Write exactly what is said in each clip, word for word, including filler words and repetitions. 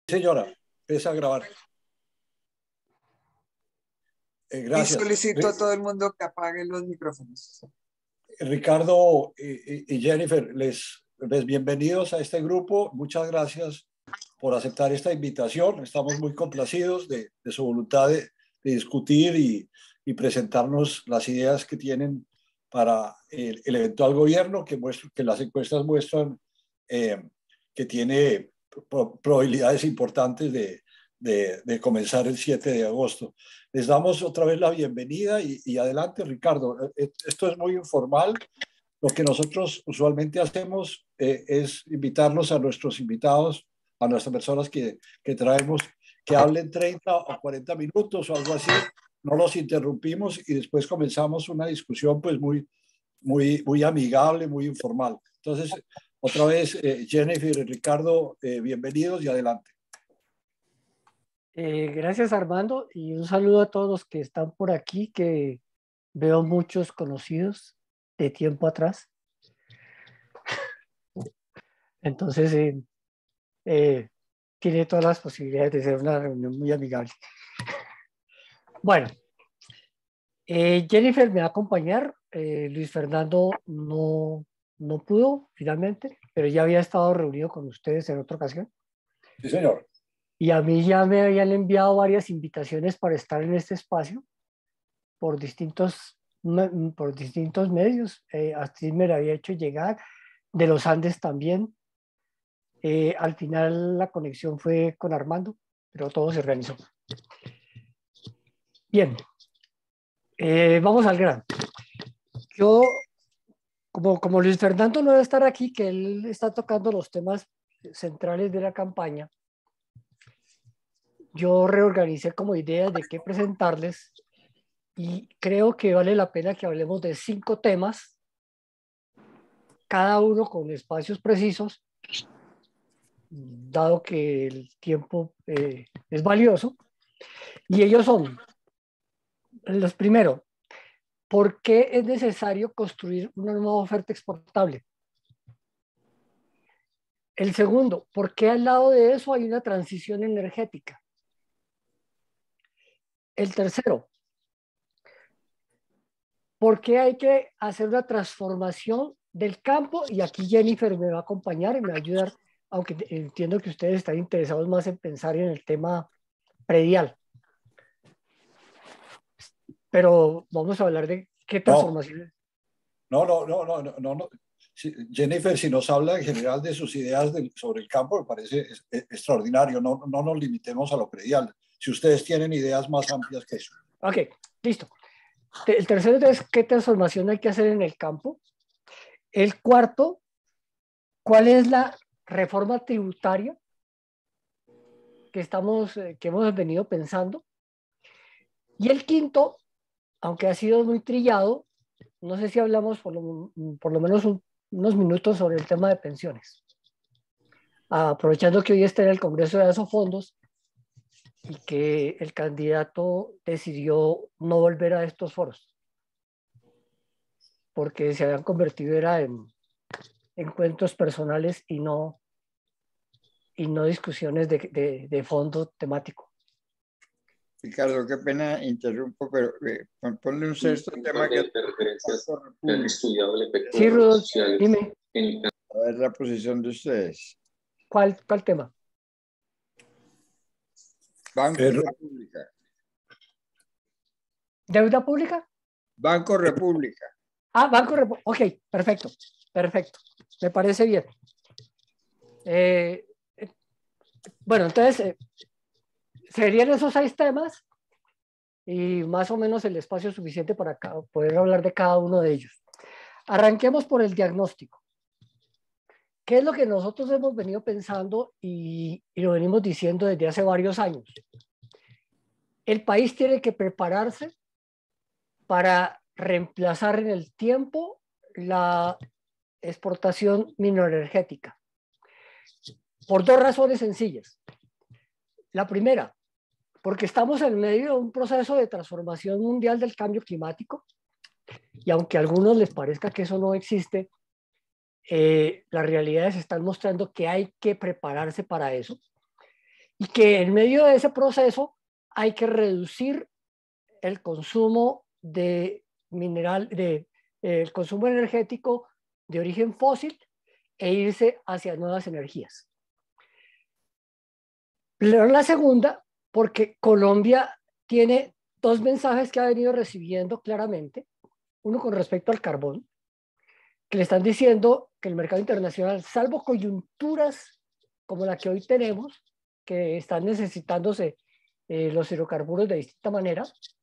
Señora, empieza a grabar. Eh, Y gracias. solicito a Ri- todo el mundo que apague los micrófonos. Ricardo y, y- y Jennifer, les, les bienvenidos a este grupo. Muchas gracias por aceptar esta invitación. Estamos muy complacidos de, de su voluntad de, de discutir y, y presentarnos las ideas que tienen para el, el eventual gobierno, que, muestra, que las encuestas muestran eh, que tiene pro- probabilidades importantes de, de, de comenzar el siete de agosto. Les damos otra vez la bienvenida y, y adelante, Ricardo. Eh, Esto es muy informal. Lo que nosotros usualmente hacemos eh, es invitarnos a nuestros invitados, a nuestras personas que, que traemos, que hablen treinta o cuarenta minutos o algo así. No los interrumpimos y después comenzamos una discusión pues muy, muy, muy amigable, muy informal. Entonces, otra vez, eh, Jennifer y Ricardo, eh, bienvenidos y adelante. Eh, gracias Armando y un saludo a todos los que están por aquí, que veo muchos conocidos de tiempo atrás. Entonces, eh, eh, tiene todas las posibilidades de ser una reunión muy amigable. Bueno, eh, Jennifer me va a acompañar. Eh, Luis Fernando no, no pudo finalmente, pero ya había estado reunido con ustedes en otra ocasión. Sí, señor. Y a mí ya me habían enviado varias invitaciones para estar en este espacio por distintos, por distintos medios. Eh, así me lo había hecho llegar, de los Andes también. Eh, al final la conexión fue con Armando, pero todo se organizó. Bien, eh, vamos al grano. Yo, como, como Luis Fernando no debe estar aquí, que él está tocando los temas centrales de la campaña, yo reorganicé como ideas de qué presentarles y creo que vale la pena que hablemos de cinco temas, cada uno con espacios precisos, dado que el tiempo eh, es valioso. Y ellos son, los primeros, ¿por qué es necesario construir una nueva oferta exportable? El segundo, ¿por qué al lado de eso hay una transición energética? El tercero, ¿por qué hay que hacer una transformación del campo? Y aquí Jennifer me va a acompañar y me va a ayudar, aunque entiendo que ustedes están interesados más en pensar en el tema predial. Pero vamos a hablar de qué transformaciones. No, no, no, no, no, no, no. Sí, Jennifer, si nos habla en general de sus ideas de, sobre el campo, me parece es, es, extraordinario. No, no nos limitemos a lo predial. Si ustedes tienen ideas más amplias que eso. Ok, listo. El tercero es qué transformación hay que hacer en el campo. El cuarto, ¿cuál es la reforma tributaria que, estamos, que hemos venido pensando? Y el quinto, aunque ha sido muy trillado, no sé si hablamos por lo, por lo menos un, unos minutos sobre el tema de pensiones. Aprovechando que hoy está en el Congreso de Asofondos y que el candidato decidió no volver a estos foros, porque se habían convertido era en encuentros personales y no, y no discusiones de, de, de fondo temático. Ricardo, qué pena interrumpo, pero eh, ponle un sexto un tema que de referencias que han estudiado el efecto Sí, de Rudolf, redes sociales dime. en el a ver la posición de ustedes. ¿Cuál, cuál tema? Banco Pero, República. ¿Deuda pública? Banco República. Ah, Banco República. Ok, perfecto, perfecto. Me parece bien. Eh, eh, bueno, entonces, eh, serían esos seis temas y más o menos el espacio suficiente para poder hablar de cada uno de ellos. Arranquemos por el diagnóstico. ¿Qué es lo que nosotros hemos venido pensando y, y lo venimos diciendo desde hace varios años? El país tiene que prepararse para reemplazar en el tiempo la exportación mineroenergética. Por dos razones sencillas. La primera, porque estamos en medio de un proceso de transformación mundial del cambio climático y aunque a algunos les parezca que eso no existe, eh, las realidades están mostrando que hay que prepararse para eso. y que en medio de ese proceso hay que reducir el consumo de mineral, de, eh, el consumo energético de origen fósil e irse hacia nuevas energías. La segunda, porque Colombia tiene dos mensajes que ha venido recibiendo claramente, uno con respecto al carbón, que le están diciendo que el mercado internacional, salvo coyunturas como la que hoy tenemos, que están necesitándose eh, los hidrocarburos de distinta manera,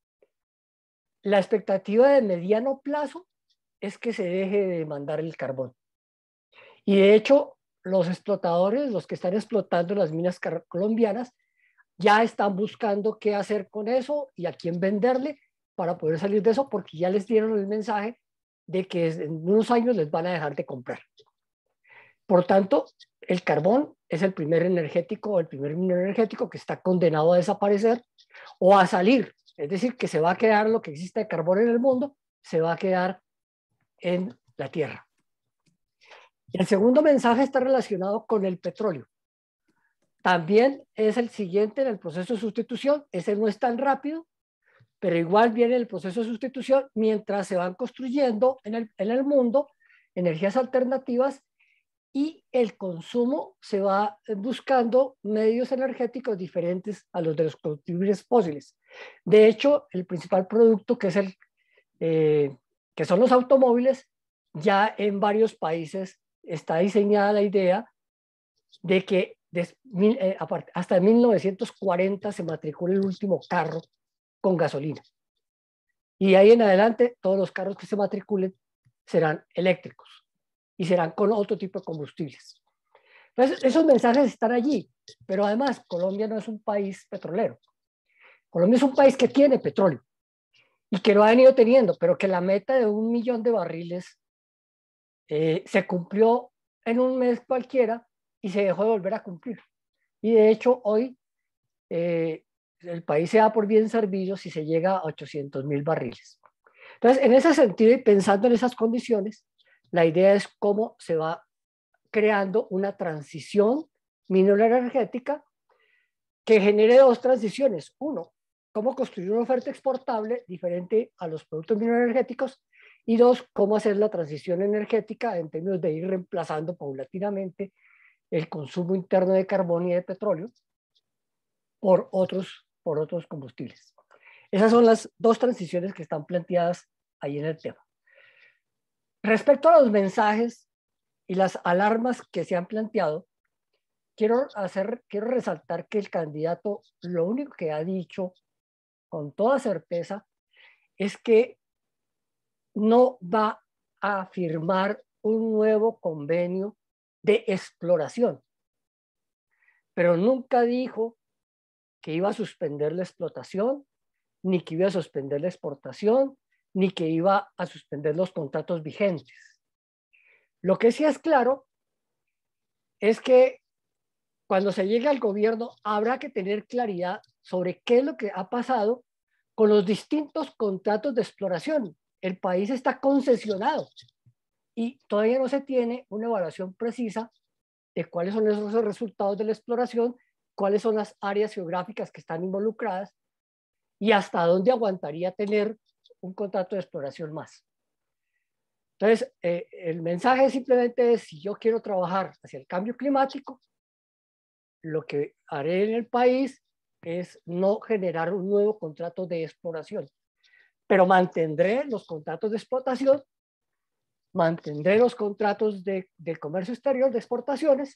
la expectativa de mediano plazo es que se deje de demandar el carbón. Y de hecho, los explotadores, los que están explotando las minas colombianas, ya están buscando qué hacer con eso y a quién venderle para poder salir de eso, porque ya les dieron el mensaje de que en unos años les van a dejar de comprar. Por tanto, el carbón es el primer energético, el primer minero energético que está condenado a desaparecer o a salir. Es decir, que se va a quedar lo que existe de carbón en el mundo, se va a quedar en la tierra. El segundo mensaje está relacionado con el petróleo. También es el siguiente en el proceso de sustitución. Ese no es tan rápido, pero igual viene el proceso de sustitución mientras se van construyendo en el, en el mundo energías alternativas y el consumo se va buscando medios energéticos diferentes a los de los combustibles fósiles. De hecho, el principal producto que, es el, eh, que son los automóviles, ya en varios países está diseñada la idea de que des, eh, hasta mil novecientos cuarenta se matricule el último carro con gasolina. Y ahí en adelante todos los carros que se matriculen serán eléctricos y serán con otro tipo de combustibles. Entonces, esos mensajes están allí, pero además Colombia no es un país petrolero. Colombia es un país que tiene petróleo y que lo ha venido teniendo, pero que la meta de un millón de barriles eh, se cumplió en un mes cualquiera y se dejó de volver a cumplir. Y de hecho hoy eh, el país se da por bien servido si se llega a ochocientos mil barriles. Entonces, en ese sentido y pensando en esas condiciones, la idea es cómo se va creando una transición minera energética que genere dos transiciones. Uno, cómo construir una oferta exportable diferente a los productos mineroenergéticos. Y dos, cómo hacer la transición energética en términos de ir reemplazando paulatinamente el consumo interno de carbón y de petróleo por otros, por otros combustibles. Esas son las dos transiciones que están planteadas ahí en el tema. Respecto a los mensajes y las alarmas que se han planteado, quiero, hacer, quiero resaltar que el candidato lo único que ha dicho con toda certeza es que no va a firmar un nuevo convenio de exploración, pero nunca dijo que iba a suspender la explotación, ni que iba a suspender la exportación, ni que iba a suspender los contratos vigentes. Lo que sí es claro es que cuando se llegue al gobierno habrá que tener claridad sobre qué es lo que ha pasado con los distintos contratos de exploración. El país está concesionado y todavía no se tiene una evaluación precisa de cuáles son esos resultados de la exploración, cuáles son las áreas geográficas que están involucradas y hasta dónde aguantaría tener un contrato de exploración más. Entonces, eh, el mensaje simplemente es, si yo quiero trabajar hacia el cambio climático, lo que haré en el país es no generar un nuevo contrato de exploración, pero mantendré los contratos de explotación, mantendré los contratos de, de comercio exterior, de exportaciones,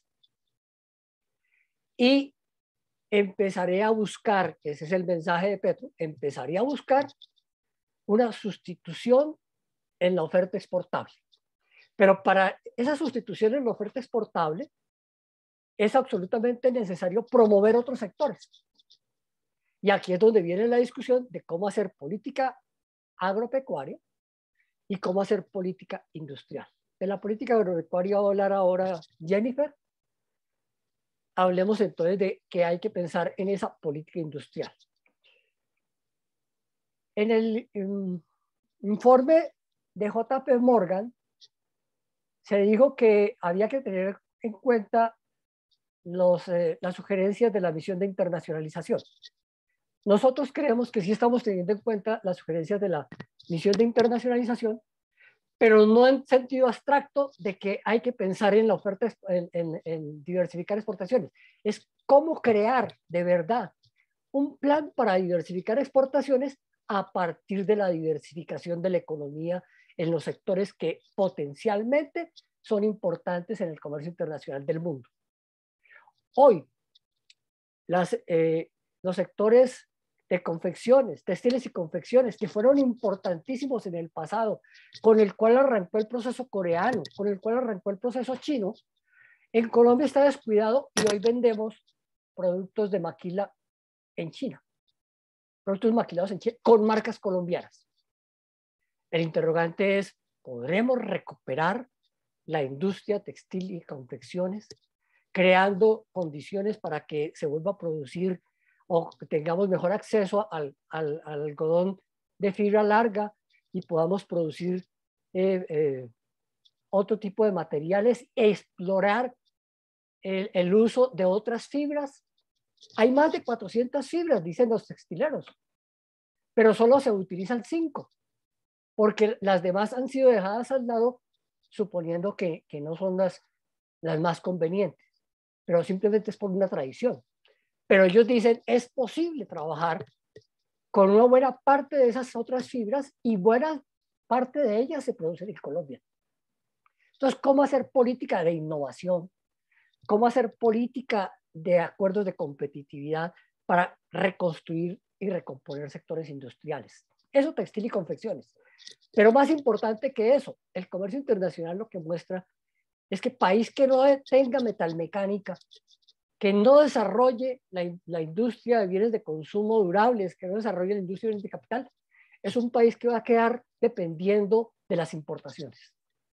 y empezaré a buscar, ese es el mensaje de Petro, empezaré a buscar una sustitución en la oferta exportable. Pero para esa sustitución en la oferta exportable es absolutamente necesario promover otros sectores. Y aquí es donde viene la discusión de cómo hacer política agropecuaria y cómo hacer política industrial. De la política agropecuaria va a hablar ahora Jennifer. Hablemos entonces de que hay que pensar en esa política industrial. En el um, informe de J P Morgan se dijo que había que tener en cuenta los, eh, las sugerencias de la misión de internacionalización. Nosotros creemos que sí estamos teniendo en cuenta las sugerencias de la misión de internacionalización, pero no en sentido abstracto de que hay que pensar en la oferta, en, en, en diversificar exportaciones. Es cómo crear de verdad un plan para diversificar exportaciones a partir de la diversificación de la economía en los sectores que potencialmente son importantes en el comercio internacional del mundo. Hoy, las, eh, los sectores de confecciones, textiles y confecciones, que fueron importantísimos en el pasado, con el cual arrancó el proceso coreano, con el cual arrancó el proceso chino, en Colombia está descuidado y hoy vendemos productos de maquila en China, productos maquilados en China con marcas colombianas. El interrogante es, ¿podremos recuperar la industria textil y confecciones creando condiciones para que se vuelva a producir o tengamos mejor acceso al, al, al algodón de fibra larga y podamos producir eh, eh, otro tipo de materiales, explorar el, el uso de otras fibras? Hay más de cuatrocientas fibras, dicen los textileros, pero solo se utilizan cinco, porque las demás han sido dejadas al lado, suponiendo que, que no son las, las más convenientes, pero simplemente es por una tradición. Pero ellos dicen, es posible trabajar con una buena parte de esas otras fibras y buena parte de ellas se producen en Colombia. Entonces, ¿cómo hacer política de innovación? ¿Cómo hacer política de acuerdos de competitividad para reconstruir y recomponer sectores industriales? Eso, textil y confecciones. Pero más importante que eso, el comercio internacional lo que muestra es que país que no tenga metalmecánica, que no desarrolle la, la industria de bienes de consumo durables, que no desarrolle la industria de bienes de capital, es un país que va a quedar dependiendo de las importaciones.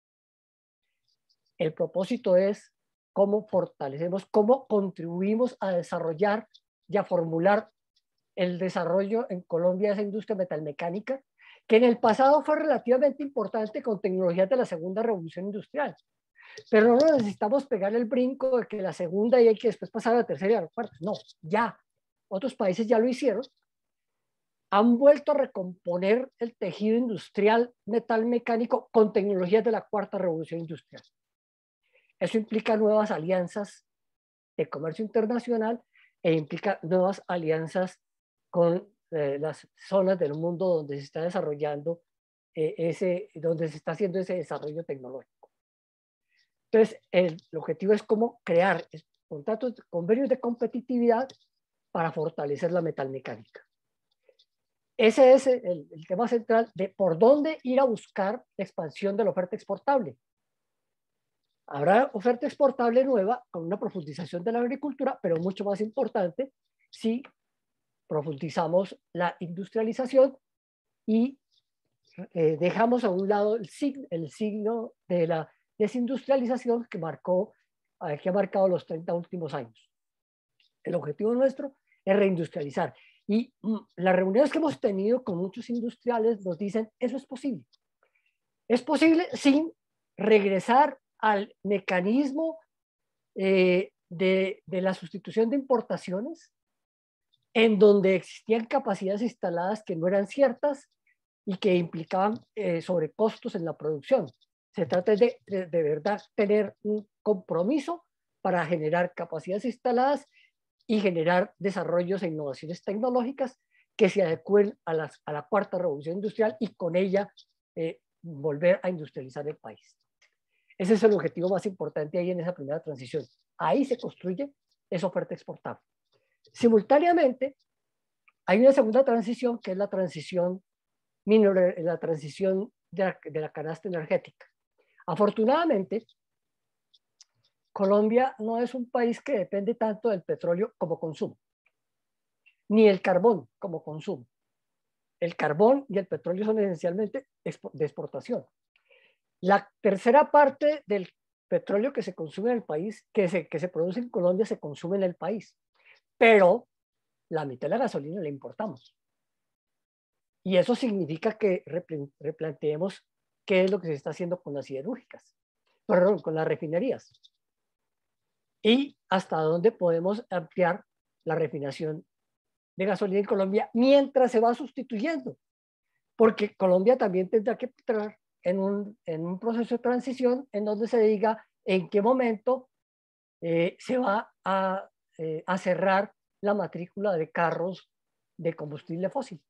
El propósito es cómo fortalecemos, cómo contribuimos a desarrollar y a formular el desarrollo en Colombia de esa industria metalmecánica, que en el pasado fue relativamente importante con tecnologías de la segunda revolución industrial. Pero no necesitamos pegar el brinco de que la segunda y hay que después pasar a la tercera y a la cuarta. No, ya. Otros países ya lo hicieron. Han vuelto a recomponer el tejido industrial metalmecánico con tecnologías de la cuarta revolución industrial. Eso implica nuevas alianzas de comercio internacional e implica nuevas alianzas con eh, las zonas del mundo donde se está desarrollando eh, ese, donde se está haciendo ese desarrollo tecnológico. Entonces, el, el objetivo es cómo crear contratos, convenios de competitividad para fortalecer la metalmecánica. Ese es el, el tema central de por dónde ir a buscar la expansión de la oferta exportable. Habrá oferta exportable nueva con una profundización de la agricultura, pero mucho más importante si profundizamos la industrialización y eh, dejamos a un lado el signo, el signo de la desindustrialización que, marcó, eh, que ha marcado los treinta últimos años. El objetivo nuestro es reindustrializar. Y mm, las reuniones que hemos tenido con muchos industriales nos dicen, eso es posible. Es posible sin regresar al mecanismo eh, de, de la sustitución de importaciones, en donde existían capacidades instaladas que no eran ciertas y que implicaban eh, sobrecostos en la producción. Se trata de, de, de verdad tener un compromiso para generar capacidades instaladas y generar desarrollos e innovaciones tecnológicas que se adecúen a, las, a la cuarta revolución industrial y con ella eh, volver a industrializar el país. Ese es el objetivo más importante ahí en esa primera transición. Ahí se construye esa oferta exportable. Simultáneamente, hay una segunda transición que es la transición, la transición de la, de la canasta energética. Afortunadamente, Colombia no es un país que depende tanto del petróleo como consumo, ni el carbón como consumo. El carbón y el petróleo son esencialmente de exportación. La tercera parte del petróleo que se consume en el país, que se, que se produce en Colombia, se consume en el país. Pero la mitad de la gasolina la importamos. Y eso significa que replanteemos qué es lo que se está haciendo con las siderúrgicas, perdón, con las refinerías. y hasta dónde podemos ampliar la refinación de gasolina en Colombia mientras se va sustituyendo, porque Colombia también tendrá que entrar en un, en un proceso de transición en donde se diga en qué momento eh, se va a, eh, a cerrar la matrícula de carros de combustible fósil.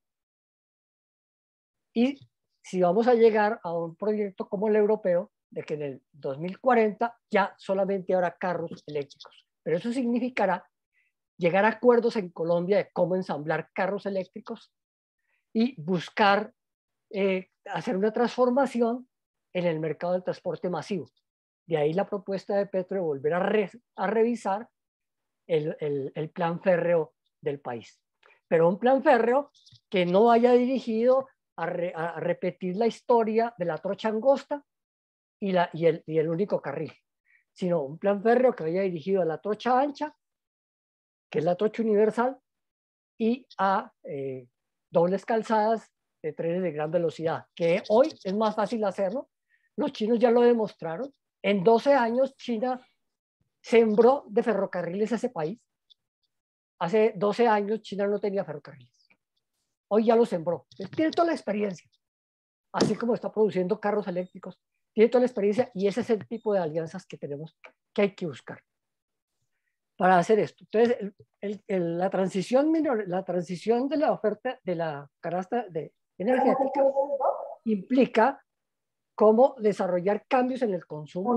Y si vamos a llegar a un proyecto como el europeo, de que en el dos mil cuarenta ya solamente habrá carros eléctricos. Pero eso significará llegar a acuerdos en Colombia de cómo ensamblar carros eléctricos y buscar eh, hacer una transformación en el mercado del transporte masivo. De ahí la propuesta de Petro de volver a, re, a revisar el, el, el plan férreo del país. Pero un plan férreo que no vaya dirigido a, re, a repetir la historia de la trocha angosta y, la, y, el, y el único carril, sino un plan férreo que vaya dirigido a la trocha ancha, que es la trocha universal, y a eh, dobles calzadas de trenes de gran velocidad, que hoy es más fácil hacerlo. Los chinos ya lo demostraron. En doce años China sembró de ferrocarriles a ese país. Hace doce años China no tenía ferrocarriles. Hoy ya lo sembró. Tiene toda la experiencia. Así como está produciendo carros eléctricos, tiene toda la experiencia, y ese es el tipo de alianzas que tenemos, que hay que buscar para hacer esto. Entonces, el, el, el, la, transición, la transición de la oferta de la canasta de energética implica cómo desarrollar cambios en el consumo,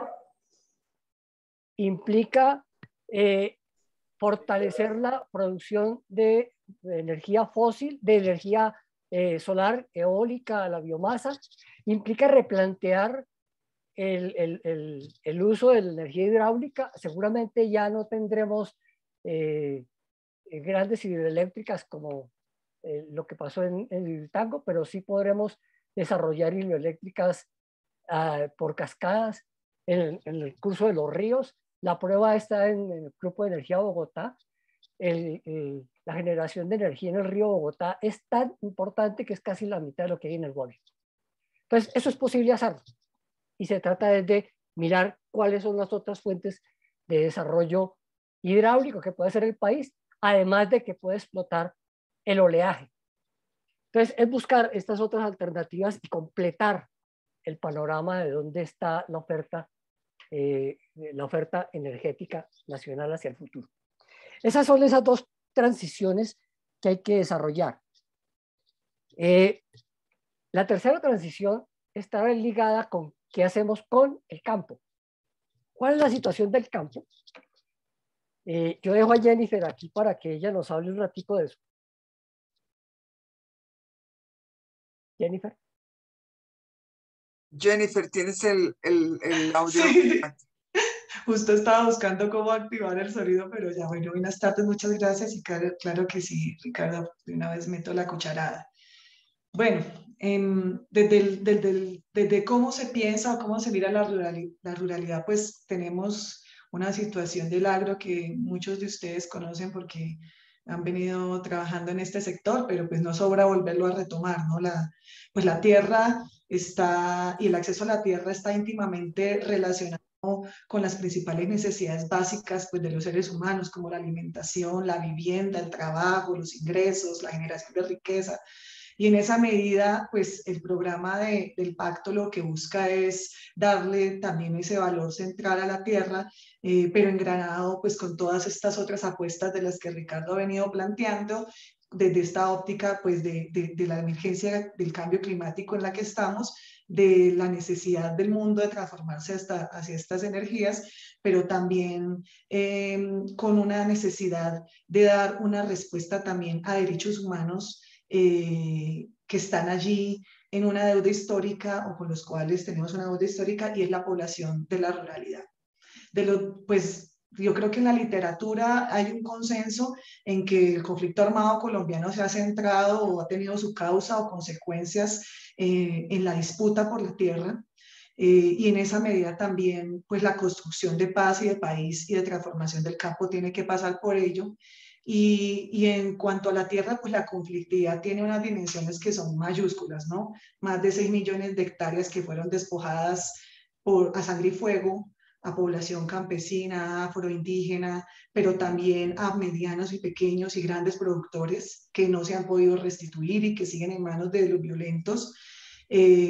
implica eh, fortalecer la producción de, de energía fósil, de energía eh, solar, eólica, la biomasa, implica replantear el, el, el, el uso de la energía hidráulica. Seguramente ya no tendremos eh, grandes hidroeléctricas como eh, lo que pasó en, en el Tango, pero sí podremos desarrollar hidroeléctricas uh, por cascadas en, en el curso de los ríos. La prueba está en, en el Grupo de Energía Bogotá. El, el, la generación de energía en el río Bogotá es tan importante que es casi la mitad de lo que hay en el Guavio. Entonces, eso es posible hacerlo. Y se trata de mirar cuáles son las otras fuentes de desarrollo hidráulico que puede hacer el país, además de que puede explotar el oleaje. Entonces, es buscar estas otras alternativas y completar el panorama de dónde está la oferta, eh, la oferta energética nacional hacia el futuro. Esas son esas dos transiciones que hay que desarrollar. Eh, la tercera transición está ligada con qué hacemos con el campo. ¿Cuál es la situación del campo? Eh, yo dejo a Jennifer aquí para que ella nos hable un ratico de eso. Jennifer. Jennifer, tienes el, el, el audio. Sí. Justo estaba buscando cómo activar el sonido, pero ya bueno, buenas tardes, muchas gracias y claro, claro que sí, Ricardo, de una vez meto la cucharada. Bueno, eh, desde, el, desde, el, desde cómo se piensa o cómo se mira la ruralidad, la ruralidad, pues tenemos una situación del agro que muchos de ustedes conocen porque han venido trabajando en este sector, pero pues no sobra volverlo a retomar, ¿no? La, pues la tierra está, y el acceso a la tierra está íntimamente relacionado con las principales necesidades básicas pues, de los seres humanos, como la alimentación, la vivienda, el trabajo, los ingresos, la generación de riqueza. Y en esa medida, pues el programa de, del pacto lo que busca es darle también ese valor central a la tierra, eh, pero engranado pues con todas estas otras apuestas de las que Ricardo ha venido planteando, desde esta óptica pues de, de, de la emergencia del cambio climático en la que estamos, de la necesidad del mundo de transformarse hasta, hacia estas energías, pero también eh, con una necesidad de dar una respuesta también a derechos humanos eh, que están allí en una deuda histórica o con los cuales tenemos una deuda histórica, y es la población de la ruralidad. De lo, pues, yo creo que en la literatura hay un consenso en que el conflicto armado colombiano se ha centrado o ha tenido su causa o consecuencias eh, en la disputa por la tierra, eh, y en esa medida también pues la construcción de paz y de país y de transformación del campo tiene que pasar por ello. Y, y en cuanto a la tierra, pues la conflictividad tiene unas dimensiones que son mayúsculas, ¿no? Más de seis millones de hectáreas que fueron despojadas por, a sangre y fuego a población campesina, afroindígena, pero también a medianos y pequeños y grandes productores que no se han podido restituir y que siguen en manos de los violentos. Eh,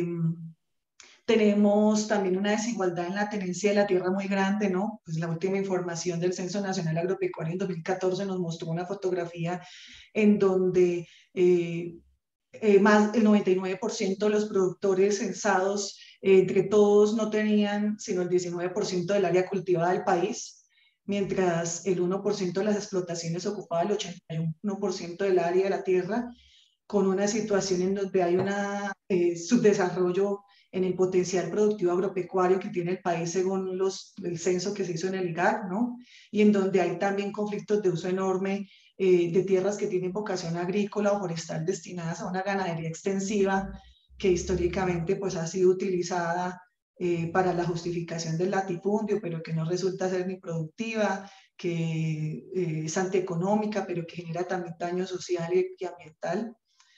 Tenemos también una desigualdad en la tenencia de la tierra muy grande, ¿no? Pues la última información del Censo Nacional Agropecuario en dos mil catorce nos mostró una fotografía en donde eh, eh, más del noventa y nueve por ciento de los productores censados, eh, entre todos, no tenían sino el diecinueve por ciento del área cultivada del país, mientras el uno por ciento de las explotaciones ocupaba el ochenta y uno por ciento del área de la tierra, con una situación en donde hay un eh, subdesarrollo en el potencial productivo agropecuario que tiene el país según los, el censo que se hizo en el I G A C, ¿no? Y en donde hay también conflictos de uso enorme eh, de tierras que tienen vocación agrícola o forestal destinadas a una ganadería extensiva que históricamente pues, ha sido utilizada eh, para la justificación del latifundio, pero que no resulta ser ni productiva, que eh, es antieconómica, pero que genera también daño social y, y ambiental.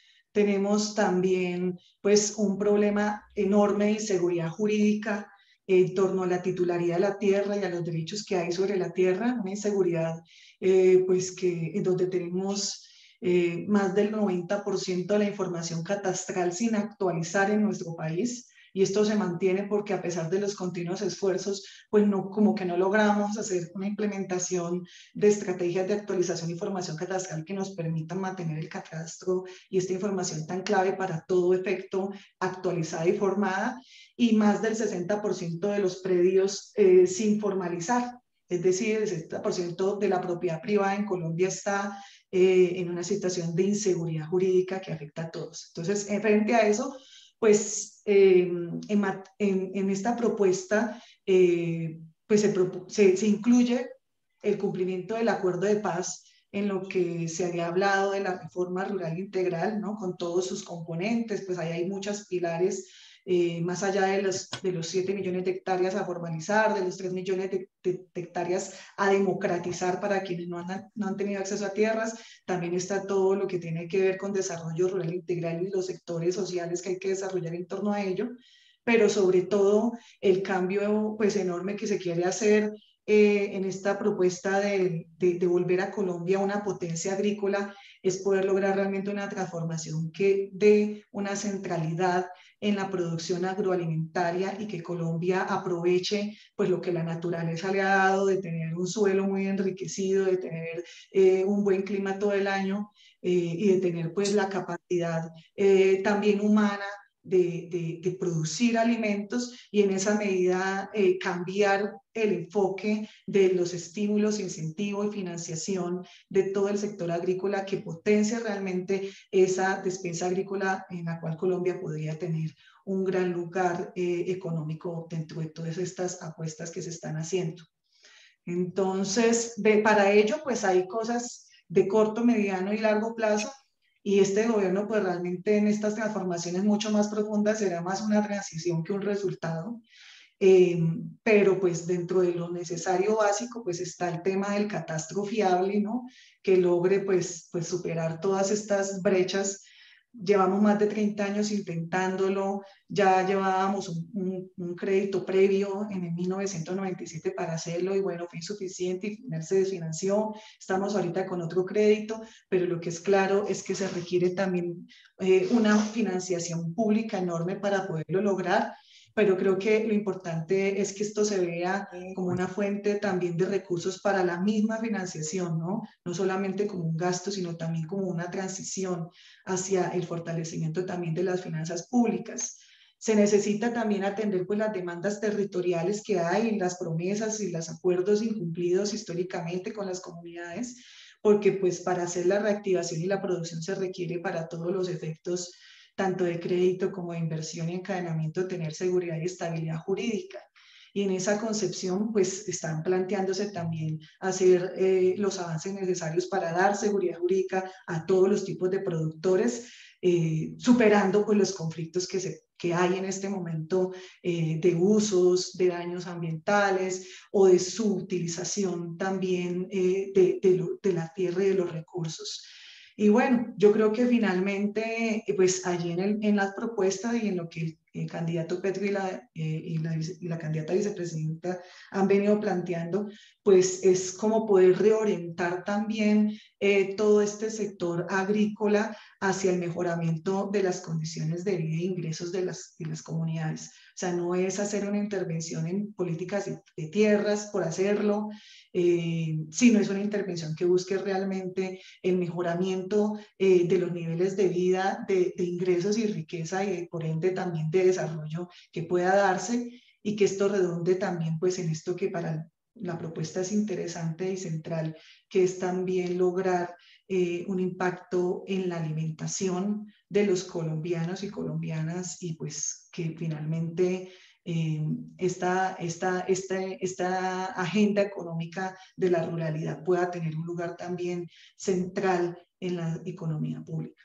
Tenemos también pues, un problema enorme de inseguridad jurídica en torno a la titularidad de la tierra y a los derechos que hay sobre la tierra, una inseguridad eh, pues que, en donde tenemos eh, más del noventa por ciento de la información catastral sin actualizar en nuestro país. Y esto se mantiene porque a pesar de los continuos esfuerzos, pues no, como que no logramos hacer una implementación de estrategias de actualización de información catastral que nos permitan mantener el catastro y esta información tan clave para todo efecto actualizada y formada, y más del sesenta por ciento de los predios eh, sin formalizar. Es decir, el sesenta por ciento de la propiedad privada en Colombia está eh, en una situación de inseguridad jurídica que afecta a todos. Entonces, frente a eso, pues eh, en, en, en esta propuesta eh, pues se, se, se incluye el cumplimiento del acuerdo de paz en lo que se había hablado de la reforma rural integral, ¿no? Con todos sus componentes, pues ahí hay muchos pilares, eh, más allá de los, de los siete millones de hectáreas a formalizar, de los tres millones de, de, de hectáreas a democratizar para quienes no han, no han tenido acceso a tierras, también está todo lo que tiene que ver con desarrollo rural integral y los sectores sociales que hay que desarrollar en torno a ello, pero sobre todo el cambio pues enorme que se quiere hacer eh, en esta propuesta de, de, de volver a Colombia una potencia agrícola, es poder lograr realmente una transformación que dé una centralidad en la producción agroalimentaria y que Colombia aproveche pues lo que la naturaleza le ha dado, de tener un suelo muy enriquecido, de tener eh, un buen clima todo el año eh, y de tener pues la capacidad eh, también humana de, de, de producir alimentos y en esa medida eh, cambiar el enfoque de los estímulos, incentivos y financiación de todo el sector agrícola que potencia realmente esa despensa agrícola en la cual Colombia podría tener un gran lugar eh, económico dentro de todas estas apuestas que se están haciendo. Entonces, de, para ello, pues hay cosas de corto, mediano y largo plazo. Y este gobierno, pues realmente en estas transformaciones mucho más profundas será más una transición que un resultado. Eh, pero pues dentro de lo necesario básico, pues está el tema del catastro fiable, ¿no? Que logre pues, pues superar todas estas brechas. Llevamos más de treinta años intentándolo, ya llevábamos un, un, un crédito previo en el mil novecientos noventa y siete para hacerlo y bueno, fue insuficiente y final se desfinanció. Estamos ahorita con otro crédito, pero lo que es claro es que se requiere también eh, una financiación pública enorme para poderlo lograr. Pero creo que lo importante es que esto se vea como una fuente también de recursos para la misma financiación, ¿no? No solamente como un gasto, sino también como una transición hacia el fortalecimiento también de las finanzas públicas. Se necesita también atender pues, las demandas territoriales que hay, las promesas y los acuerdos incumplidos históricamente con las comunidades, porque pues, para hacer la reactivación y la producción se requiere para todos los efectos tanto de crédito como de inversión y encadenamiento, tener seguridad y estabilidad jurídica. Y en esa concepción, pues, están planteándose también hacer eh, los avances necesarios para dar seguridad jurídica a todos los tipos de productores, eh, superando pues, los conflictos que, se, que hay en este momento eh, de usos, de daños ambientales o de su utilización también eh, de, de, lo, de la tierra y de los recursos. Y bueno, yo creo que finalmente, pues allí en, el, en las propuestas y en lo que eh, candidato Petro y la, eh, y, la, y la candidata vicepresidenta han venido planteando, pues es como poder reorientar también eh, todo este sector agrícola hacia el mejoramiento de las condiciones de vida e ingresos de las, de las comunidades. O sea, no es hacer una intervención en políticas de, de tierras por hacerlo, eh, sino es una intervención que busque realmente el mejoramiento eh, de los niveles de vida, de, de ingresos y riqueza y por ende también de desarrollo que pueda darse y que esto redunde también pues en esto que para la propuesta es interesante y central, que es también lograr eh, un impacto en la alimentación de los colombianos y colombianas y pues que finalmente eh, esta, esta, esta, esta agenda económica de la ruralidad pueda tener un lugar también central en la economía pública.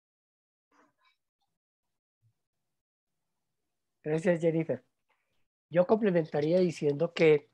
Gracias, Jennifer. Yo complementaría diciendo que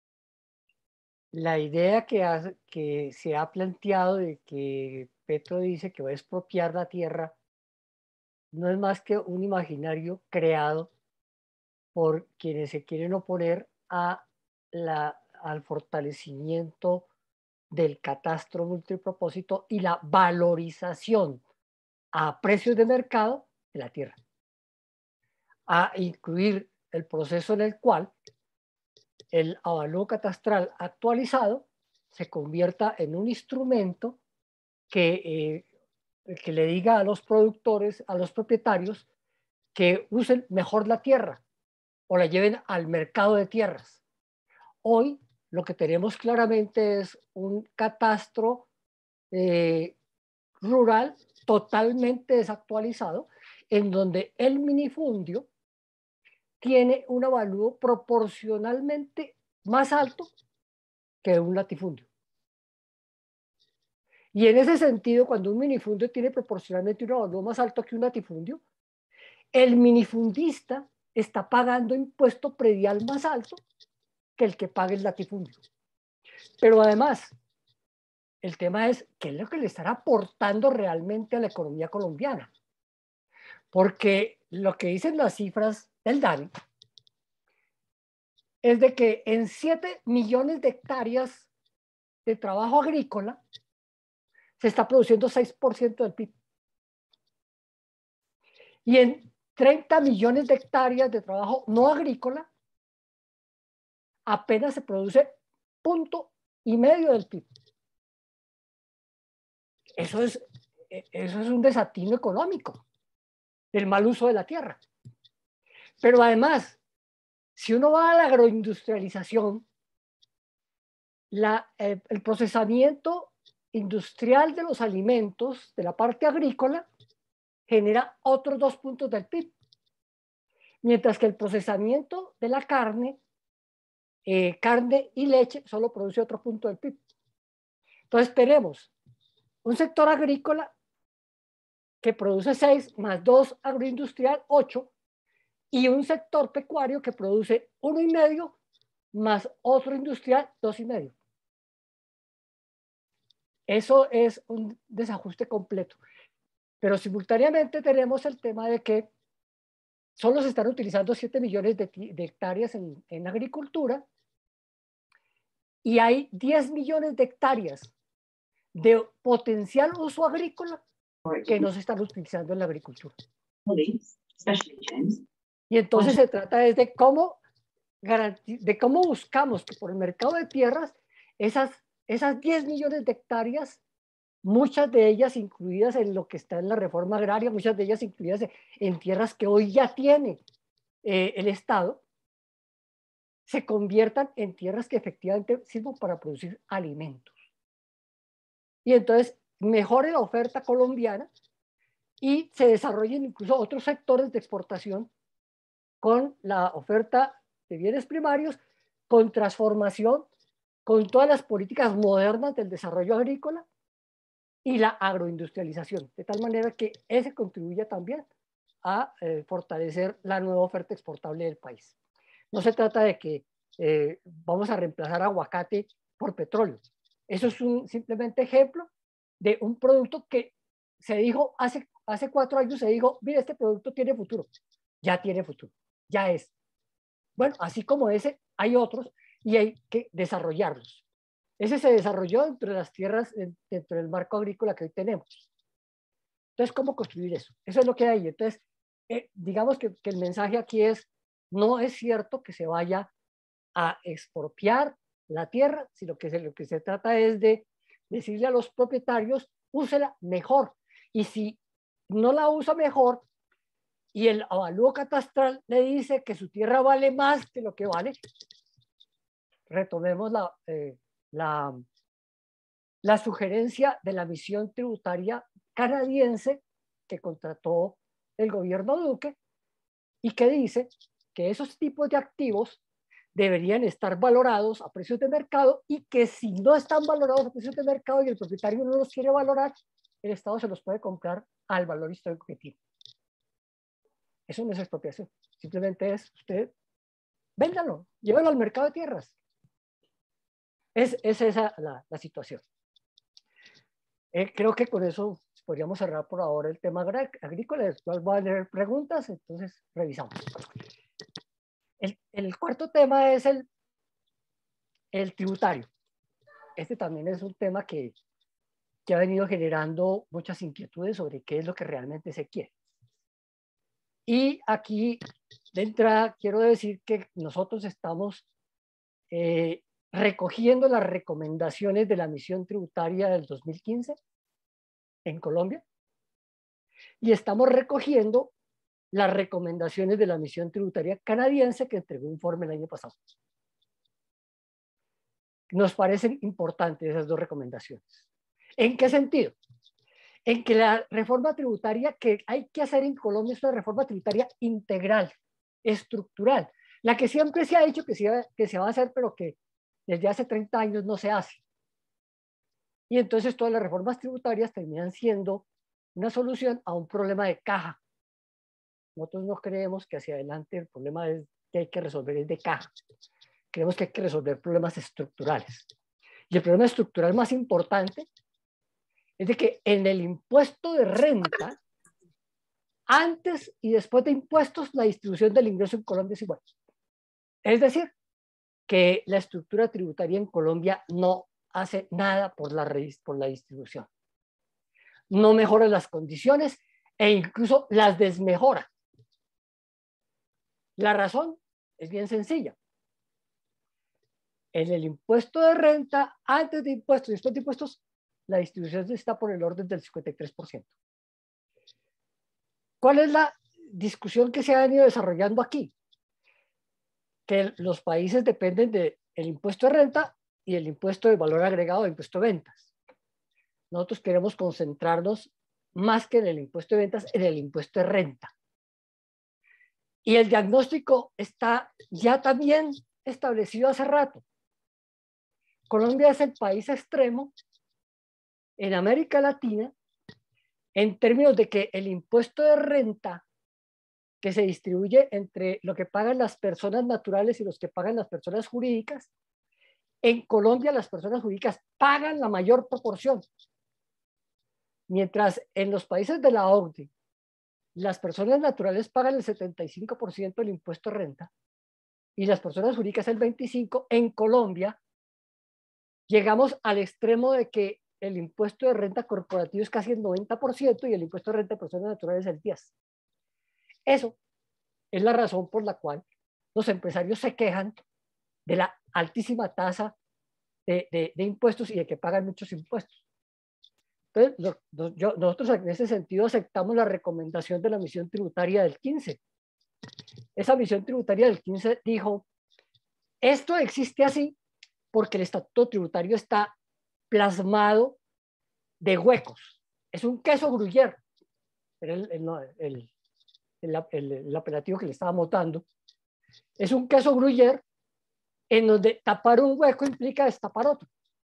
la idea que, ha, que se ha planteado de que Petro dice que va a expropiar la tierra no es más que un imaginario creado por quienes se quieren oponer a la, al fortalecimiento del catastro multipropósito y la valorización a precios de mercado de la tierra, a incluir el proceso en el cual el avalúo catastral actualizado se convierta en un instrumento que, eh, que le diga a los productores, a los propietarios, que usen mejor la tierra o la lleven al mercado de tierras. Hoy lo que tenemos claramente es un catastro eh, rural totalmente desactualizado, en donde el minifundio tiene un avalúo proporcionalmente más alto que un latifundio. Y en ese sentido, cuando un minifundio tiene proporcionalmente un avalúo más alto que un latifundio, el minifundista está pagando impuesto predial más alto que el que paga el latifundio. Pero además, el tema es qué es lo que le estará aportando realmente a la economía colombiana. Porque lo que dicen las cifras del DANE es de que en siete millones de hectáreas de trabajo agrícola se está produciendo seis por ciento del P I B. Y en treinta millones de hectáreas de trabajo no agrícola apenas se produce punto y medio del P I B. Eso es, eso es un desatino económico del mal uso de la tierra. Pero además, si uno va a la agroindustrialización, la, eh, el procesamiento industrial de los alimentos de la parte agrícola genera otros dos puntos del P I B, mientras que el procesamiento de la carne, eh, carne y leche, solo produce otro punto del P I B. Entonces tenemos un sector agrícola que produce seis más dos agroindustrial, ocho, y un sector pecuario que produce uno y medio más otro industrial, dos y medio. Eso es un desajuste completo. Pero simultáneamente tenemos el tema de que solo se están utilizando siete millones de, de hectáreas en, en agricultura y hay diez millones de hectáreas de potencial uso agrícola que no se están utilizando en la agricultura. Y entonces se trata de cómo, de cómo buscamos que por el mercado de tierras esas, esas diez millones de hectáreas, muchas de ellas incluidas en lo que está en la reforma agraria, muchas de ellas incluidas en tierras que hoy ya tiene eh, el Estado, se conviertan en tierras que efectivamente sirvan para producir alimentos. Y entonces mejore la oferta colombiana y se desarrollen incluso otros sectores de exportación con la oferta de bienes primarios, con transformación, con todas las políticas modernas del desarrollo agrícola y la agroindustrialización, de tal manera que ese contribuya también a eh, fortalecer la nueva oferta exportable del país. No se trata de que eh, vamos a reemplazar aguacate por petróleo. Eso es un simplemente ejemplo de un producto que se dijo hace, hace cuatro años, se dijo, mire, este producto tiene futuro. ya tiene futuro, ya es. Bueno, así como ese, hay otros y hay que desarrollarlos. Ese se desarrolló dentro de las tierras, dentro del marco agrícola que hoy tenemos. Entonces, ¿cómo construir eso? Eso es lo que hay. Entonces, eh, digamos que, que el mensaje aquí es, no es cierto que se vaya a expropiar la tierra, sino que se, lo que se trata es de decirle a los propietarios, úsela mejor. Y si no la usa mejor y el avalúo catastral le dice que su tierra vale más que lo que vale, retomemos la, eh, la, la sugerencia de la misión tributaria canadiense que contrató el gobierno Duque y que dice que esos tipos de activos deberían estar valorados a precios de mercado y que si no están valorados a precios de mercado y el propietario no los quiere valorar, el Estado se los puede comprar al valor histórico que tiene. Eso no es expropiación, simplemente es usted, véndalo, llévalo al mercado de tierras. Es, es esa la, la situación. Eh, creo que con eso podríamos cerrar por ahora el tema agrícola, después voy a leer preguntas, entonces revisamos. El, el cuarto tema es el, el tributario. Este también es un tema que, que ha venido generando muchas inquietudes sobre qué es lo que realmente se quiere. Y aquí, de entrada, quiero decir que nosotros estamos eh, recogiendo las recomendaciones de la misión tributaria del dos mil quince en Colombia y estamos recogiendo las recomendaciones de la misión tributaria canadiense que entregó un informe el año pasado. Nos parecen importantes esas dos recomendaciones. ¿En qué sentido? En que la reforma tributaria que hay que hacer en Colombia es una reforma tributaria integral, estructural, la que siempre se ha dicho que se, que se va a hacer, pero que desde hace treinta años no se hace. Y entonces todas las reformas tributarias terminan siendo una solución a un problema de caja. Nosotros no creemos que hacia adelante el problema es que hay que resolver es de caja. Creemos que hay que resolver problemas estructurales. Y el problema estructural más importante es de que en el impuesto de renta, antes y después de impuestos, la distribución del ingreso en Colombia es igual. Es decir, que la estructura tributaria en Colombia no hace nada por la, por la distribución. No mejora las condiciones e incluso las desmejora. La razón es bien sencilla. En el impuesto de renta, antes de impuestos y después de impuestos, la distribución está por el orden del cincuenta y tres por ciento. ¿Cuál es la discusión que se ha venido desarrollando aquí? Que los países dependen del impuesto de renta y el impuesto de valor agregado, el impuesto de ventas. Nosotros queremos concentrarnos más que en el impuesto de ventas, en el impuesto de renta. Y el diagnóstico está ya también establecido hace rato. Colombia es el país extremo en América Latina en términos de que el impuesto de renta que se distribuye entre lo que pagan las personas naturales y los que pagan las personas jurídicas, en Colombia las personas jurídicas pagan la mayor proporción. Mientras en los países de la O C D E las personas naturales pagan el setenta y cinco por ciento del impuesto de renta y las personas jurídicas el veinticinco por ciento, en Colombia llegamos al extremo de que el impuesto de renta corporativo es casi el noventa por ciento y el impuesto de renta de personas naturales es el diez por ciento. Eso es la razón por la cual los empresarios se quejan de la altísima tasa de, de, de impuestos y de que pagan muchos impuestos. Entonces, lo, lo, yo, nosotros en ese sentido aceptamos la recomendación de la misión tributaria del quince. Esa misión tributaria del quince dijo, esto existe así porque el estatuto tributario está plasmado de huecos. Es un queso gruyère. Era el, el, el, el, el, el apelativo que le estábamos dando. Es un queso gruyère en donde tapar un hueco implica destapar otro.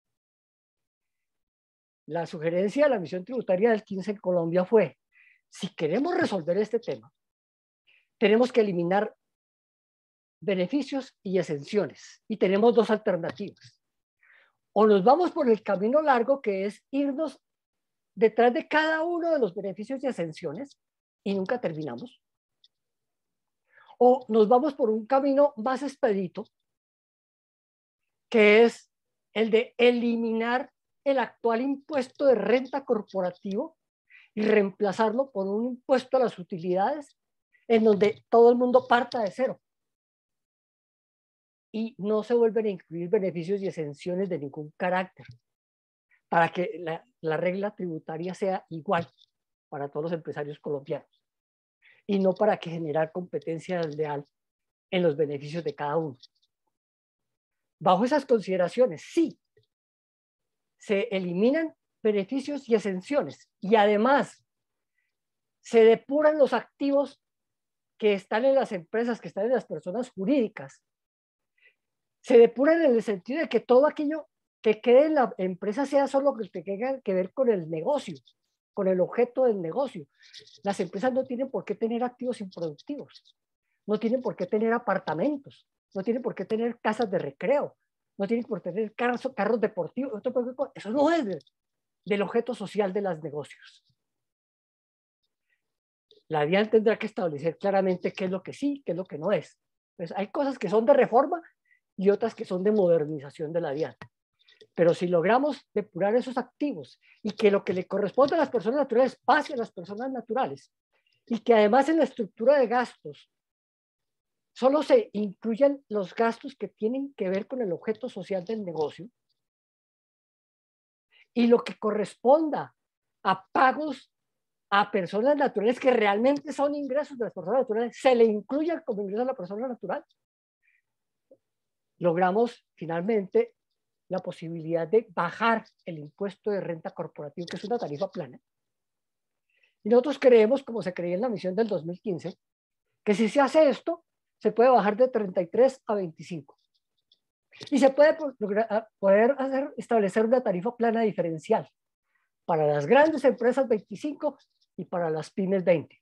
La sugerencia de la misión tributaria del quince en Colombia fue, si queremos resolver este tema, tenemos que eliminar beneficios y exenciones. Y tenemos dos alternativas. O nos vamos por el camino largo, que es irnos detrás de cada uno de los beneficios y exenciones, y nunca terminamos. o nos vamos por un camino más expedito, que es el de eliminar el actual impuesto de renta corporativo y reemplazarlo por un impuesto a las utilidades en donde todo el mundo parta de cero y no se vuelven a incluir beneficios y exenciones de ningún carácter, para que la, la regla tributaria sea igual para todos los empresarios colombianos y no para que generar competencia desleal en los beneficios de cada uno. Bajo esas consideraciones, sí, se eliminan beneficios y exenciones y además se depuran los activos que están en las empresas, que están en las personas jurídicas. Se depuran en el sentido de que todo aquello que quede en la empresa sea solo lo que tenga que ver con el negocio, con el objeto del negocio. Las empresas no tienen por qué tener activos improductivos, no tienen por qué tener apartamentos, no tienen por qué tener casas de recreo, no tienen por qué tener carros, carros deportivos. Eso no es de, del objeto social de los negocios. La DIAN tendrá que establecer claramente qué es lo que sí, qué es lo que no es. Pues hay cosas que son de reforma y otras que son de modernización de la DIAN. Pero si logramos depurar esos activos y que lo que le corresponde a las personas naturales pase a las personas naturales y que además en la estructura de gastos solo se incluyan los gastos que tienen que ver con el objeto social del negocio y lo que corresponda a pagos a personas naturales que realmente son ingresos de las personas naturales, se le incluyan como ingresos a la persona natural, logramos finalmente la posibilidad de bajar el impuesto de renta corporativo, que es una tarifa plana. Y nosotros creemos, como se creía en la misión del dos mil quince, que si se hace esto, se puede bajar de treinta y tres a veinticinco. Y se puede lograr, poder hacer, establecer una tarifa plana diferencial para las grandes empresas veinticinco y para las pymes veinte.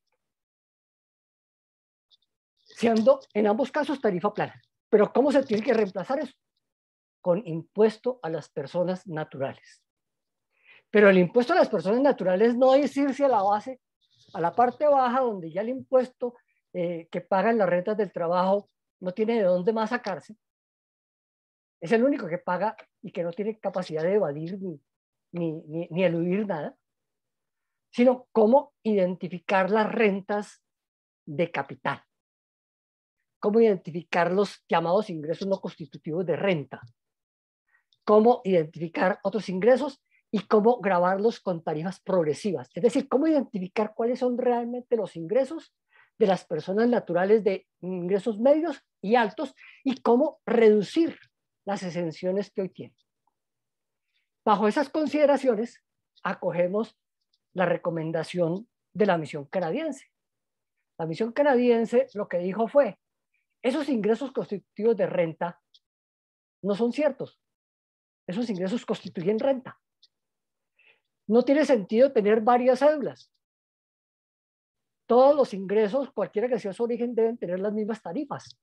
Siendo en ambos casos tarifa plana. Pero ¿cómo se tiene que reemplazar eso? Con impuesto a las personas naturales. Pero el impuesto a las personas naturales no es irse a la base, a la parte baja, donde ya el impuesto eh, que pagan las rentas del trabajo no tiene de dónde más sacarse. Es el único que paga y que no tiene capacidad de evadir ni, ni, ni, ni eludir nada, sino cómo identificar las rentas de capital, cómo identificar los llamados ingresos no constitutivos de renta, cómo identificar otros ingresos y cómo grabarlos con tarifas progresivas. Es decir, cómo identificar cuáles son realmente los ingresos de las personas naturales de ingresos medios y altos y cómo reducir las exenciones que hoy tienen. Bajo esas consideraciones, acogemos la recomendación de la misión canadiense. La misión canadiense lo que dijo fue, esos ingresos constitutivos de renta no son ciertos. Esos ingresos constituyen renta. No tiene sentido tener varias cédulas. Todos los ingresos, cualquiera que sea su origen, deben tener las mismas tarifas.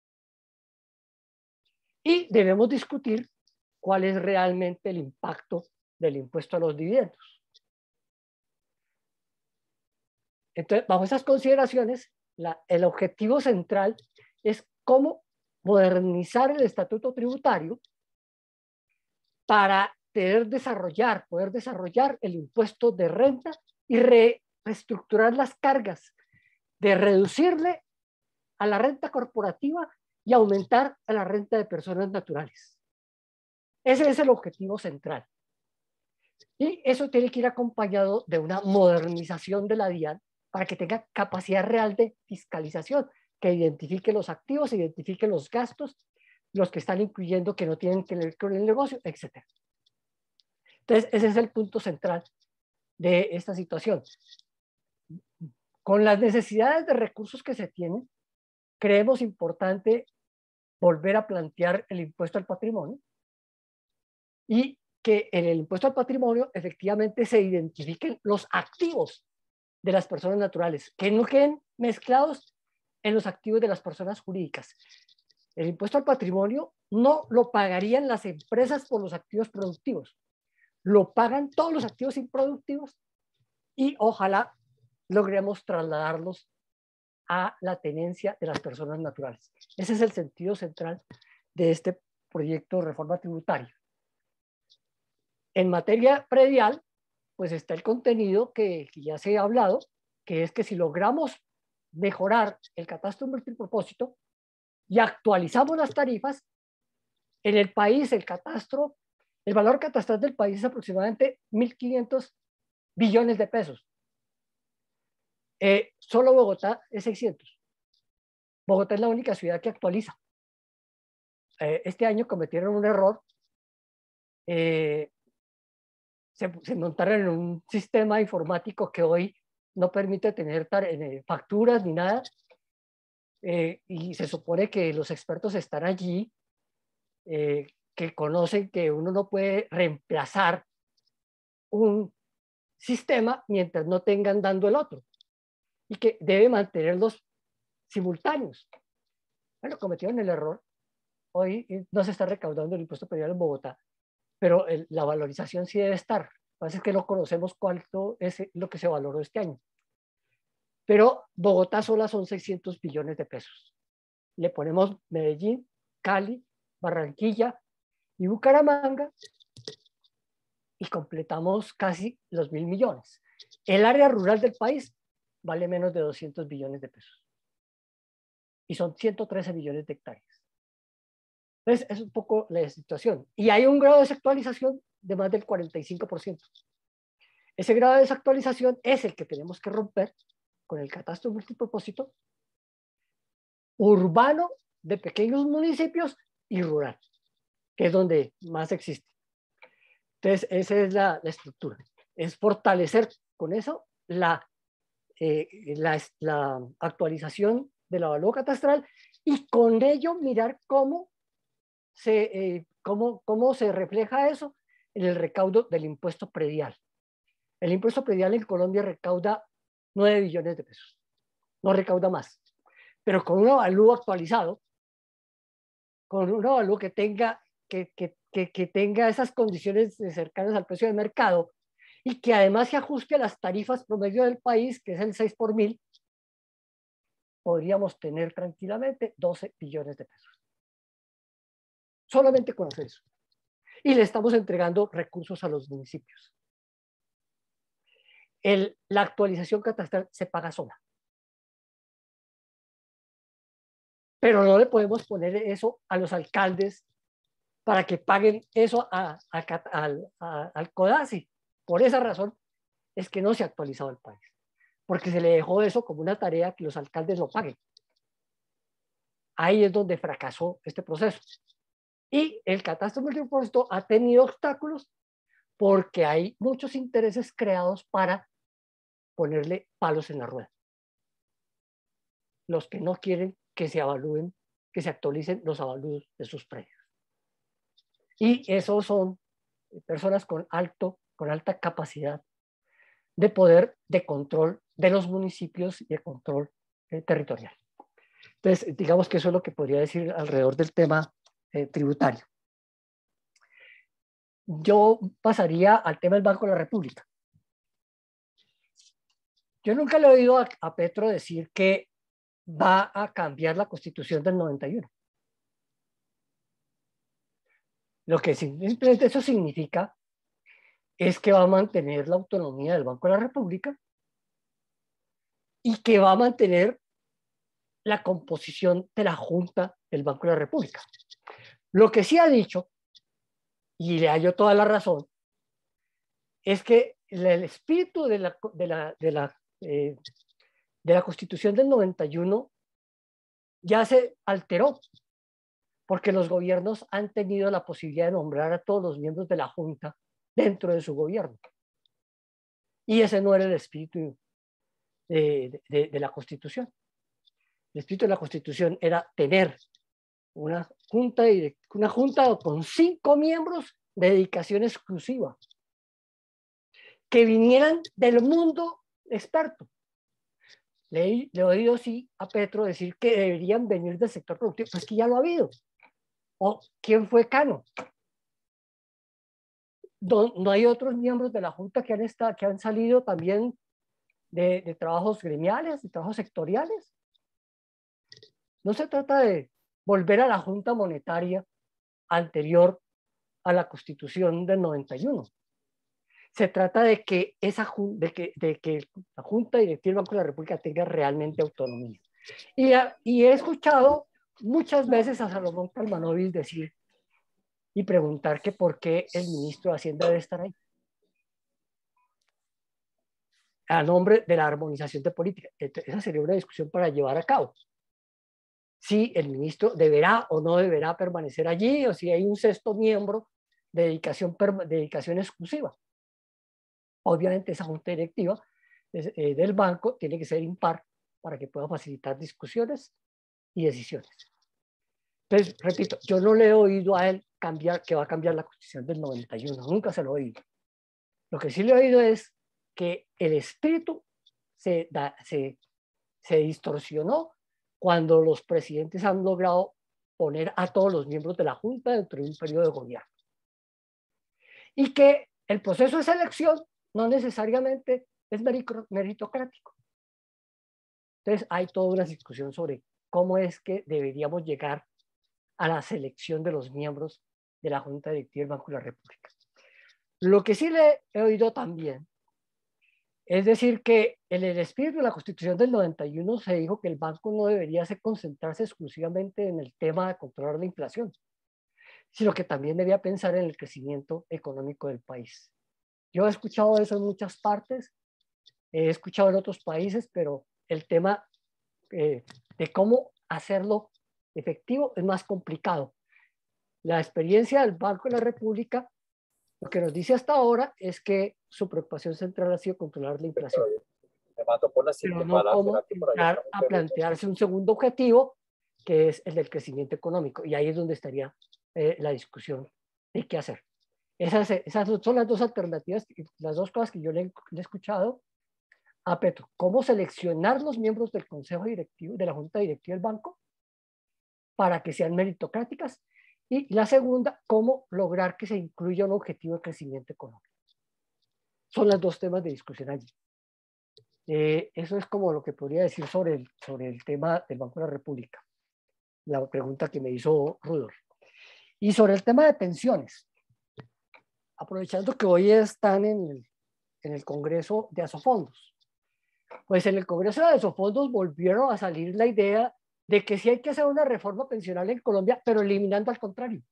Y debemos discutir cuál es realmente el impacto del impuesto a los dividendos. Entonces, bajo esas consideraciones, la, el objetivo central es cómo modernizar el estatuto tributario para poder desarrollar, poder desarrollar el impuesto de renta y re, reestructurar las cargas, de reducirle a la renta corporativa y aumentar a la renta de personas naturales. Ese es el objetivo central. Y eso tiene que ir acompañado de una modernización de la DIAN para que tenga capacidad real de fiscalización, que identifique los activos, identifique los gastos, los que están incluyendo que no tienen que ver con el negocio, etcétera. Entonces, ese es el punto central de esta situación. Con las necesidades de recursos que se tienen, creemos importante volver a plantear el impuesto al patrimonio y que en el impuesto al patrimonio efectivamente se identifiquen los activos de las personas naturales, que no queden mezclados en los activos de las personas jurídicas. El impuesto al patrimonio no lo pagarían las empresas por los activos productivos, lo pagan todos los activos improductivos y ojalá logremos trasladarlos a la tenencia de las personas naturales. Ese es el sentido central de este proyecto de reforma tributaria. En materia predial, pues está el contenido que, que ya se ha hablado, que es que si logramos mejorar el catastro multipropósito y actualizamos las tarifas, en el país el catastro, el valor catastral del país es aproximadamente mil quinientos billones de pesos. Eh, solo Bogotá es seiscientos. Bogotá es la única ciudad que actualiza. Eh, este año cometieron un error. Eh, se, se montaron en un sistema informático que hoy no permite tener eh, facturas ni nada. Eh, y se supone que los expertos están allí, eh, que conocen que uno no puede reemplazar un sistema mientras no tengan dando el otro y que debe mantenerlos simultáneos. Bueno, cometieron el error. Hoy no se está recaudando el impuesto predial en Bogotá, pero el, la valorización sí debe estar. Lo que pasa es que no conocemos cuánto es lo que se valoró este año. Pero Bogotá sola son seiscientos billones de pesos. Le ponemos Medellín, Cali, Barranquilla y Bucaramanga y completamos casi los mil millones. El área rural del país vale menos de doscientos billones de pesos. Y son ciento trece millones de hectáreas. Entonces, es un poco la situación. Y hay un grado de desactualización de más del cuarenta y cinco por ciento. Ese grado de desactualización es el que tenemos que romper con el catastro multipropósito urbano de pequeños municipios y rural, que es donde más existe. Entonces, esa es la, la estructura. Es fortalecer con eso la, eh, la, la actualización de la valor catastral y con ello mirar cómo se, eh, cómo, cómo se refleja eso en el recaudo del impuesto predial. El impuesto predial en Colombia recauda nueve billones de pesos. No recauda más. Pero con un avalúo actualizado, con un avalúo que tenga, que, que, que, que tenga esas condiciones cercanas al precio de mercado y que además se ajuste a las tarifas promedio del país, que es el seis por mil, podríamos tener tranquilamente doce billones de pesos. Solamente con hacer eso. Y le estamos entregando recursos a los municipios. El, la actualización catastral se paga sola. Pero no le podemos poner eso a los alcaldes para que paguen eso a, a, a, a, al CODACI. Por esa razón es que no se ha actualizado el país. Porque se le dejó eso como una tarea que los alcaldes lo paguen. Ahí es donde fracasó este proceso. Y el catastro multipropósito ha tenido obstáculos porque hay muchos intereses creados para ponerle palos en la rueda. Los que no quieren que se evalúen, que se actualicen los avalúos de sus predios. Y esos son personas con, alto, con alta capacidad de poder de control de los municipios y de control eh, territorial. Entonces, digamos que eso es lo que podría decir alrededor del tema eh, tributario. Yo pasaría al tema del Banco de la República. Yo nunca le he oído a, a Petro decir que va a cambiar la Constitución del noventa y uno. Lo que simplemente eso significa es que va a mantener la autonomía del Banco de la República y que va a mantener la composición de la Junta del Banco de la República. Lo que sí ha dicho, y le hallo toda la razón, es que el espíritu de la, de la, de la, eh, de la Constitución del noventa y uno ya se alteró, porque los gobiernos han tenido la posibilidad de nombrar a todos los miembros de la Junta dentro de su gobierno. Y ese no era el espíritu de, de, de la Constitución. El espíritu de la Constitución era tener una junta, una junta con cinco miembros de dedicación exclusiva, que vinieran del mundo experto. Le, le he oído sí a Petro decir que deberían venir del sector productivo, pues que ya lo ha habido. ¿O quién fue Cano? No, no hay otros miembros de la Junta que han, estado, que han salido también de, de trabajos gremiales, de trabajos sectoriales. No se trata de volver a la Junta Monetaria anterior a la Constitución del noventa y uno. Se trata de que, esa, de que, de que la Junta Directiva del Banco de la República tenga realmente autonomía. Y, y he escuchado muchas veces a Salomón Kalmanovic decir y preguntar que por qué el ministro de Hacienda debe estar ahí. A nombre de la armonización de política. Esa sería una discusión para llevar a cabo. Si el ministro deberá o no deberá permanecer allí, o si hay un sexto miembro de dedicación, de dedicación exclusiva. Obviamente esa junta directiva eh, del banco tiene que ser impar para que pueda facilitar discusiones y decisiones. Entonces, repito, yo no le he oído a él cambiar, que va a cambiar la Constitución del noventa y uno, nunca se lo he oído. Lo que sí le he oído es que el espíritu se, da, se, se distorsionó cuando los presidentes han logrado poner a todos los miembros de la Junta dentro de un periodo de gobierno. Y que el proceso de selección no necesariamente es meritocrático. Entonces hay toda una discusión sobre cómo es que deberíamos llegar a la selección de los miembros de la Junta Directiva del Banco de la República. Lo que sí le he oído también es decir que en el espíritu de la Constitución del noventa y uno se dijo que el banco no debería concentrarse exclusivamente en el tema de controlar la inflación, sino que también debía pensar en el crecimiento económico del país. Yo he escuchado eso en muchas partes, he escuchado en otros países, pero el tema eh, de cómo hacerlo efectivo es más complicado. La experiencia del Banco de la República, lo que nos dice hasta ahora es que su preocupación central ha sido controlar la inflación. Pero no cómo entrar a plantearse un segundo objetivo, que es el del crecimiento económico. Y ahí es donde estaría eh, la discusión de qué hacer. Esas, esas son las dos alternativas, las dos cosas que yo le, le he escuchado a Petro. ¿Cómo seleccionar los miembros del Consejo Directivo, de la Junta Directiva del Banco, para que sean meritocráticas? Y la segunda, cómo lograr que se incluya un objetivo de crecimiento económico. Son los dos temas de discusión allí. Eh, eso es como lo que podría decir sobre el, sobre el tema del Banco de la República, la pregunta que me hizo Rudolf. Y sobre el tema de pensiones, aprovechando que hoy están en el, en el Congreso de Asofondos, pues en el Congreso de Asofondos volvieron a salir la idea de que sí hay que hacer una reforma pensional en Colombia, pero eliminando al contrario.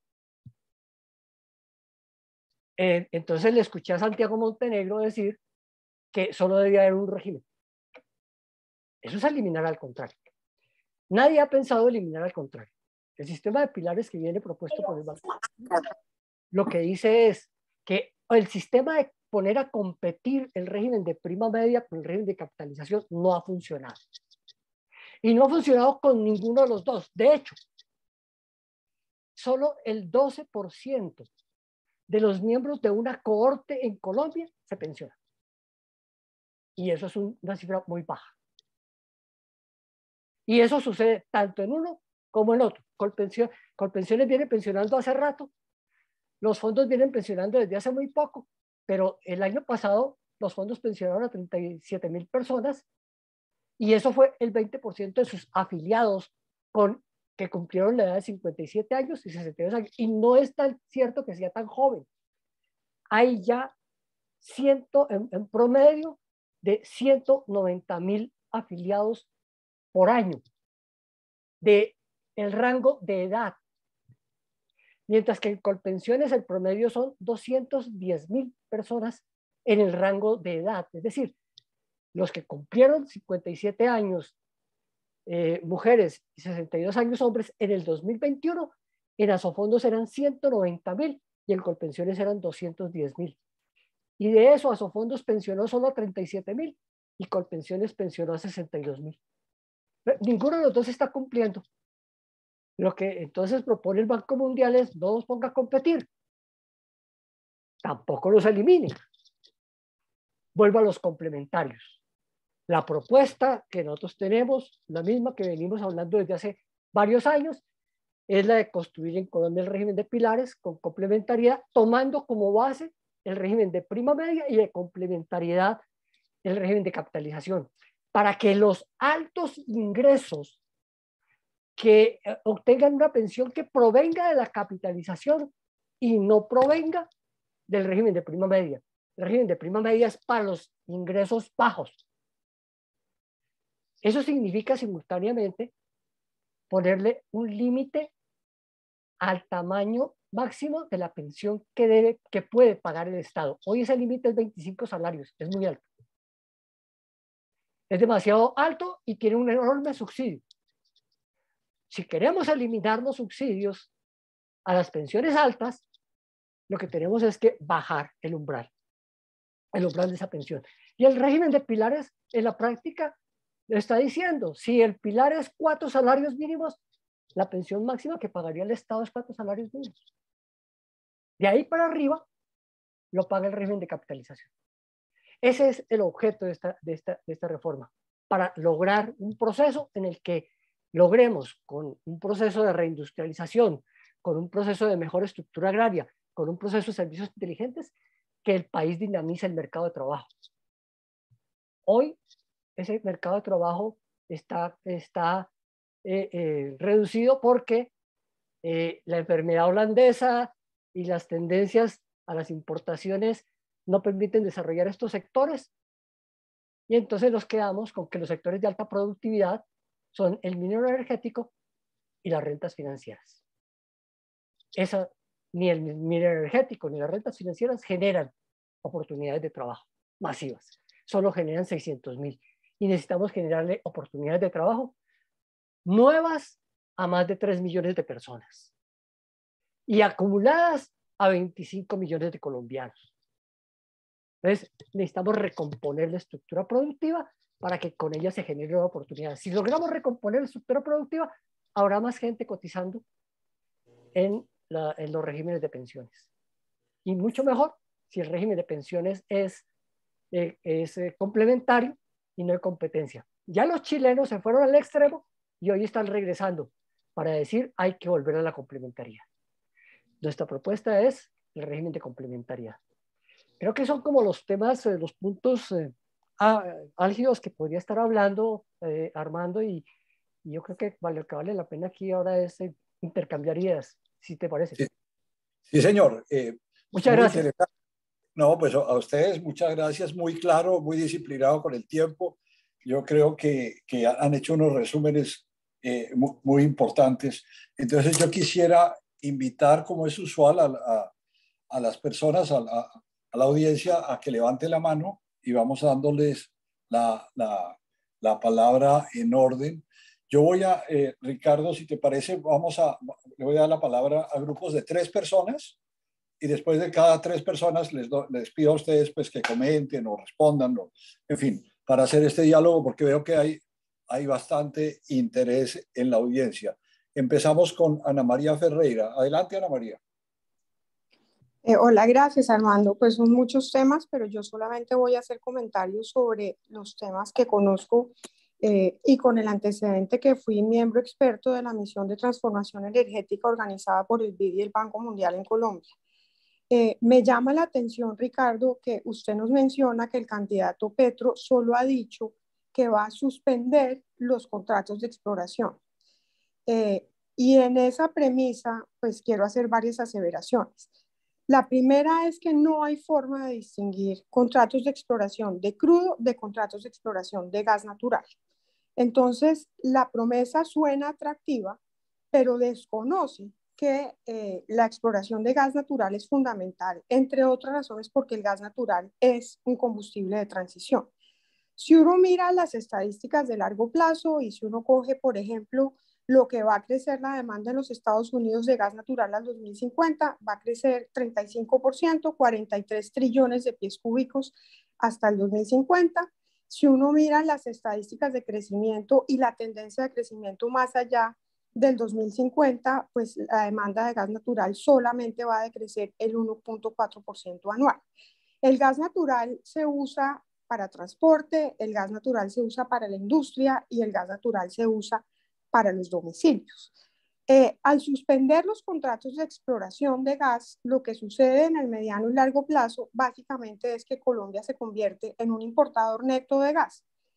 Eh, entonces le escuché a Santiago Montenegro decir que solo debía haber un régimen. Eso es eliminar al contrario. Nadie ha pensado eliminar al contrario. El sistema de pilares que viene propuesto por el Banco lo que dice es que el sistema de poner a competir el régimen de prima media con el régimen de capitalización no ha funcionado. Y no ha funcionado con ninguno de los dos. De hecho, solo el doce por ciento de los miembros de una cohorte en Colombia se pensionan. Y eso es un, una cifra muy baja. Y eso sucede tanto en uno como en otro. Colpensión, Colpensiones viene pensionando hace rato, los fondos vienen pensionando desde hace muy poco, pero el año pasado los fondos pensionaron a treinta y siete mil personas y eso fue el veinte por ciento de sus afiliados con, que cumplieron la edad de cincuenta y siete años y sesenta y dos años. Y no es tan cierto que sea tan joven. Hay ya ciento, en, en promedio de ciento noventa mil afiliados por año de el rango de edad, mientras que en Colpensiones el promedio son doscientos diez mil personas en el rango de edad, es decir, los que cumplieron cincuenta y siete años eh, mujeres y sesenta y dos años hombres en el dos mil veintiuno, en Asofondos eran ciento noventa mil y en Colpensiones eran doscientos diez mil. Y de eso Asofondos pensionó solo a treinta y siete mil y Colpensiones pensionó a sesenta y dos mil. Ninguno de los dos está cumpliendo. Lo que entonces propone el Banco Mundial es no los ponga a competir, tampoco los elimine, vuelva a los complementarios. La propuesta que nosotros tenemos, la misma que venimos hablando desde hace varios años, es la de construir en Colombia el régimen de pilares con complementariedad, tomando como base el régimen de prima media y de complementariedad el régimen de capitalización, para que los altos ingresos que eh, obtengan una pensión que provenga de la capitalización y no provenga del régimen de prima media. El régimen de prima media es para los ingresos bajos. Eso significa simultáneamente ponerle un límite al tamaño máximo de la pensión que, debe, que puede pagar el Estado. Hoy ese límite es veinticinco salarios, es muy alto. Es demasiado alto y tiene un enorme subsidio. Si queremos eliminar los subsidios a las pensiones altas, lo que tenemos es que bajar el umbral, el umbral de esa pensión. Y el régimen de pilares, en la práctica, lo está diciendo, si el pilar es cuatro salarios mínimos, la pensión máxima que pagaría el Estado es cuatro salarios mínimos. De ahí para arriba, lo paga el régimen de capitalización. Ese es el objeto de esta, de esta, de esta reforma, para lograr un proceso en el que logremos, con un proceso de reindustrialización, con un proceso de mejor estructura agraria, con un proceso de servicios inteligentes, que el país dinamice el mercado de trabajo. Hoy, ese mercado de trabajo está, está eh, eh, reducido porque eh, la enfermedad holandesa y las tendencias a las importaciones no permiten desarrollar estos sectores, y entonces nos quedamos con que los sectores de alta productividad son el minero energético y las rentas financieras. Esa, ni el minero energético ni las rentas financieras generan oportunidades de trabajo masivas, solo generan seiscientos mil, y necesitamos generarle oportunidades de trabajo nuevas a más de tres millones de personas y acumuladas a veinticinco millones de colombianos. Entonces, necesitamos recomponer la estructura productiva para que con ella se genere una oportunidad. Si logramos recomponer la estructura productiva, habrá más gente cotizando en, la, en los regímenes de pensiones. Y mucho mejor si el régimen de pensiones es, eh, es eh, complementario y no de competencia. Ya los chilenos se fueron al extremo y hoy están regresando para decir hay que volver a la complementariedad. Nuestra propuesta es el régimen de complementariedad. Creo que son como los temas, eh, los puntos eh, álgidos que podría estar hablando eh, Armando, y, y yo creo que vale, lo que vale la pena aquí ahora es eh, intercambiar ideas, si te parece. Sí, sí señor. Eh, Muchas gracias. No, pues a ustedes muchas gracias, muy claro, muy disciplinado con el tiempo. Yo creo que, que han hecho unos resúmenes eh, muy, muy importantes. Entonces yo quisiera invitar, como es usual, a, a, a las personas, a, a, a la audiencia, a que levante la mano y vamos dándoles la, la, la palabra en orden. Yo voy a, eh, Ricardo, si te parece, vamos a, le voy a dar la palabra a grupos de tres personas y después de cada tres personas les, do, les pido a ustedes pues, que comenten o respondan, o, en fin, para hacer este diálogo, porque veo que hay, hay bastante interés en la audiencia. Empezamos con Ana María Ferreira. Adelante, Ana María. Eh, hola, gracias Armando. Pues son muchos temas, pero yo solamente voy a hacer comentarios sobre los temas que conozco eh, y con el antecedente que fui miembro experto de la misión de transformación energética organizada por el B I D y el Banco Mundial en Colombia. Eh, me llama la atención, Ricardo, que usted nos menciona que el candidato Petro solo ha dicho que va a suspender los contratos de exploración. Eh, y en esa premisa, pues quiero hacer varias aseveraciones. La primera es que no hay forma de distinguir contratos de exploración de crudo de contratos de exploración de gas natural. Entonces, la promesa suena atractiva, pero desconoce que eh, la exploración de gas natural es fundamental, entre otras razones porque el gas natural es un combustible de transición. Si uno mira las estadísticas de largo plazo y si uno coge, por ejemplo, lo que va a crecer la demanda en los Estados Unidos de gas natural al dos mil cincuenta, va a crecer treinta y cinco por ciento, cuarenta y tres trillones de pies cúbicos hasta el dos mil cincuenta. Si uno mira las estadísticas de crecimiento y la tendencia de crecimiento más allá del dos mil cincuenta, pues la demanda de gas natural solamente va a decrecer el uno punto cuatro por ciento anual. El gas natural se usa para transporte, el gas natural se usa para la industria y el gas natural se usa para los domicilios. Eh, al suspender los contratos de exploración de gas, lo que sucede en el mediano y largo plazo básicamente es que Colombia se convierte en un importador neto de gas.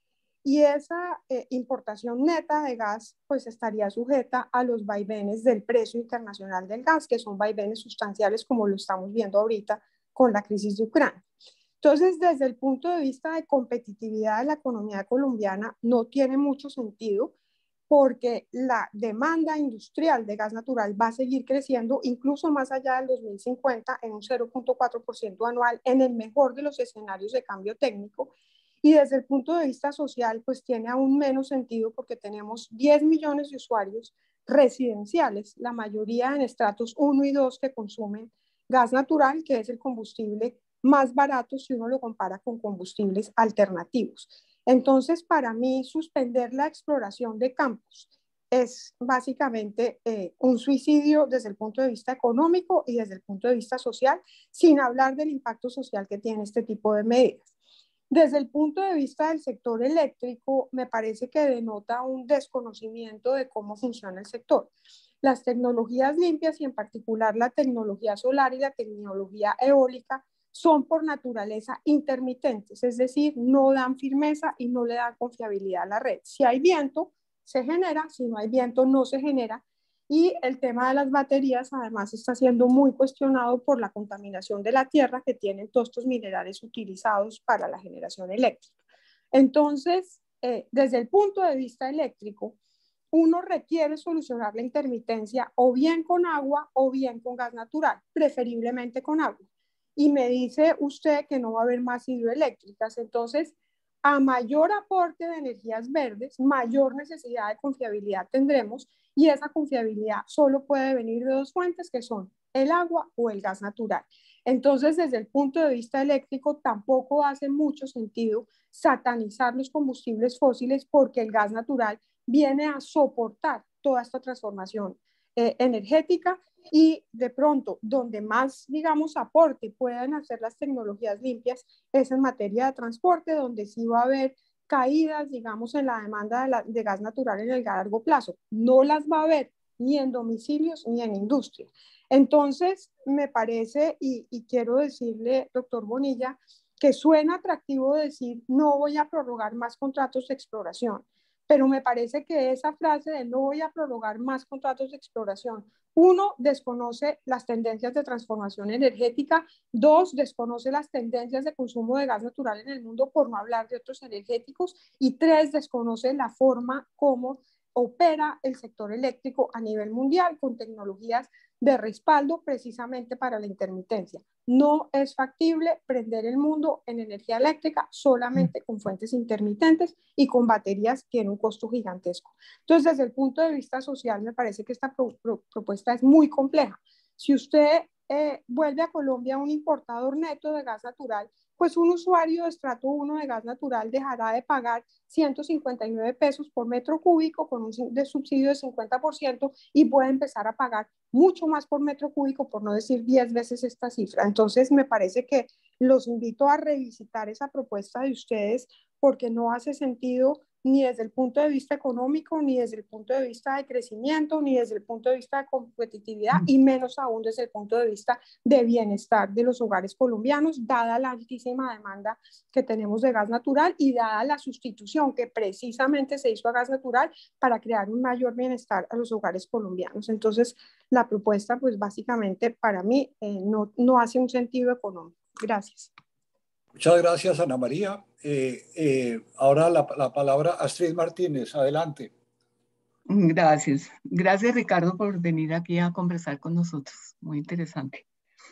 y esa eh, importación neta de gas pues estaría sujeta a los vaivenes del precio internacional del gas, que son vaivenes sustanciales como lo estamos viendo ahorita con la crisis de Ucrania. Entonces, desde el punto de vista de competitividad de la economía colombiana, no tiene mucho sentido porque la demanda industrial de gas natural va a seguir creciendo incluso más allá del dos mil cincuenta en un cero punto cuatro por ciento anual en el mejor de los escenarios de cambio técnico. Y desde el punto de vista social, pues tiene aún menos sentido porque tenemos diez millones de usuarios residenciales, la mayoría en estratos uno y dos que consumen gas natural, que es el combustible más barato si uno lo compara con combustibles alternativos. Entonces, para mí, suspender la exploración de campos es básicamente eh, un suicidio desde el punto de vista económico y desde el punto de vista social, sin hablar del impacto social que tiene este tipo de medidas. Desde el punto de vista del sector eléctrico, me parece que denota un desconocimiento de cómo funciona el sector. Las tecnologías limpias y en particular la tecnología solar y la tecnología eólica son por naturaleza intermitentes, es decir, no dan firmeza y no le dan confiabilidad a la red. Si hay viento, se genera, si no hay viento, no se genera. Y el tema de las baterías además está siendo muy cuestionado por la contaminación de la tierra que tienen todos estos minerales utilizados para la generación eléctrica. Entonces, eh, desde el punto de vista eléctrico, uno requiere solucionar la intermitencia o bien con agua o bien con gas natural, preferiblemente con agua. Y me dice usted que no va a haber más hidroeléctricas, entonces a mayor aporte de energías verdes, mayor necesidad de confiabilidad tendremos y esa confiabilidad solo puede venir de dos fuentes que son el agua o el gas natural. Entonces, desde el punto de vista eléctrico, tampoco hace mucho sentido satanizar los combustibles fósiles porque el gas natural viene a soportar toda esta transformación eh, energética y de pronto donde más, digamos, aporte puedan hacer las tecnologías limpias es en materia de transporte, donde sí va a haber caídas, digamos, en la demanda de, la, de gas natural en el largo plazo. No las va a haber ni en domicilios ni en industria. Entonces, me parece, y, y quiero decirle, doctor Bonilla, que suena atractivo decir no voy a prorrogar más contratos de exploración, pero me parece que esa frase de no voy a prorrogar más contratos de exploración, uno, desconoce las tendencias de transformación energética, dos, desconoce las tendencias de consumo de gas natural en el mundo, por no hablar de otros energéticos, y tres, desconoce la forma como opera el sector eléctrico a nivel mundial con tecnologías de respaldo precisamente para la intermitencia. No es factible prender el mundo en energía eléctrica solamente con fuentes intermitentes y con baterías que tienen un costo gigantesco. Entonces, desde el punto de vista social, me parece que esta pro pro propuesta es muy compleja. Si usted eh, vuelve a Colombia un importador neto de gas natural, pues un usuario de estrato uno de gas natural dejará de pagar ciento cincuenta y nueve pesos por metro cúbico con un de subsidio de cincuenta por ciento y puede empezar a pagar mucho más por metro cúbico, por no decir diez veces esta cifra. Entonces, me parece que los invito a revisitar esa propuesta de ustedes porque no hace sentido ni desde el punto de vista económico, ni desde el punto de vista de crecimiento, ni desde el punto de vista de competitividad, y menos aún desde el punto de vista de bienestar de los hogares colombianos, dada la altísima demanda que tenemos de gas natural y dada la sustitución que precisamente se hizo a gas natural para crear un mayor bienestar a los hogares colombianos. Entonces, la propuesta, pues básicamente para mí eh, no, no hace un sentido económico. Gracias. Muchas gracias, Ana María. Eh, eh, ahora la, la palabra Astrid Martínez. Adelante. Gracias. Gracias, Ricardo, por venir aquí a conversar con nosotros. Muy interesante.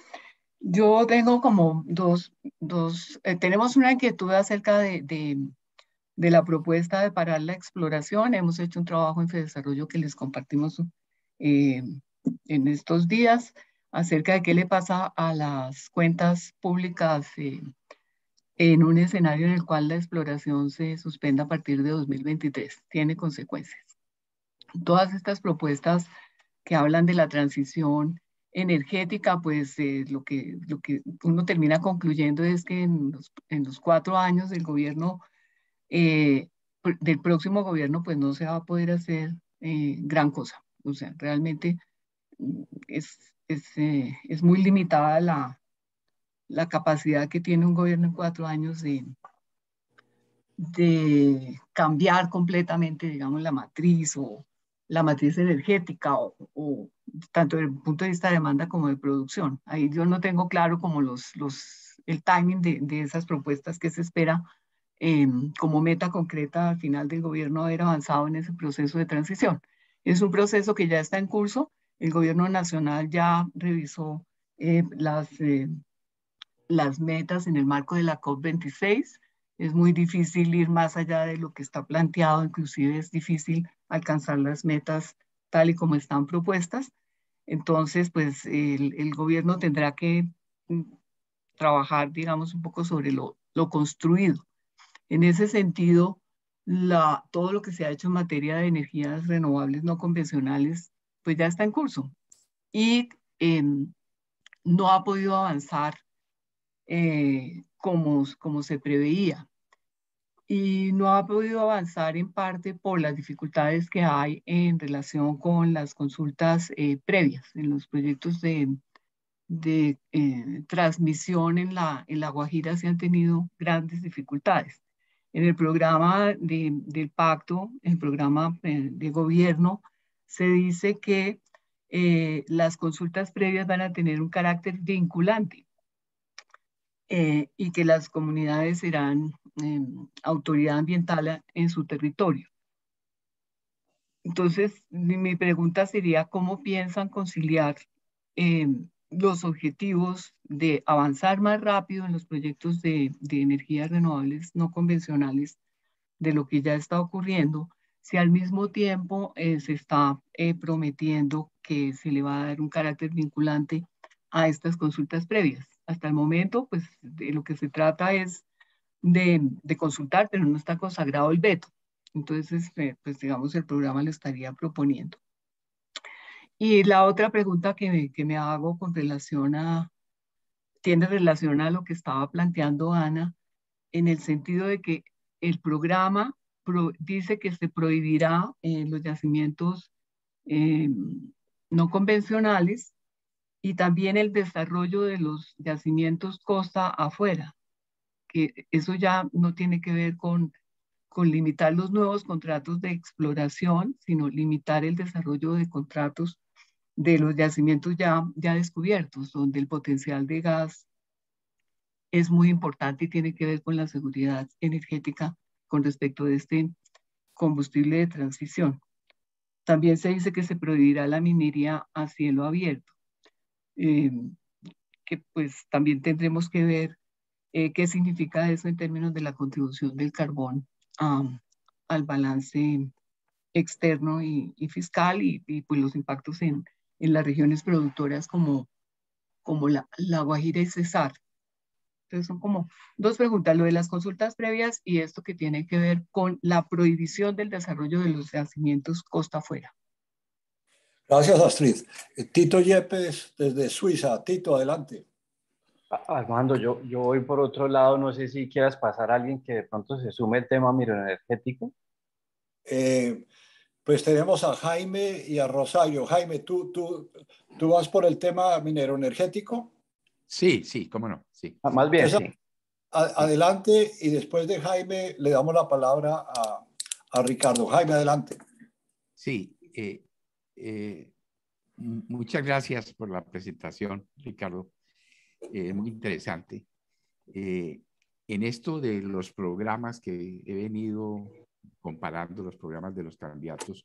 Yo tengo como dos, dos eh, tenemos una inquietud acerca de, de, de la propuesta de parar la exploración. Hemos hecho un trabajo en Fedesarrollo que les compartimos eh, en estos días acerca de qué le pasa a las cuentas públicas eh, en un escenario en el cual la exploración se suspenda a partir de dos mil veintitrés. Tiene consecuencias. Todas estas propuestas que hablan de la transición energética, pues eh, lo, que, lo que uno termina concluyendo es que en los, en los cuatro años del gobierno, eh, del próximo gobierno, pues no se va a poder hacer eh, gran cosa. O sea, realmente es, es, eh, es muy limitada la, la capacidad que tiene un gobierno en cuatro años de, de cambiar completamente, digamos, la matriz o la matriz energética o, o tanto desde el punto de vista de demanda como de producción. Ahí yo no tengo claro como los, los, el timing de, de esas propuestas que se espera eh, como meta concreta al final del gobierno haber avanzado en ese proceso de transición. Es un proceso que ya está en curso. El gobierno nacional ya revisó eh, las, eh, las metas en el marco de la COP veintiséis. Es muy difícil ir más allá de lo que está planteado, inclusive es difícil alcanzar las metas tal y como están propuestas. Entonces, pues el, el gobierno tendrá que mm, trabajar, digamos, un poco sobre lo, lo construido. En ese sentido, la, todo lo que se ha hecho en materia de energías renovables no convencionales, pues ya está en curso y eh, no ha podido avanzar eh, como, como se preveía. Y no ha podido avanzar en parte por las dificultades que hay en relación con las consultas eh, previas en los proyectos de, de eh, transmisión en la, en la Guajira se han tenido grandes dificultades. En el programa de, del pacto, el programa eh, de gobierno, se dice que eh, las consultas previas van a tener un carácter vinculante eh, y que las comunidades serán eh, autoridad ambiental en su territorio. Entonces, mi, mi pregunta sería, ¿cómo piensan conciliar eh, los objetivos de avanzar más rápido en los proyectos de, de energías renovables no convencionales de lo que ya está ocurriendo, si al mismo tiempo eh, se está eh, prometiendo que se le va a dar un carácter vinculante a estas consultas previas? Hasta el momento, pues de lo que se trata es de, de consultar, pero no está consagrado el veto. Entonces, eh, pues digamos, el programa lo estaría proponiendo. Y la otra pregunta que me, que me hago con relación a, tiene relación a lo que estaba planteando Ana, en el sentido de que el programa pro, dice que se prohibirá eh, los yacimientos eh, no convencionales y también el desarrollo de los yacimientos costa afuera, que eso ya no tiene que ver con, con limitar los nuevos contratos de exploración, sino limitar el desarrollo de contratos de los yacimientos ya, ya descubiertos, donde el potencial de gas es muy importante y tiene que ver con la seguridad energética con respecto de este combustible de transición. También se dice que se prohibirá la minería a cielo abierto, eh, que pues también tendremos que ver eh, qué significa eso en términos de la contribución del carbón um, al balance externo y, y fiscal y, y pues los impactos en, en las regiones productoras como, como la, la Guajira y Cesar. Entonces son como dos preguntas, lo de las consultas previas y esto que tiene que ver con la prohibición del desarrollo de los yacimientos costa afuera. Gracias, Astrid. Tito Yepes, desde Suiza. Tito, adelante. Armando, yo, yo voy por otro lado, no sé si quieras pasar a alguien que de pronto se sume el tema mineroenergético. Eh, pues tenemos a Jaime y a Rosario. Jaime, ¿tú, tú, tú vas por el tema minero energético? Sí, sí, cómo no, sí. Ah, más bien, Entonces, sí. a, adelante, y después de Jaime le damos la palabra a, a Ricardo. Jaime, adelante. Sí, eh, eh, muchas gracias por la presentación, Ricardo. Eh, muy interesante. Eh, en esto de los programas que he venido comparando, los programas de los candidatos,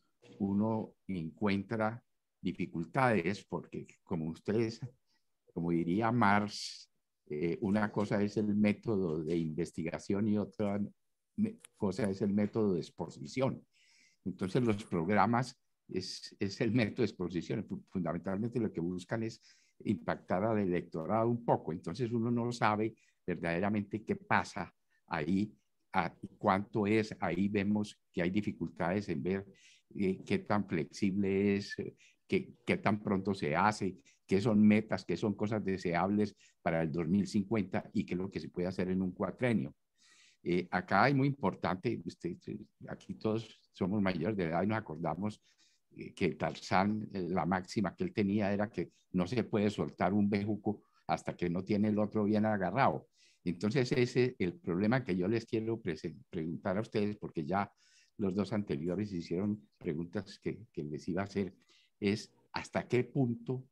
uno encuentra dificultades porque, como ustedes, como diría Marx, eh, una cosa es el método de investigación y otra cosa es el método de exposición. Entonces, los programas es, es el método de exposición. Fundamentalmente lo que buscan es impactar al electorado un poco. Entonces, uno no sabe verdaderamente qué pasa ahí, a cuánto es. Ahí vemos que hay dificultades en ver eh, qué tan flexible es, eh, qué, qué tan pronto se hace, qué son metas, qué son cosas deseables para el dos mil cincuenta y qué es lo que se puede hacer en un cuatrenio. Eh, acá es muy importante, usted, aquí todos somos mayores de edad y nos acordamos eh, que Tarzán, eh, la máxima que él tenía era que no se puede soltar un bejuco hasta que no tiene el otro bien agarrado. Entonces ese es el problema que yo les quiero preguntar a ustedes, porque ya los dos anteriores hicieron preguntas que, que les iba a hacer, es hasta qué punto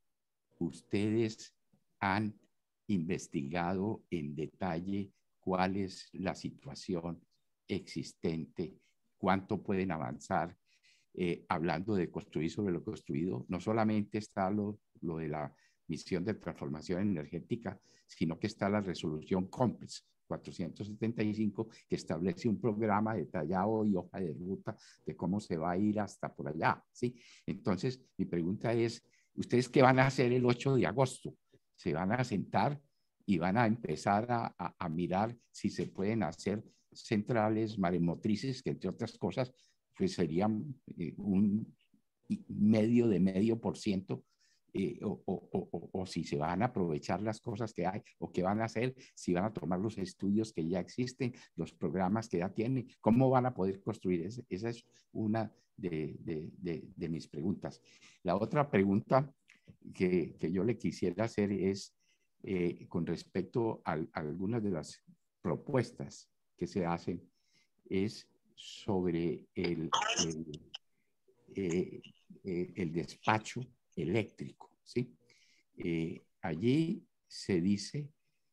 ustedes han investigado en detalle cuál es la situación existente, cuánto pueden avanzar, eh, hablando de construir sobre lo construido. No solamente está lo, lo de la misión de transformación energética, sino que está la resolución COMPES cuatrocientos setenta y cinco, que establece un programa detallado y hoja de ruta de cómo se va a ir hasta por allá, ¿sí? Entonces, mi pregunta es, ¿ustedes qué van a hacer el ocho de agosto? ¿Se van a sentar y van a empezar a, a, a mirar si se pueden hacer centrales maremotrices, que entre otras cosas, pues serían eh, un medio de medio por ciento, eh, o, o, o, o si se van a aprovechar las cosas que hay, o qué van a hacer, si van a tomar los estudios que ya existen, los programas que ya tienen, cómo van a poder construir. Ese, esa es una de, de, de, de mis preguntas. La otra pregunta que, que yo le quisiera hacer es eh, con respecto a, a algunas de las propuestas que se hacen, es sobre el, el, eh, eh, el despacho eléctrico, ¿sí? Eh, allí se dice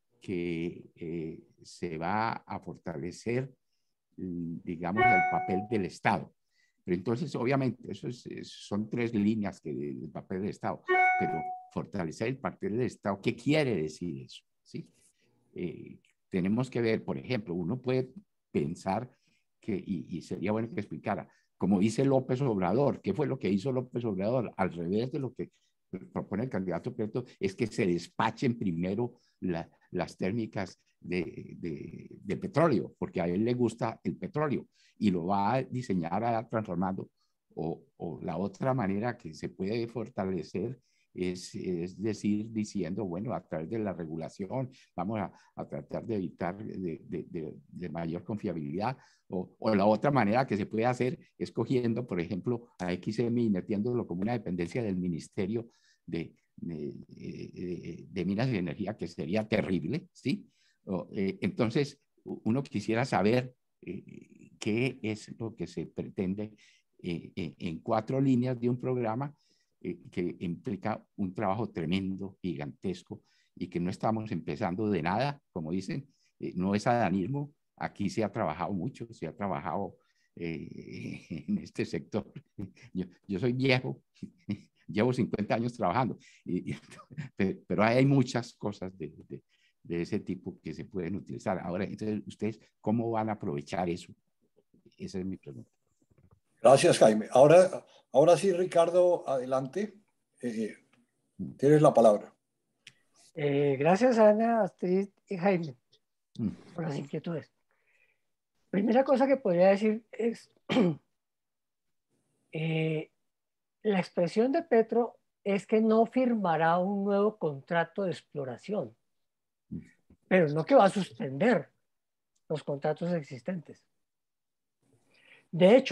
que eh, se va a fortalecer, digamos, el papel del Estado. Pero entonces, obviamente, eso es, son tres líneas que del papel del Estado, pero fortalecer el papel del Estado, ¿qué quiere decir eso? ¿Sí? Eh, tenemos que ver, por ejemplo, uno puede pensar que, y, y sería bueno que explicara, como dice López Obrador, ¿qué fue lo que hizo López Obrador? Al revés de lo que propone el candidato Petro, es que se despachen primero la, las térmicas de, de, de petróleo, porque a él le gusta el petróleo y lo va a diseñar a transformando. O, o la otra manera que se puede fortalecer es, es decir, diciendo, bueno, a través de la regulación vamos a, a tratar de evitar de, de, de, de mayor confiabilidad. O, o la otra manera que se puede hacer es cogiendo, por ejemplo, a X M y metiéndolo como una dependencia del Ministerio de, de, de, de Minas y Energía, que sería terrible, ¿sí? O, eh, entonces, uno quisiera saber eh, qué es lo que se pretende eh, eh, en cuatro líneas de un programa eh, que implica un trabajo tremendo, gigantesco, y que no estamos empezando de nada, como dicen, eh, no es adanismo. Aquí se ha trabajado mucho, se ha trabajado eh, en este sector. Yo, yo soy viejo, llevo cincuenta años trabajando, y, y, pero hay muchas cosas de, de, de ese tipo que se pueden utilizar. Ahora, entonces, ¿ustedes cómo van a aprovechar eso? Esa es mi pregunta. Gracias, Jaime. Ahora, ahora sí, Ricardo, adelante. Eh, tienes la palabra. Eh, gracias, Ana, Astrid y Jaime, por las inquietudes. Primera cosa que podría decir es, eh, la expresión de Petro es que no firmará un nuevo contrato de exploración, pero no que va a suspender los contratos existentes. De hecho,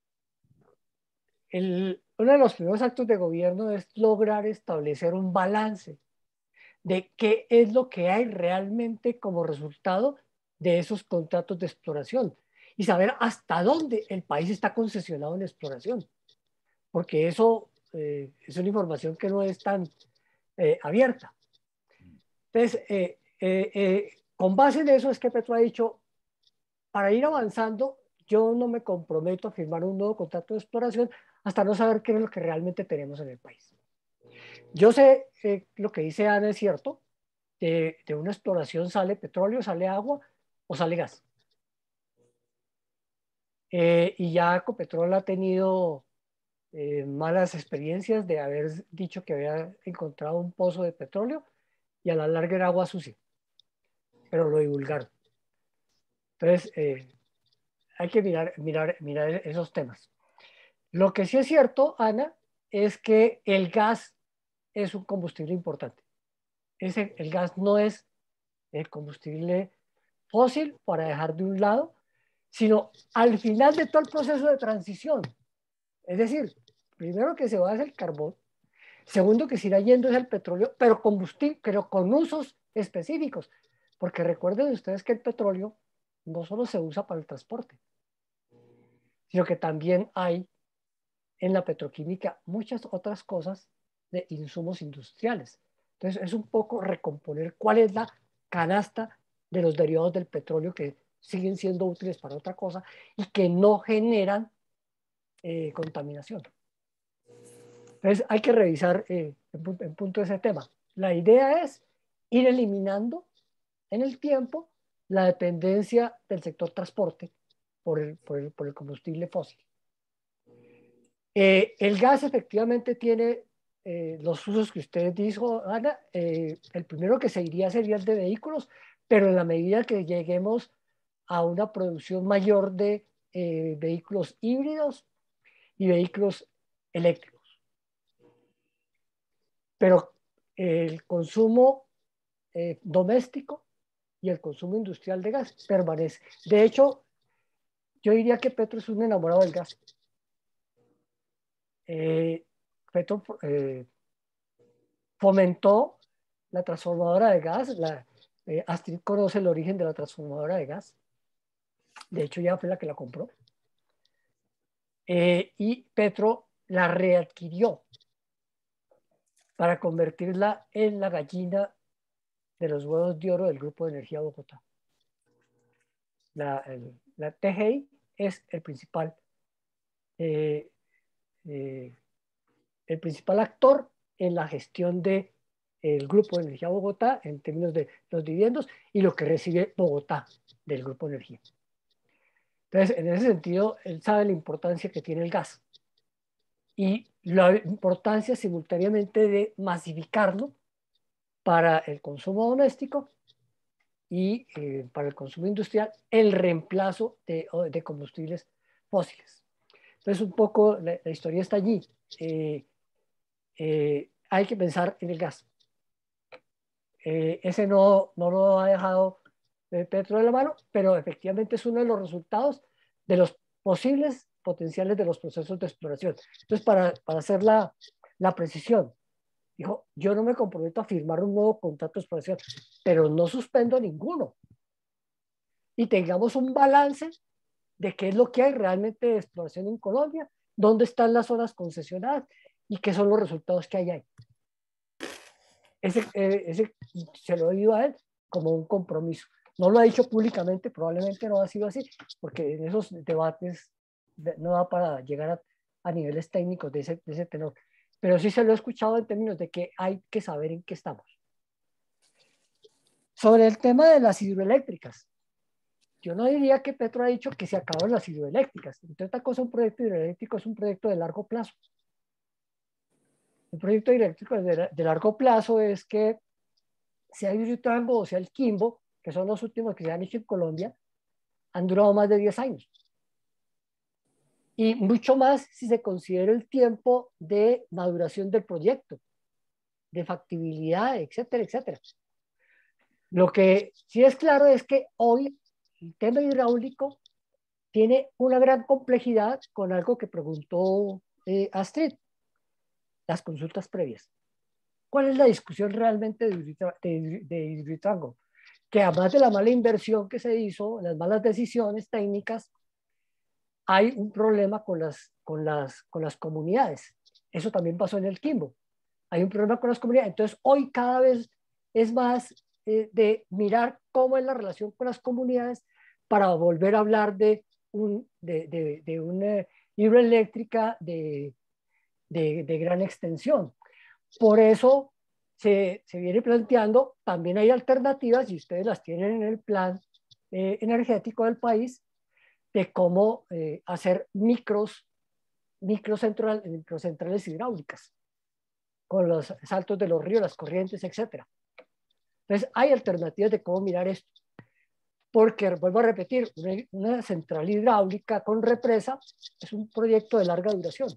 el, uno de los primeros actos de gobierno es lograr establecer un balance de qué es lo que hay realmente como resultado de esos contratos de exploración y saber hasta dónde el país está concesionado en exploración, porque eso eh, es una información que no es tan eh, abierta. Entonces, eh, eh, eh, con base en eso es que Petro ha dicho, para ir avanzando, yo no me comprometo a firmar un nuevo contrato de exploración hasta no saber qué es lo que realmente tenemos en el país. Yo sé eh, lo que dice Ana es cierto, de, de una exploración sale petróleo, sale agua o sale gas. Eh, y ya Ecopetrol ha tenido eh, malas experiencias de haber dicho que había encontrado un pozo de petróleo y a la larga era agua sucia, pero lo divulgaron. Entonces, eh, hay que mirar, mirar, mirar esos temas. Lo que sí es cierto, Ana, es que el gas es un combustible importante. Ese, el gas no es el combustible fósil para dejar de un lado, sino al final de todo el proceso de transición. Es decir, primero que se va a hacer el carbón, segundo que se irá yendo es el petróleo, pero combustible, pero con usos específicos. Porque recuerden ustedes que el petróleo no solo se usa para el transporte, sino que también hay en la petroquímica muchas otras cosas de insumos industriales. Entonces es un poco recomponer cuál es la canasta de los derivados del petróleo que siguen siendo útiles para otra cosa y que no generan eh, contaminación. Entonces hay que revisar eh, en, en punto ese tema. La idea es ir eliminando en el tiempo la dependencia del sector transporte por el, por el, por el combustible fósil. Eh, el gas efectivamente tiene eh, los usos que usted dijo, Ana. Eh, el primero que se iría sería el de vehículos, pero en la medida que lleguemos a una producción mayor de eh, vehículos híbridos y vehículos eléctricos. Pero el consumo eh, doméstico y el consumo industrial de gas permanece. De hecho, yo diría que Petro es un enamorado del gas. Eh, Petro eh, fomentó la transformadora de gas. La, eh, Astrid conoce el origen de la transformadora de gas. De hecho, ya fue la que la compró. Eh, y Petro la readquirió para convertirla en la gallina de los huevos de oro del Grupo de Energía Bogotá. La, el, la T G I es el principal, eh, eh, el principal actor en la gestión del de Grupo de Energía Bogotá en términos de los dividendos y lo que recibe Bogotá del Grupo de Energía. Entonces, en ese sentido, él sabe la importancia que tiene el gas y la importancia simultáneamente de masificarlo para el consumo doméstico y eh, para el consumo industrial, el reemplazo de, de combustibles fósiles. Entonces, un poco la, la historia está allí. Eh, eh, hay que pensar en el gas. Eh, ese no, no lo ha dejado eh, Petro de la mano, pero efectivamente es uno de los resultados de los posibles potenciales de los procesos de exploración. Entonces, para, para hacer la, la precisión, dijo, yo no me comprometo a firmar un nuevo contrato de exploración, pero no suspendo ninguno. Y tengamos un balance de qué es lo que hay realmente de exploración en Colombia, dónde están las zonas concesionadas y qué son los resultados que hay ahí. Ese, eh, ese se lo he oído a él como un compromiso. No lo ha dicho públicamente, probablemente no ha sido así, porque en esos debates no da para llegar a, a niveles técnicos de ese, de ese tenor. Pero sí se lo he escuchado en términos de que hay que saber en qué estamos. Sobre el tema de las hidroeléctricas, yo no diría que Petro ha dicho que se acaban las hidroeléctricas. Entre otra cosa, un proyecto hidroeléctrico es un proyecto de largo plazo. Un proyecto hidroeléctrico de, de largo plazo es que sea Hidroituango o sea el Quimbo, que son los últimos que se han hecho en Colombia, han durado más de diez años. Y mucho más si se considera el tiempo de maduración del proyecto, de factibilidad, etcétera, etcétera. Lo que sí es claro es que hoy el tema hidráulico tiene una gran complejidad con algo que preguntó eh, Astrid, las consultas previas. ¿Cuál es la discusión realmente de Hidroituango? Que además de la mala inversión que se hizo, las malas decisiones técnicas, hay un problema con las, con las, con las comunidades. Eso también pasó en el Quimbo. Hay un problema con las comunidades. Entonces, hoy cada vez es más eh, de mirar cómo es la relación con las comunidades para volver a hablar de, un, de, de, de una hidroeléctrica de, de, de gran extensión. Por eso se, se viene planteando, también hay alternativas, y ustedes las tienen en el plan eh, energético del país, de cómo eh, hacer micros, microcentral, microcentrales hidráulicas, con los saltos de los ríos, las corrientes, etcétera. Entonces, hay alternativas de cómo mirar esto. Porque, vuelvo a repetir, una, una central hidráulica con represa es un proyecto de larga duración.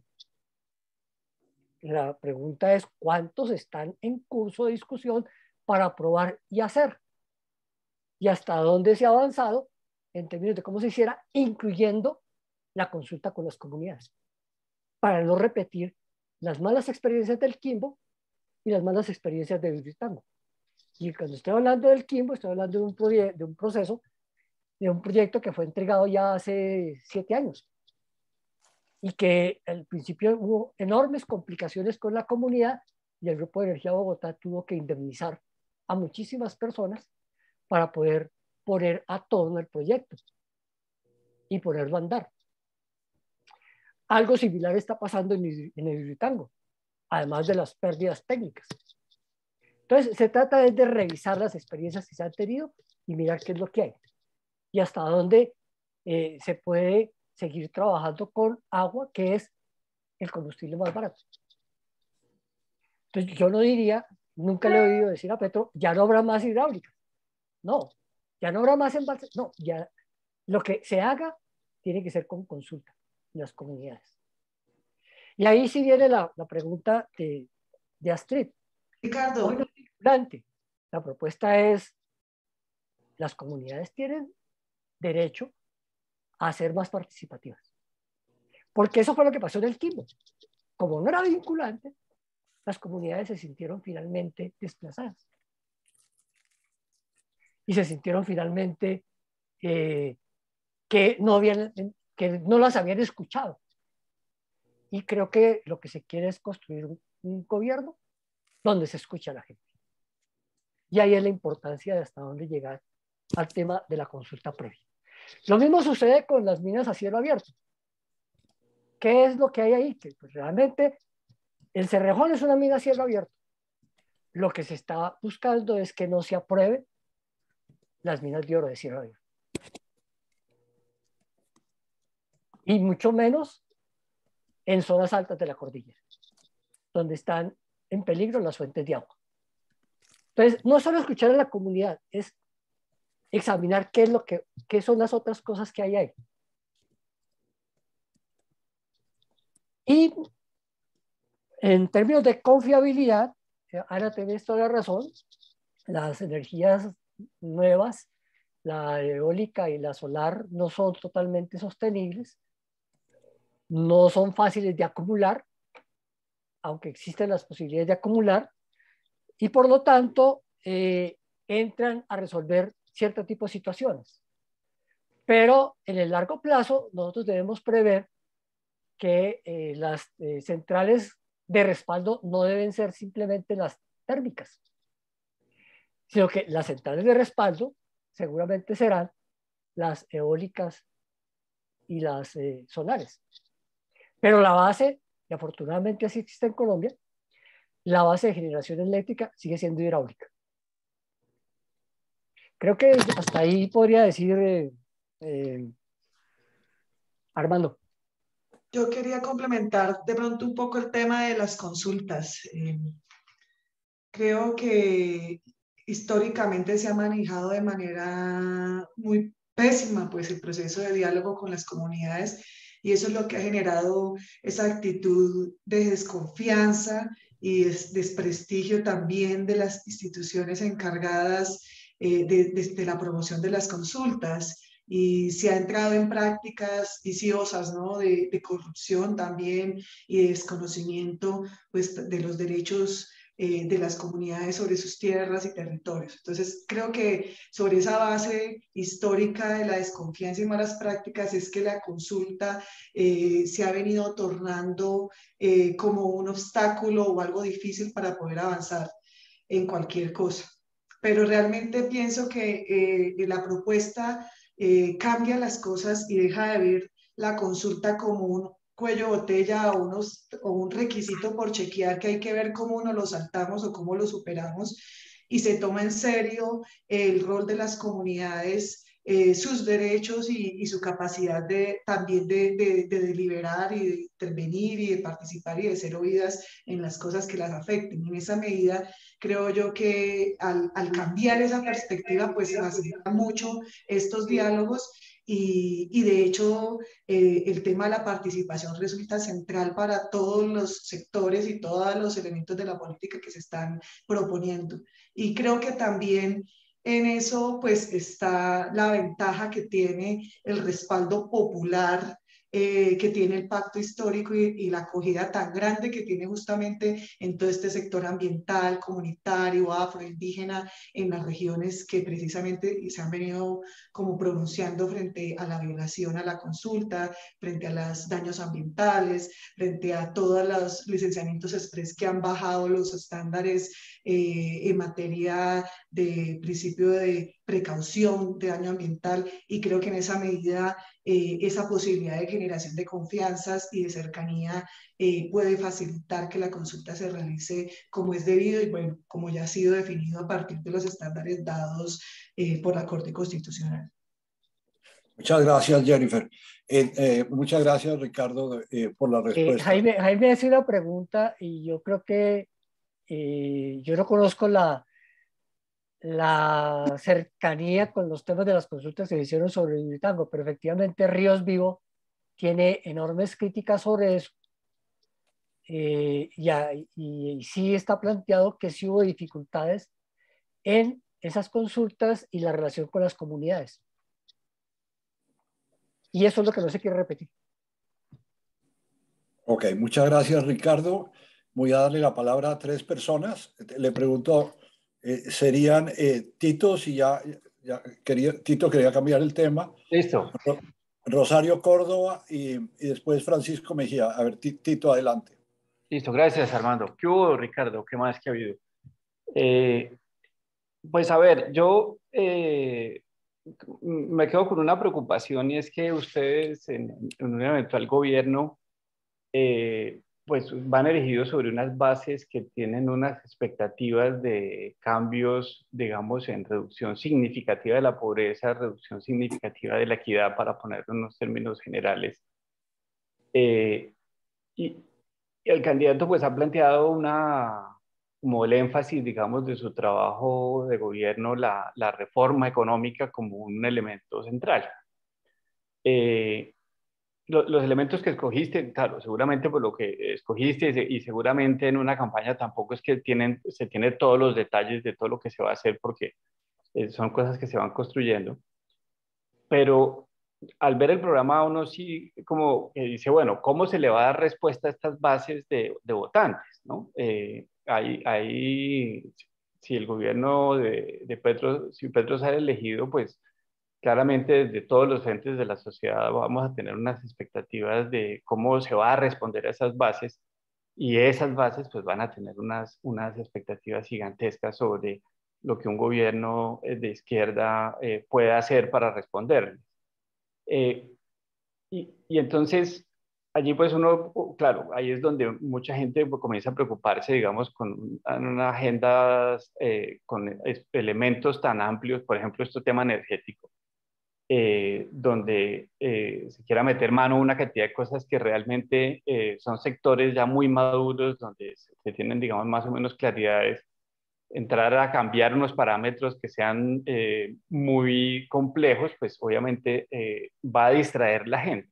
La pregunta es cuántos están en curso de discusión para probar y hacer. Y hasta dónde se ha avanzado en términos de cómo se hiciera, incluyendo la consulta con las comunidades, para no repetir las malas experiencias del Quimbo y las malas experiencias de Hidroituango. Y cuando estoy hablando del Quimbo, estoy hablando de un, de un proceso, de un proyecto que fue entregado ya hace siete años. Y que al principio hubo enormes complicaciones con la comunidad y el Grupo de Energía Bogotá tuvo que indemnizar a muchísimas personas para poder poner a tono el proyecto y ponerlo a andar. Algo similar está pasando en el, en el Hidroituango, además de las pérdidas técnicas. Entonces, se trata de, de revisar las experiencias que se han tenido y mirar qué es lo que hay y hasta dónde eh, se puede seguir trabajando con agua, que es el combustible más barato. Entonces, yo no diría, nunca le he oído decir a Petro, ya no habrá más hidráulica. No, ya no habrá más embalses. No, ya lo que se haga tiene que ser con consulta en las comunidades. Y ahí sí viene la, la pregunta de, de Astrid. Ricardo. Hoy no es vinculante. La propuesta es, las comunidades tienen derecho a ser más participativas. Porque eso fue lo que pasó en el Quimbo. Como no era vinculante, las comunidades se sintieron finalmente desplazadas. Y se sintieron finalmente eh, que, no habían, que no las habían escuchado. Y creo que lo que se quiere es construir un, un gobierno donde se escucha a la gente. Y ahí es la importancia de hasta dónde llegar al tema de la consulta previa. Lo mismo sucede con las minas a cielo abierto. ¿Qué es lo que hay ahí? Que pues, realmente el Cerrejón es una mina a cielo abierto. Lo que se está buscando es que no se aprueben las minas de oro de cielo abierto. Y mucho menos en zonas altas de la cordillera, donde están en peligro las fuentes de agua. Entonces, no solo escuchar a la comunidad, es examinar qué es lo que, qué son las otras cosas que hay ahí. Y en términos de confiabilidad, Ana, tenés toda la razón, las energías nuevas, la eólica y la solar, no son totalmente sostenibles, no son fáciles de acumular, aunque existen las posibilidades de acumular, y por lo tanto eh, entran a resolver cierto tipo de situaciones. Pero en el largo plazo nosotros debemos prever que eh, las eh, centrales de respaldo no deben ser simplemente las térmicas, sino que las centrales de respaldo seguramente serán las eólicas y las eh, solares. Pero la base, y afortunadamente así existe en Colombia, la base de generación eléctrica sigue siendo hidráulica. Creo que hasta ahí podría decir eh, eh, Armando. Yo quería complementar de pronto un poco el tema de las consultas. Eh, creo que históricamente se ha manejado de manera muy pésima pues, el proceso de diálogo con las comunidades y eso es lo que ha generado esa actitud de desconfianza y des desprestigio también de las instituciones encargadas eh, de, de, de la promoción de las consultas. Y se ha entrado en prácticas viciosas, ¿no? de, de corrupción también y de desconocimiento pues, de los derechos eh, de las comunidades sobre sus tierras y territorios. Entonces, creo que sobre esa base histórica de la desconfianza y malas prácticas es que la consulta eh, se ha venido tornando eh, como un obstáculo o algo difícil para poder avanzar en cualquier cosa. Pero realmente pienso que eh, la propuesta Eh, cambia las cosas y deja de ver la consulta como un cuello botella o, unos, o un requisito por chequear que hay que ver cómo uno lo saltamos o cómo lo superamos y se toma en serio el rol de las comunidades, eh, sus derechos y, y su capacidad de, también de, de, de deliberar y de intervenir y de participar y de ser oídas en las cosas que las afecten. En esa medida, creo yo que al, al cambiar esa perspectiva, pues facilita mucho estos diálogos y, y de hecho eh, el tema de la participación resulta central para todos los sectores y todos los elementos de la política que se están proponiendo. Y creo que también en eso pues está la ventaja que tiene el respaldo popular eh, que tiene el pacto histórico y, y la acogida tan grande que tiene justamente en todo este sector ambiental, comunitario, afroindígena, en las regiones que precisamente se han venido como pronunciando frente a la violación a la consulta, frente a los daños ambientales, frente a todos los licenciamientos express que han bajado los estándares eh, en materia de principio de precaución de daño ambiental, y creo que en esa medida eh, esa posibilidad de generación de confianzas y de cercanía eh, puede facilitar que la consulta se realice como es debido y bueno, como ya ha sido definido a partir de los estándares dados eh, por la Corte Constitucional. Muchas gracias, Jennifer. Eh, eh, muchas gracias, Ricardo, eh, por la respuesta. Eh, Jaime, Jaime hace una pregunta y yo creo que eh, yo no conozco la, la cercanía con los temas de las consultas que se hicieron sobre el tango, pero efectivamente Ríos Vivo tiene enormes críticas sobre eso. Eh, y, y, y sí está planteado que sí hubo dificultades en esas consultas y la relación con las comunidades. Y eso es lo que no se quiere repetir. Ok, muchas gracias, Ricardo. Voy a darle la palabra a tres personas. Le pregunto, eh, serían eh, Tito, si ya, ya quería, Tito quería cambiar el tema. Listo. Rosario Córdoba y, y después Francisco Mejía. A ver, Tito, adelante. Listo, gracias, Armando. ¿Qué hubo, Ricardo? ¿Qué más que ha habido? Eh, pues a ver, yo eh, me quedo con una preocupación, y es que ustedes en, en un eventual gobierno eh, pues van erigidos sobre unas bases que tienen unas expectativas de cambios, digamos, en reducción significativa de la pobreza, reducción significativa de la equidad, para ponerlo en unos términos generales. Eh, y, y el candidato pues ha planteado una, como el énfasis, digamos, de su trabajo de gobierno, la, la reforma económica como un elemento central. Eh, lo, los elementos que escogiste, claro, seguramente por lo que escogiste y, y seguramente en una campaña tampoco es que tienen, se tiene todos los detalles de todo lo que se va a hacer, porque eh, son cosas que se van construyendo. Pero al ver el programa uno sí como que dice, bueno, ¿cómo se le va a dar respuesta a estas bases de, de votantes, ¿no? Eh, ahí, ahí, si el gobierno de, de Petro, si Petro sale elegido, pues claramente desde todos los frentes de la sociedad vamos a tener unas expectativas de cómo se va a responder a esas bases, y esas bases pues van a tener unas, unas expectativas gigantescas sobre lo que un gobierno de izquierda eh, puede hacer para responderles. Eh, y, y entonces allí pues uno, claro, ahí es donde mucha gente pues, comienza a preocuparse, digamos, con una agenda eh, con elementos tan amplios, por ejemplo, este tema energético, eh, donde eh, se quiera meter mano a una cantidad de cosas que realmente eh, son sectores ya muy maduros, donde se, se tienen, digamos, más o menos claridades. Entrar a cambiar unos parámetros que sean eh, muy complejos, pues obviamente eh, va a distraer la gente.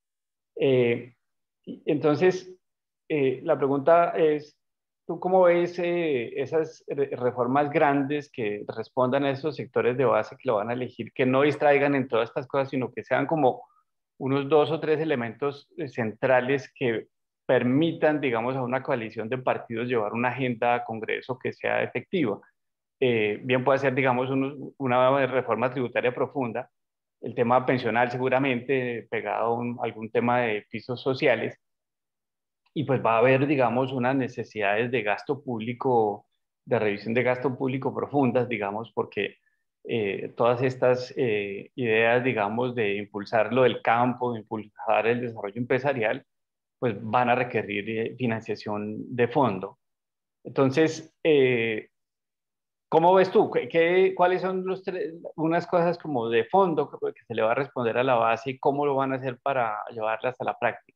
Eh, entonces, eh, la pregunta es, ¿tú cómo ves eh, esas reformas grandes que respondan a esos sectores de base que lo van a elegir, que no distraigan en todas estas cosas, sino que sean como unos dos o tres elementos centrales que permitan, digamos, a una coalición de partidos llevar una agenda a Congreso que sea efectiva? Eh, bien puede ser, digamos, unos, una reforma tributaria profunda, el tema pensional seguramente pegado a un, algún tema de pisos sociales, y pues va a haber, digamos, unas necesidades de gasto público, de revisión de gasto público profundas, digamos, porque eh, todas estas eh, ideas, digamos, de impulsar lo del campo, de impulsar el desarrollo empresarial, pues van a requerir eh, financiación de fondo. Entonces, eh, ¿cómo ves tú? ¿Qué, qué, ¿Cuáles son los tres, unas cosas como de fondo que, que se le va a responder a la base, y cómo lo van a hacer para llevarlas a la práctica?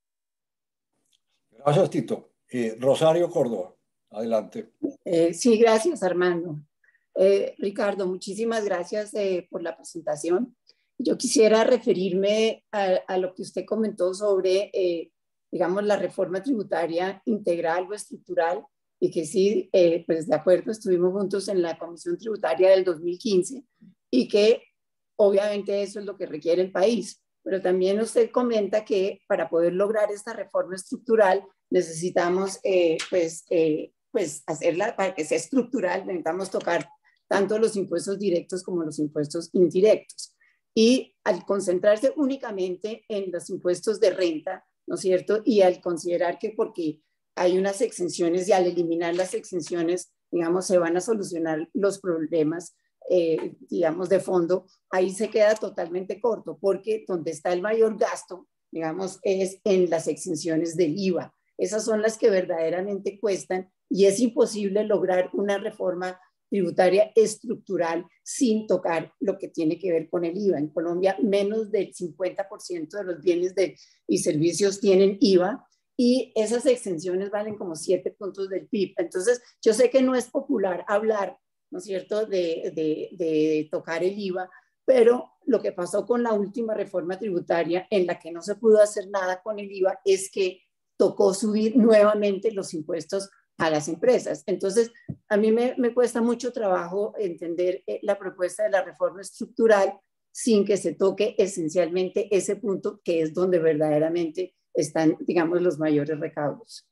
Gracias, Tito. Eh, Rosario Córdoba, adelante. Eh, sí, gracias, Armando. Eh, Ricardo, muchísimas gracias eh, por la presentación. Yo quisiera referirme a, a lo que usted comentó sobre, eh, digamos, la reforma tributaria integral o estructural, y que sí, eh, pues de acuerdo, estuvimos juntos en la Comisión Tributaria del dos mil quince, y que obviamente eso es lo que requiere el país. pero también usted comenta que para poder lograr esta reforma estructural necesitamos eh, pues, eh, pues hacerla para que sea estructural, necesitamos tocar tanto los impuestos directos como los impuestos indirectos. Y al concentrarse únicamente en los impuestos de renta, ¿no es cierto? Y al considerar que porque hay unas exenciones y al eliminar las exenciones, digamos, se van a solucionar los problemas, eh, digamos, de fondo, ahí se queda totalmente corto, porque donde está el mayor gasto, digamos, es en las exenciones del I V A. Esas son las que verdaderamente cuestan y es imposible lograr una reforma tributaria estructural sin tocar lo que tiene que ver con el I V A. En Colombia, menos del cincuenta por ciento de los bienes de, y servicios tienen I V A y esas exenciones valen como siete puntos del P I B. Entonces, yo sé que no es popular hablar, ¿no es cierto?, de, de, de tocar el I V A, pero lo que pasó con la última reforma tributaria en la que no se pudo hacer nada con el I V A es que tocó subir nuevamente los impuestos a las empresas. Entonces, a mí me, me cuesta mucho trabajo entender eh, la propuesta de la reforma estructural sin que se toque esencialmente ese punto que es donde verdaderamente están, digamos, los mayores recaudos.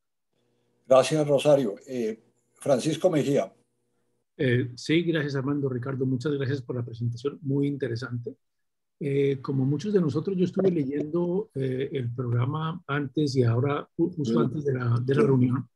Gracias, Rosario. Eh, Francisco Mejía. Eh, sí, gracias, Armando. Ricardo, muchas gracias por la presentación, muy interesante. Eh, como muchos de nosotros, yo estuve leyendo eh, el programa antes y ahora, justo antes de la, de la reunión,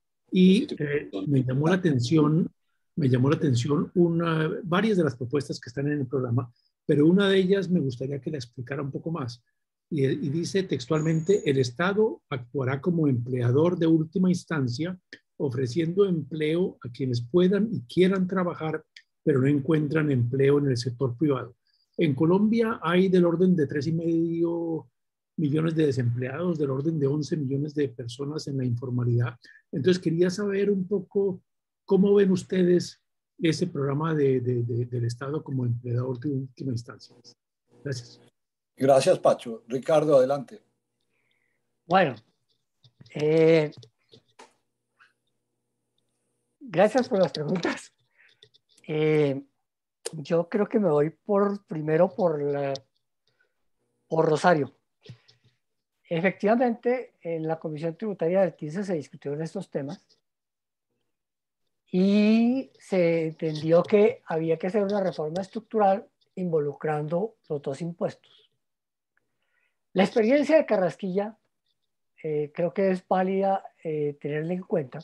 y eh, me llamó la atención, me llamó la atención una, varias de las propuestas que están en el programa, pero una de ellas me gustaría que la explicara un poco más. Y, y dice textualmente, el Estado actuará como empleador de última instancia, ofreciendo empleo a quienes puedan y quieran trabajar, pero no encuentran empleo en el sector privado. En Colombia hay del orden de tres y medio millones de desempleados, del orden de once millones de personas en la informalidad. Entonces quería saber un poco cómo ven ustedes ese programa de, de, de, del Estado como empleador de última instancia. Gracias. Gracias, Pacho. Ricardo, adelante. Bueno, eh, gracias por las preguntas. Eh, yo creo que me voy por, primero por, la, por Rosario. Efectivamente, en la Comisión Tributaria del quince se discutieron estos temas y se entendió que había que hacer una reforma estructural involucrando los dos impuestos. La experiencia de Carrasquilla eh, creo que es válida eh, tenerla en cuenta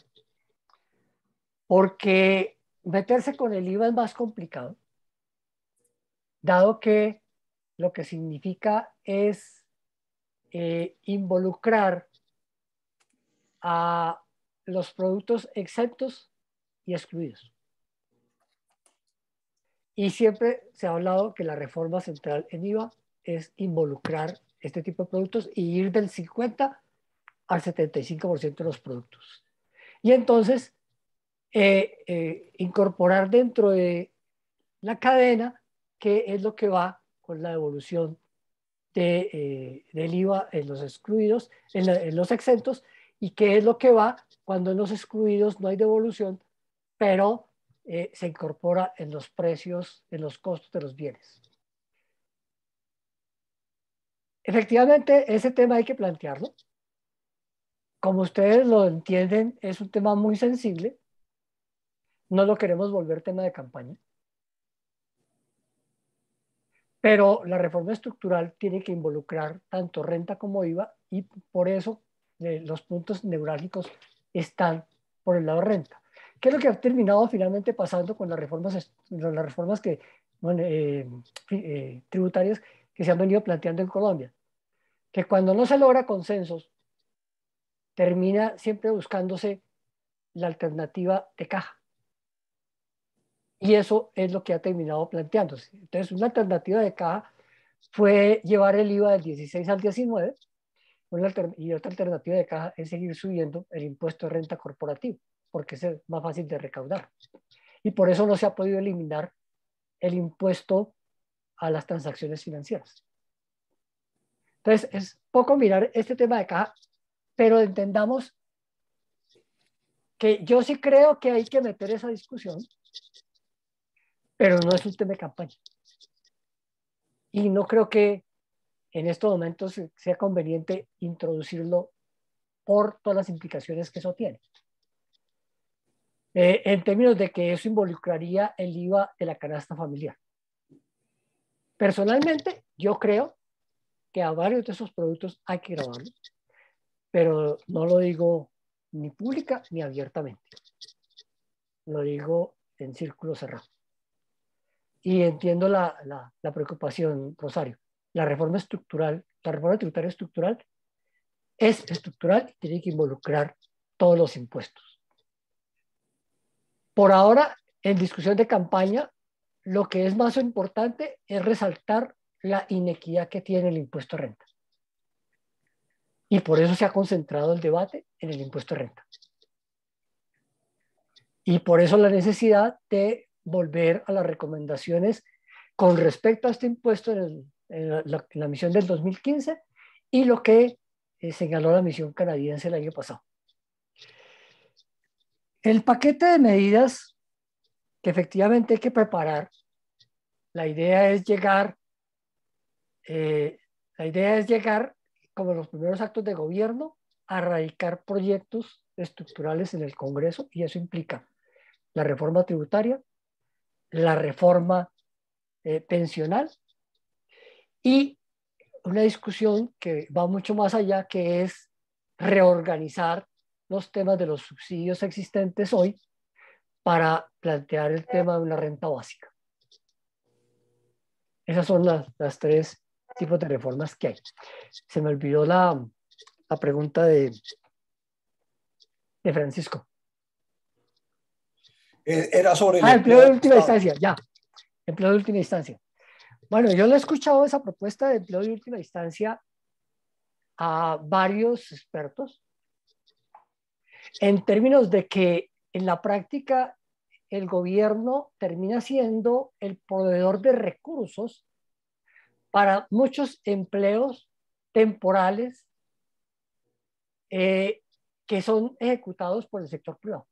porque meterse con el I V A es más complicado, dado que lo que significa es Eh, involucrar a los productos exentos y excluidos. Y siempre se ha hablado que la reforma central en I V A es involucrar este tipo de productos y ir del cincuenta al setenta y cinco por ciento de los productos. Y entonces eh, eh, incorporar dentro de la cadena qué es lo que va con la evolución De, eh, del I V A en los excluidos, en, la, en los exentos, y qué es lo que va cuando en los excluidos no hay devolución, pero eh, se incorpora en los precios, en los costos de los bienes. Efectivamente, ese tema hay que plantearlo. Como ustedes lo entienden, es un tema muy sensible. No lo queremos volver tema de campaña. Pero la reforma estructural tiene que involucrar tanto renta como I V A y por eso eh, los puntos neurálgicos están por el lado de renta. ¿Qué es lo que ha terminado finalmente pasando con las reformas, las reformas que, bueno, eh, eh, tributarias que se han venido planteando en Colombia? Que cuando no se logra consensos, termina siempre buscándose la alternativa de caja. Y eso es lo que ha terminado planteándose. Entonces, una alternativa de caja fue llevar el I V A del dieciséis al diecinueve, y otra alternativa de caja es seguir subiendo el impuesto de renta corporativo, porque es más fácil de recaudar. Y por eso no se ha podido eliminar el impuesto a las transacciones financieras. Entonces, es poco mirar este tema de caja, pero entendamos que yo sí creo que hay que meter esa discusión, pero no es un tema de campaña. Y no creo que en estos momentos sea conveniente introducirlo por todas las implicaciones que eso tiene. Eh, en términos de que eso involucraría el I V A de la canasta familiar. Personalmente, yo creo que a varios de esos productos hay que grabarlos, pero no lo digo ni pública ni abiertamente. Lo digo en círculo cerrado. Y entiendo la, la, la preocupación, Rosario. La reforma estructural, la reforma tributaria estructural es estructural y tiene que involucrar todos los impuestos. Por ahora, en discusión de campaña, lo que es más importante es resaltar la inequidad que tiene el impuesto de renta. Y por eso se ha concentrado el debate en el impuesto de renta. Y por eso la necesidad de volver a las recomendaciones con respecto a este impuesto en, el, en, la, la, en la misión del dos mil quince y lo que eh, señaló la misión canadiense el año pasado. El paquete de medidas que efectivamente hay que preparar, la idea es llegar, eh, la idea es llegar como los primeros actos de gobierno a radicar proyectos estructurales en el Congreso, y eso implica la reforma tributaria, la reforma eh, pensional y una discusión que va mucho más allá, que es reorganizar los temas de los subsidios existentes hoy para plantear el tema de una renta básica. Esas son las, las tres tipos de reformas que hay. Se me olvidó la, la pregunta de, de Francisco. Era sobre el ah, empleo de última Estado. instancia, ya. Empleo de última instancia. Bueno, yo le he escuchado esa propuesta de empleo de última instancia a varios expertos en términos de que en la práctica el gobierno termina siendo el proveedor de recursos para muchos empleos temporales eh, que son ejecutados por el sector privado.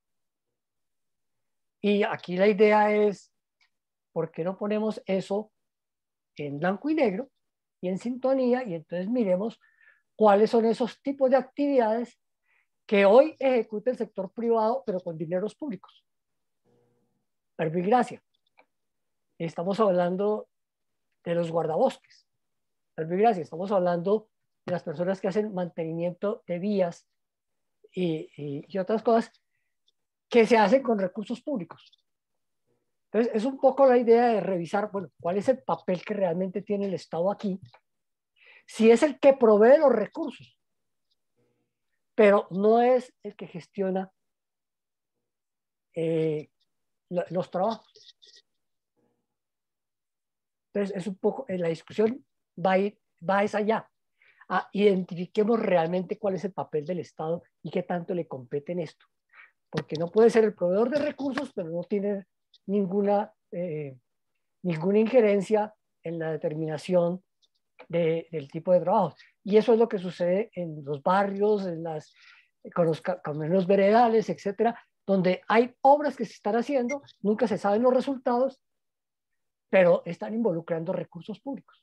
Y aquí la idea es, ¿por qué no ponemos eso en blanco y negro y en sintonía? Y entonces miremos cuáles son esos tipos de actividades que hoy ejecuta el sector privado, pero con dineros públicos. Verbigracia. Estamos hablando de los guardabosques. Verbigracia. Estamos hablando de las personas que hacen mantenimiento de vías y, y, y otras cosas que se hacen con recursos públicos. Entonces, es un poco la idea de revisar, bueno, cuál es el papel que realmente tiene el Estado aquí, si es el que provee los recursos, pero no es el que gestiona eh, los trabajos. Entonces, es un poco, en la discusión va, a ir, va a ir allá. A identifiquemos realmente cuál es el papel del Estado y qué tanto le compete en esto. Porque no puede ser el proveedor de recursos, pero no tiene ninguna, eh, ninguna injerencia en la determinación de, del tipo de trabajo. Y eso es lo que sucede en los barrios, en las, con los caminos veredales, etcétera, donde hay obras que se están haciendo, nunca se saben los resultados, pero están involucrando recursos públicos.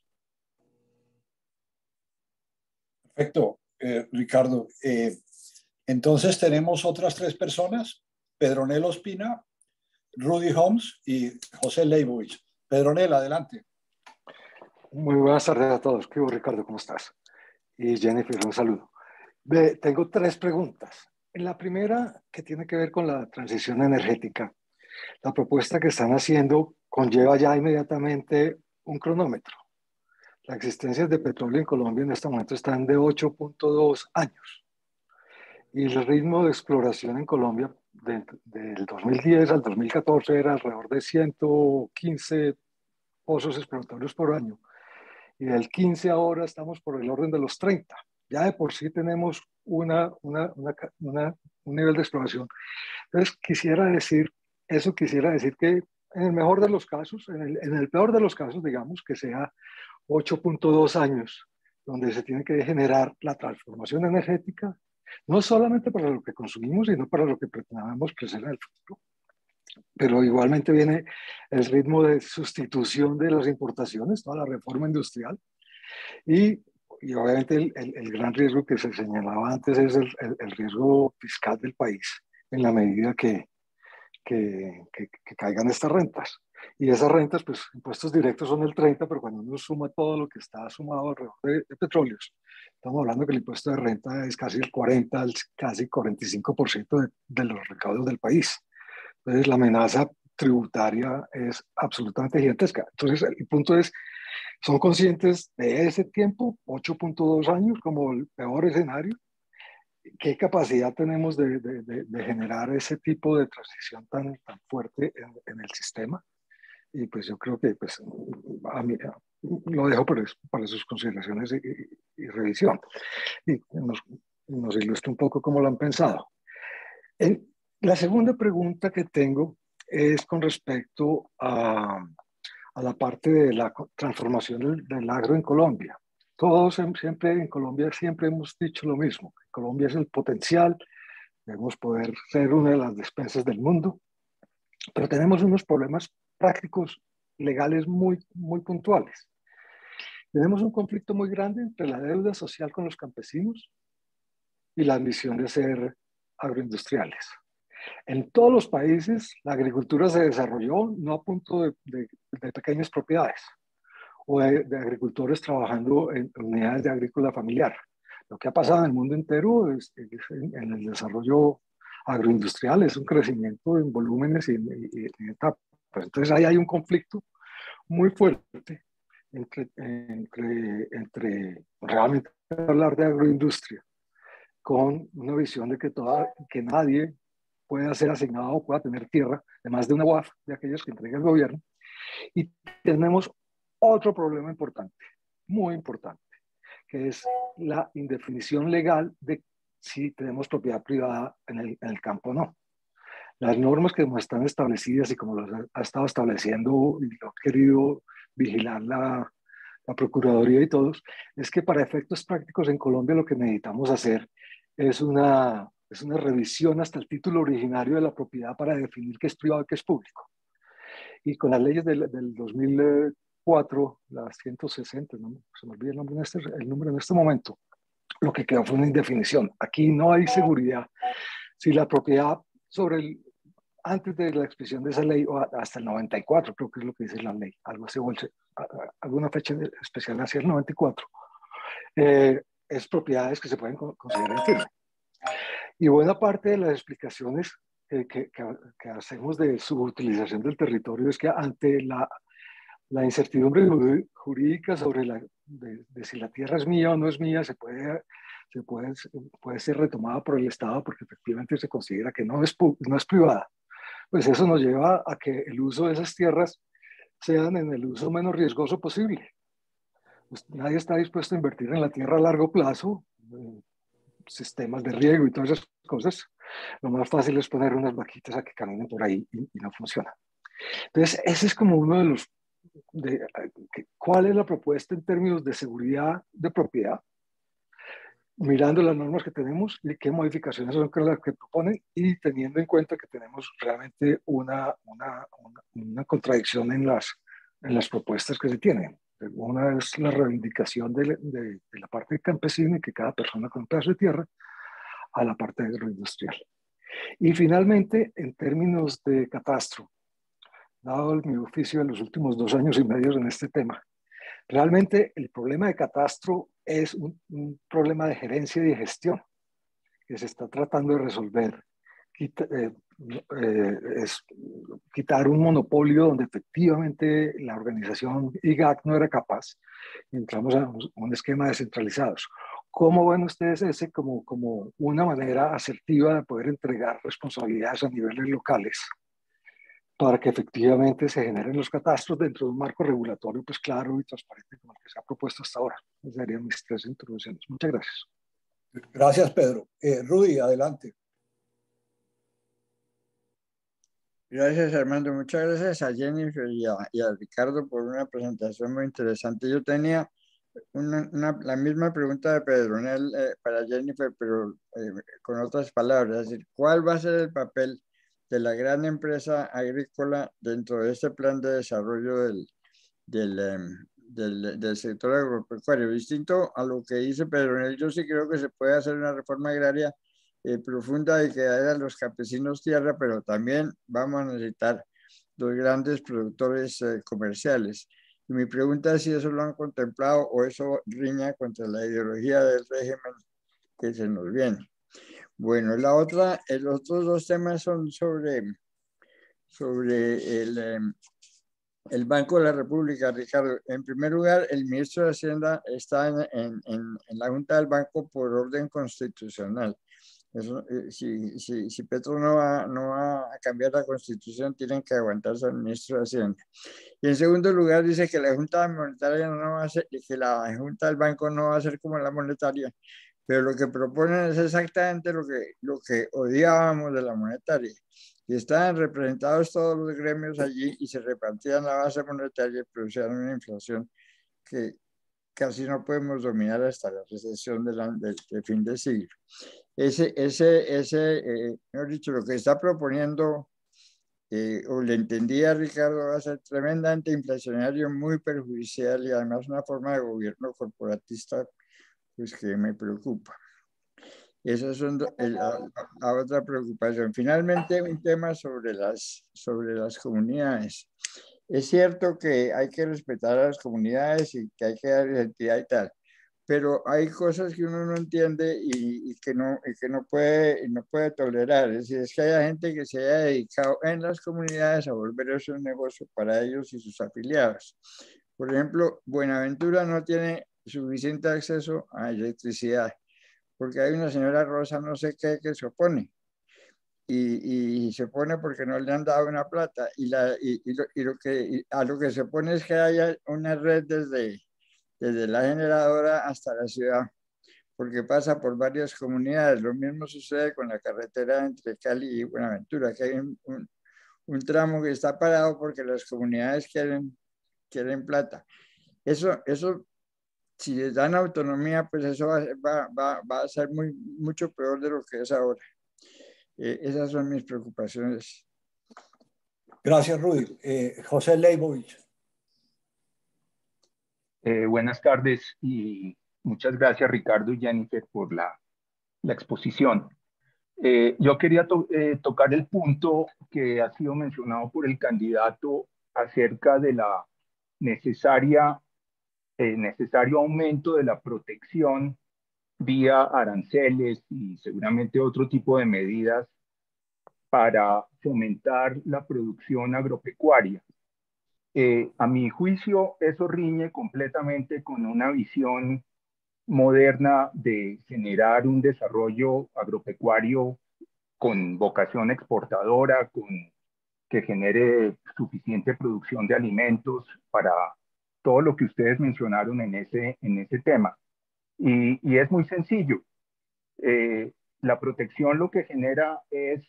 Perfecto, eh, Ricardo. Eh, entonces tenemos otras tres personas, Pedronel Ospina, Rudy Holmes y José Leibovich. Pedronel, adelante. Muy buenas tardes a todos. ¿Qué hubo, Ricardo? ¿Cómo estás? Y Jennifer, un saludo. Ve, tengo tres preguntas. La primera, que tiene que ver con la transición energética. La propuesta que están haciendo conlleva ya inmediatamente un cronómetro. Las existencias de petróleo en Colombia en este momento están de ocho punto dos años. Y el ritmo de exploración en Colombia de, del dos mil diez al dos mil catorce era alrededor de ciento quince pozos exploratorios por año. Y del quince ahora estamos por el orden de los treinta. Ya de por sí tenemos una, una, una, una, un nivel de exploración. Entonces, quisiera decir, eso quisiera decir que en el mejor de los casos, en el, en el peor de los casos, digamos, que sea ocho punto dos años, donde se tiene que generar la transformación energética, no solamente para lo que consumimos, sino para lo que pretendamos crecer en el futuro. Pero igualmente viene el ritmo de sustitución de las importaciones, toda la reforma industrial, Y, y obviamente el, el, el gran riesgo que se señalaba antes es el, el, el riesgo fiscal del país, en la medida que, que, que, que caigan estas rentas. Y esas rentas, pues impuestos directos son el treinta, pero cuando uno suma todo lo que está sumado alrededor de, de petróleos, estamos hablando que el impuesto de renta es casi el cuarenta, el, casi cuarenta y cinco por ciento de, de los recaudos del país. Entonces la amenaza tributaria es absolutamente gigantesca. Entonces el punto es, ¿son conscientes de ese tiempo, ocho punto dos años, como el peor escenario? ¿Qué capacidad tenemos de, de, de, de generar ese tipo de transición tan, tan fuerte en, en el sistema? Y pues yo creo que pues, a mí, lo dejo para, para sus consideraciones y, y, y revisión. Y nos, nos ilustra un poco cómo lo han pensado. En, la segunda pregunta que tengo es con respecto a, a la parte de la transformación del, del agro en Colombia. Todos siempre en Colombia siempre hemos dicho lo mismo. Colombia es el potencial, debemos poder ser una de las despensas del mundo, pero tenemos unos problemas prácticos, legales muy, muy puntuales. Tenemos un conflicto muy grande entre la deuda social con los campesinos y la ambición de ser agroindustriales. En todos los países la agricultura se desarrolló no a punto de, de, de pequeñas propiedades o de, de agricultores trabajando en unidades de agrícola familiar. Lo que ha pasado en el mundo entero es, es en, en el desarrollo agroindustrial, es un crecimiento en volúmenes y en, y en etapas. Entonces ahí hay un conflicto muy fuerte entre, entre, entre realmente hablar de agroindustria con una visión de que, toda, que nadie pueda ser asignado o pueda tener tierra, además de una U A F, de aquellos que entrega el gobierno. Y tenemos otro problema importante, muy importante, que es la indefinición legal de si tenemos propiedad privada en el, en el campo o no. Las normas que están establecidas y como las ha estado estableciendo y lo ha querido vigilar la, la Procuraduría y todos, es que para efectos prácticos en Colombia lo que necesitamos hacer es una, es una revisión hasta el título originario de la propiedad para definir qué es privado y qué es público. Y con las leyes del, del dos mil cuatro, las ciento sesenta, ¿no? Se me olvida el nombre, en este, el número en este momento, lo que quedó fue una indefinición. Aquí no hay seguridad si la propiedad sobre el, antes de la expedición de esa ley, o hasta el noventa y cuatro, creo que es lo que dice la ley, algo así, alguna fecha especial hacia el noventa y cuatro, eh, es propiedades que se pueden considerar firme. Y buena parte de las explicaciones que, que, que, que hacemos de subutilización del territorio es que ante la, la incertidumbre jurídica sobre la, de, de si la tierra es mía o no es mía, se puede, se puede, puede ser retomada por el Estado porque efectivamente se considera que no es, no es privada. Pues eso nos lleva a que el uso de esas tierras sean en el uso menos riesgoso posible. Pues nadie está dispuesto a invertir en la tierra a largo plazo, eh, sistemas de riego y todas esas cosas. Lo más fácil es poner unas vaquitas a que caminen por ahí y, y no funciona. Entonces, ese es como uno de los... De, ¿cuál es la propuesta en términos de seguridad de propiedad? Mirando las normas que tenemos y qué modificaciones son las que proponen y teniendo en cuenta que tenemos realmente una, una, una, una contradicción en las, en las propuestas que se tienen. Una es la reivindicación de, de, de la parte campesina y que cada persona con un pedazo de tierra a la parte agroindustrial. Y finalmente, en términos de catastro, dado mi oficio en los últimos dos años y medio en este tema, realmente el problema de catastro es un, un problema de gerencia y de gestión que se está tratando de resolver. Quita, eh, eh, es quitar un monopolio donde efectivamente la organización I G A C no era capaz y entramos a un, un esquema descentralizado. ¿Cómo ven ustedes ese como, como una manera asertiva de poder entregar responsabilidades a niveles locales para que efectivamente se generen los catastros dentro de un marco regulatorio pues claro y transparente como el que se ha propuesto hasta ahora? Esas serían mis tres introducciones. Muchas gracias. Gracias, Pedro. Eh, Rudy, adelante. Gracias, Armando. Muchas gracias a Jennifer y a, y a Ricardo por una presentación muy interesante. Yo tenía una, una, la misma pregunta de Pedro eh, para Jennifer, pero eh, con otras palabras. Es decir, ¿cuál va a ser el papel de la gran empresa agrícola dentro de este plan de desarrollo del, del, um, del, del sector agropecuario. Distinto a lo que dice Pedro, yo sí creo que se puede hacer una reforma agraria eh, profunda y que haya a los campesinos tierra, pero también vamos a necesitar los grandes productores eh, comerciales. Y mi pregunta es si eso lo han contemplado o eso riña contra la ideología del régimen que se nos viene. Bueno, la otra, los otros dos temas son sobre, sobre el, eh, el Banco de la República, Ricardo. En primer lugar, el ministro de Hacienda está en, en, en, en la Junta del Banco por orden constitucional. Eso, eh, si, si, si Petro no va, no va a cambiar la Constitución, tienen que aguantarse al ministro de Hacienda. Y en segundo lugar, dice que la Junta Monetaria no va a ser, que la Junta del Banco no va a ser como la monetaria, pero lo que proponen es exactamente lo que, lo que odiábamos de la monetaria. Y estaban representados todos los gremios allí y se repartían la base monetaria y producían una inflación que casi no podemos dominar hasta la recesión de, la, de, de fin de siglo. Ese, ese, ese eh, mejor dicho, lo que está proponiendo, eh, o le entendía a Ricardo, va a ser tremendamente inflacionario, muy perjudicial y además una forma de gobierno corporatista pues, que me preocupa. Esa es la, la otra preocupación. Finalmente, un tema sobre las, sobre las comunidades. Es cierto que hay que respetar a las comunidades y que hay que dar identidad y tal, pero hay cosas que uno no entiende y, y, que, no, y que no, puede, no puede tolerar. Es decir, es que haya gente que se haya dedicado en las comunidades a volver eso un negocio para ellos y sus afiliados. Por ejemplo, Buenaventura no tiene suficiente acceso a electricidad, porque hay una señora Rosa no sé qué que se opone. Y, y se opone porque no le han dado una plata. Y, la, y, y, lo, y lo que, y a lo que se opone es que haya una red desde, desde la generadora hasta la ciudad, porque pasa por varias comunidades. Lo mismo sucede con la carretera entre Cali y Buenaventura, que hay un, un, un tramo que está parado porque las comunidades quieren, quieren plata. Eso, eso, si les dan autonomía, pues eso va, va, va, va a ser muy, mucho peor de lo que es ahora. Eh, esas son mis preocupaciones. Gracias, Rudy. Eh, José Leibovich. Eh, buenas tardes y muchas gracias, Ricardo y Jennifer, por la, la exposición. Eh, yo quería to eh, tocar el punto que ha sido mencionado por el candidato acerca de la necesaria, eh, necesario aumento de la protección vía aranceles y seguramente otro tipo de medidas para fomentar la producción agropecuaria. Eh, a mi juicio, eso riñe completamente con una visión moderna de generar un desarrollo agropecuario con vocación exportadora, con, que genere suficiente producción de alimentos para todo lo que ustedes mencionaron en ese, en ese tema. Y, y es muy sencillo. Eh, la protección lo que genera es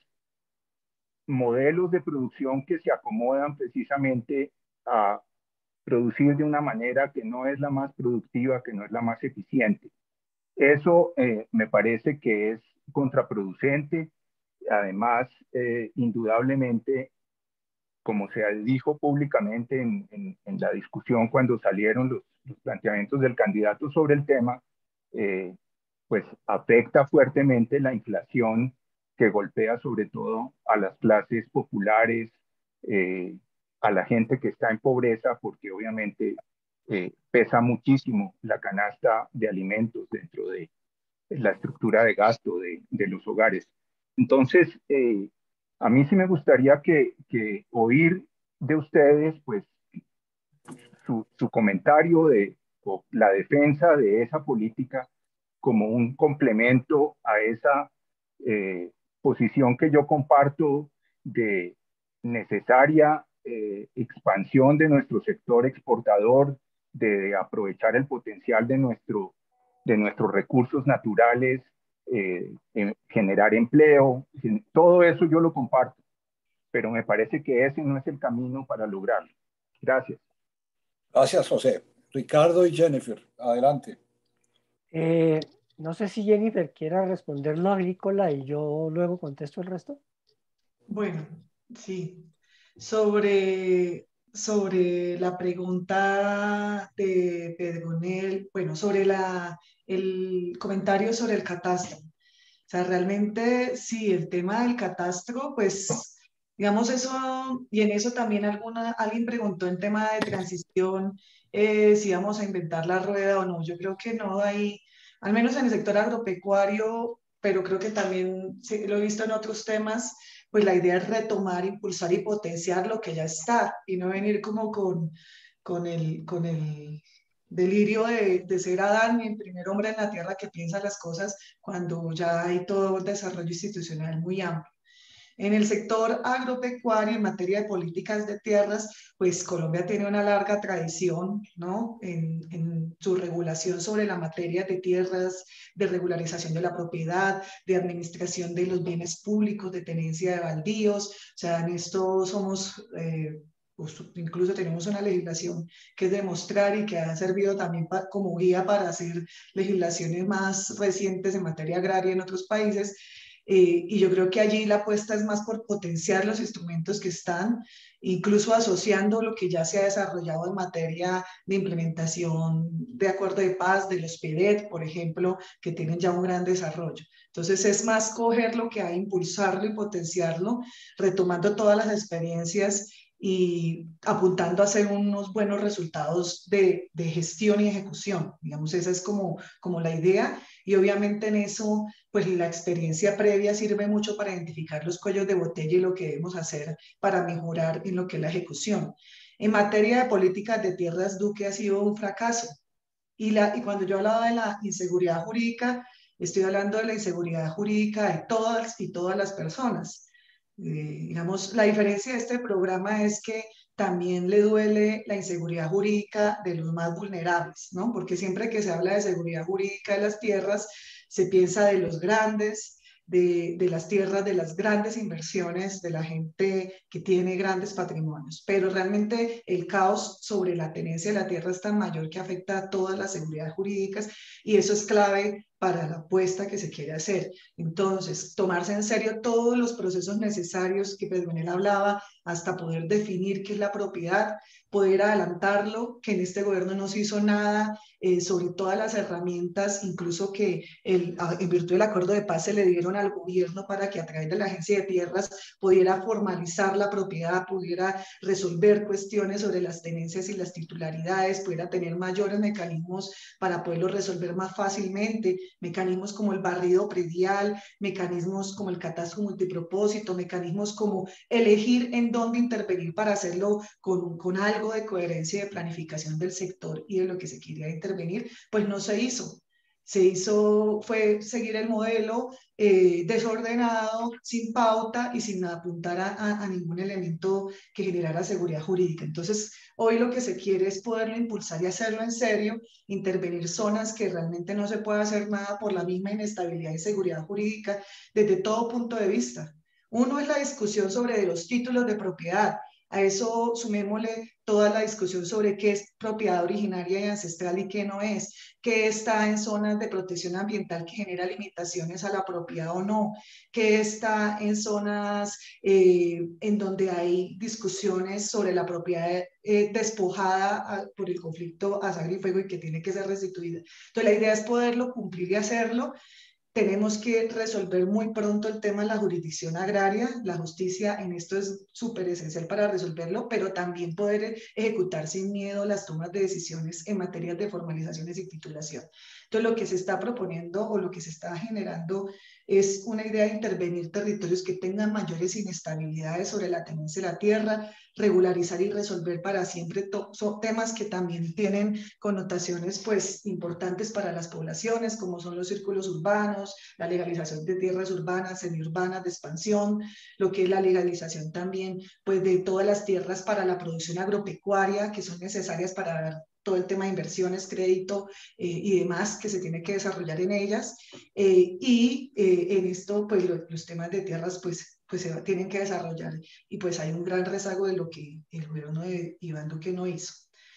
modelos de producción que se acomodan precisamente a producir de una manera que no es la más productiva, que no es la más eficiente. Eso eh, me parece que es contraproducente. Además, eh, indudablemente, como se dijo públicamente en, en, en la discusión cuando salieron los, los planteamientos del candidato sobre el tema, eh, pues afecta fuertemente la inflación que golpea sobre todo a las clases populares, eh, a la gente que está en pobreza, porque obviamente eh, pesa muchísimo la canasta de alimentos dentro de la estructura de gasto de, de los hogares. Entonces, eh, a mí sí me gustaría que, que oír de ustedes, pues, su, su comentario de o la defensa de esa política como un complemento a esa eh, posición que yo comparto de necesaria eh, expansión de nuestro sector exportador, de aprovechar el potencial de, nuestro, de nuestros recursos naturales, eh, en generar empleo, todo eso yo lo comparto, pero me parece que ese no es el camino para lograrlo. Gracias. Gracias, José. Ricardo y Jennifer, adelante. Eh, no sé si Jennifer quiera responderlo agrícola y yo luego contesto el resto. Bueno, sí. Sobre sobre la pregunta de Pedronel, bueno, sobre la, el comentario sobre el catastro. O sea, realmente sí, el tema del catastro, pues, digamos eso, y en eso también alguna, alguien preguntó en tema de transición, eh, si íbamos a inventar la rueda o no. Yo creo que no hay, al menos en el sector agropecuario, pero creo que también sí, lo he visto en otros temas, pues la idea es retomar, impulsar y potenciar lo que ya está y no venir como con, con el, con el delirio de, de ser Adán, el primer hombre en la tierra que piensa las cosas cuando ya hay todo un desarrollo institucional muy amplio. En el sector agropecuario, en materia de políticas de tierras, pues Colombia tiene una larga tradición, ¿no? En, en su regulación sobre la materia de tierras, de regularización de la propiedad, de administración de los bienes públicos, de tenencia de baldíos. O sea, en esto somos... Eh, pues, incluso tenemos una legislación que es demostrar y que ha servido también pa, como guía para hacer legislaciones más recientes en materia agraria en otros países. Eh, y yo creo que allí la apuesta es más por potenciar los instrumentos que están, incluso asociando lo que ya se ha desarrollado en materia de implementación de acuerdo de paz, de los P E D E T, por ejemplo, que tienen ya un gran desarrollo. Entonces es más coger lo que hay, impulsarlo y potenciarlo, retomando todas las experiencias y apuntando a hacer unos buenos resultados de, de gestión y ejecución. Digamos, esa es como, como la idea, y obviamente en eso, pues la experiencia previa sirve mucho para identificar los cuellos de botella y lo que debemos hacer para mejorar en lo que es la ejecución. En materia de políticas de tierras, Duque ha sido un fracaso. Y, la, y cuando yo hablaba de la inseguridad jurídica, estoy hablando de la inseguridad jurídica de todas y todas las personas. Eh, digamos, la diferencia de este programa es que también le duele la inseguridad jurídica de los más vulnerables, ¿no? Porque siempre que se habla de seguridad jurídica de las tierras, se piensa de los grandes, de, de las tierras, de las grandes inversiones, de la gente que tiene grandes patrimonios. Pero realmente el caos sobre la tenencia de la tierra es tan mayor que afecta a todas las seguridades jurídicas, y eso es clave para la apuesta que se quiere hacer. Entonces, tomarse en serio todos los procesos necesarios que Pedronel hablaba, hasta poder definir qué es la propiedad, poder adelantarlo, que en este gobierno no se hizo nada, eh, sobre todas las herramientas, incluso que el, en virtud del acuerdo de paz se le dieron al gobierno para que a través de la Agencia de Tierras pudiera formalizar la propiedad, pudiera resolver cuestiones sobre las tenencias y las titularidades, pudiera tener mayores mecanismos para poderlo resolver más fácilmente, mecanismos como el barrido predial, mecanismos como el catastro multipropósito, mecanismos como elegir en dónde intervenir para hacerlo con, con algo de coherencia y de planificación del sector y de lo que se quería intervenir, pues no se hizo. Se hizo, fue seguir el modelo eh, desordenado, sin pauta y sin apuntar a, a, a ningún elemento que generara seguridad jurídica. Entonces, hoy lo que se quiere es poderlo impulsar y hacerlo en serio, intervenir zonas que realmente no se puede hacer nada por la misma inestabilidad y seguridad jurídica desde todo punto de vista. Uno es la discusión sobre los títulos de propiedad. A eso sumémosle toda la discusión sobre qué es propiedad originaria y ancestral y qué no es, qué está en zonas de protección ambiental que genera limitaciones a la propiedad o no, qué está en zonas eh, en donde hay discusiones sobre la propiedad eh, despojada a, por el conflicto a sangre y fuego y que tiene que ser restituida. Entonces la idea es poderlo cumplir y hacerlo. Tenemos que resolver muy pronto el tema de la jurisdicción agraria. La justicia en esto es súper esencial para resolverlo, pero también poder ejecutar sin miedo las tomas de decisiones en materia de formalizaciones y titulación. Entonces, lo que se está proponiendo o lo que se está generando es una idea de intervenir territorios que tengan mayores inestabilidades sobre la tenencia de la tierra, regularizar y resolver para siempre son temas que también tienen connotaciones pues importantes para las poblaciones, como son los círculos urbanos, la legalización de tierras urbanas, semiurbanas, de expansión, lo que es la legalización también pues de todas las tierras para la producción agropecuaria que son necesarias para dar todo el tema de inversiones, crédito eh, y demás que se tiene que desarrollar en ellas. Eh, y eh, en esto, pues lo, los temas de tierras, pues, pues se tienen que desarrollar. Y pues hay un gran rezago de lo que el gobierno de Iván Duque no hizo.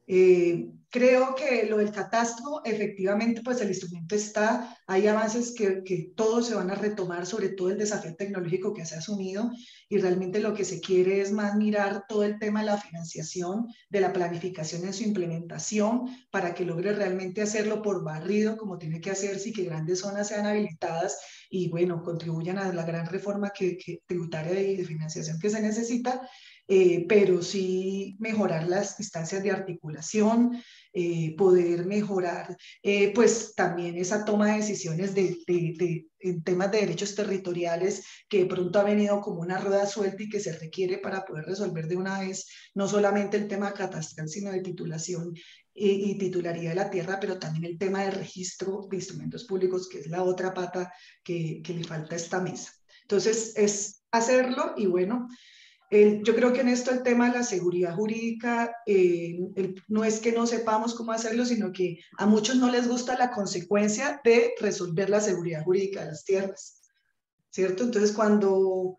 Eh, creo que lo del catastro, efectivamente, pues el instrumento está, hay avances que, que todos se van a retomar, sobre todo el desafío tecnológico que se ha asumido, y realmente lo que se quiere es más mirar todo el tema de la financiación, de la planificación en su implementación, para que logre realmente hacerlo por barrido, como tiene que hacerse, y que grandes zonas sean habilitadas y, bueno, contribuyan a la gran reforma que, que, tributaria y de financiación que se necesita. Eh, pero sí mejorar las instancias de articulación, eh, poder mejorar eh, pues también esa toma de decisiones de, de, de, en temas de derechos territoriales, que de pronto ha venido como una rueda suelta y que se requiere para poder resolver de una vez no solamente el tema catastral, sino de titulación y, y titularidad de la tierra, pero también el tema de registro de instrumentos públicos, que es la otra pata que, que le falta a esta mesa. Entonces es hacerlo y bueno, Eh, yo creo que en esto el tema de la seguridad jurídica eh, el, no es que no sepamos cómo hacerlo, sino que a muchos no les gusta la consecuencia de resolver la seguridad jurídica de las tierras, ¿cierto? Entonces cuando,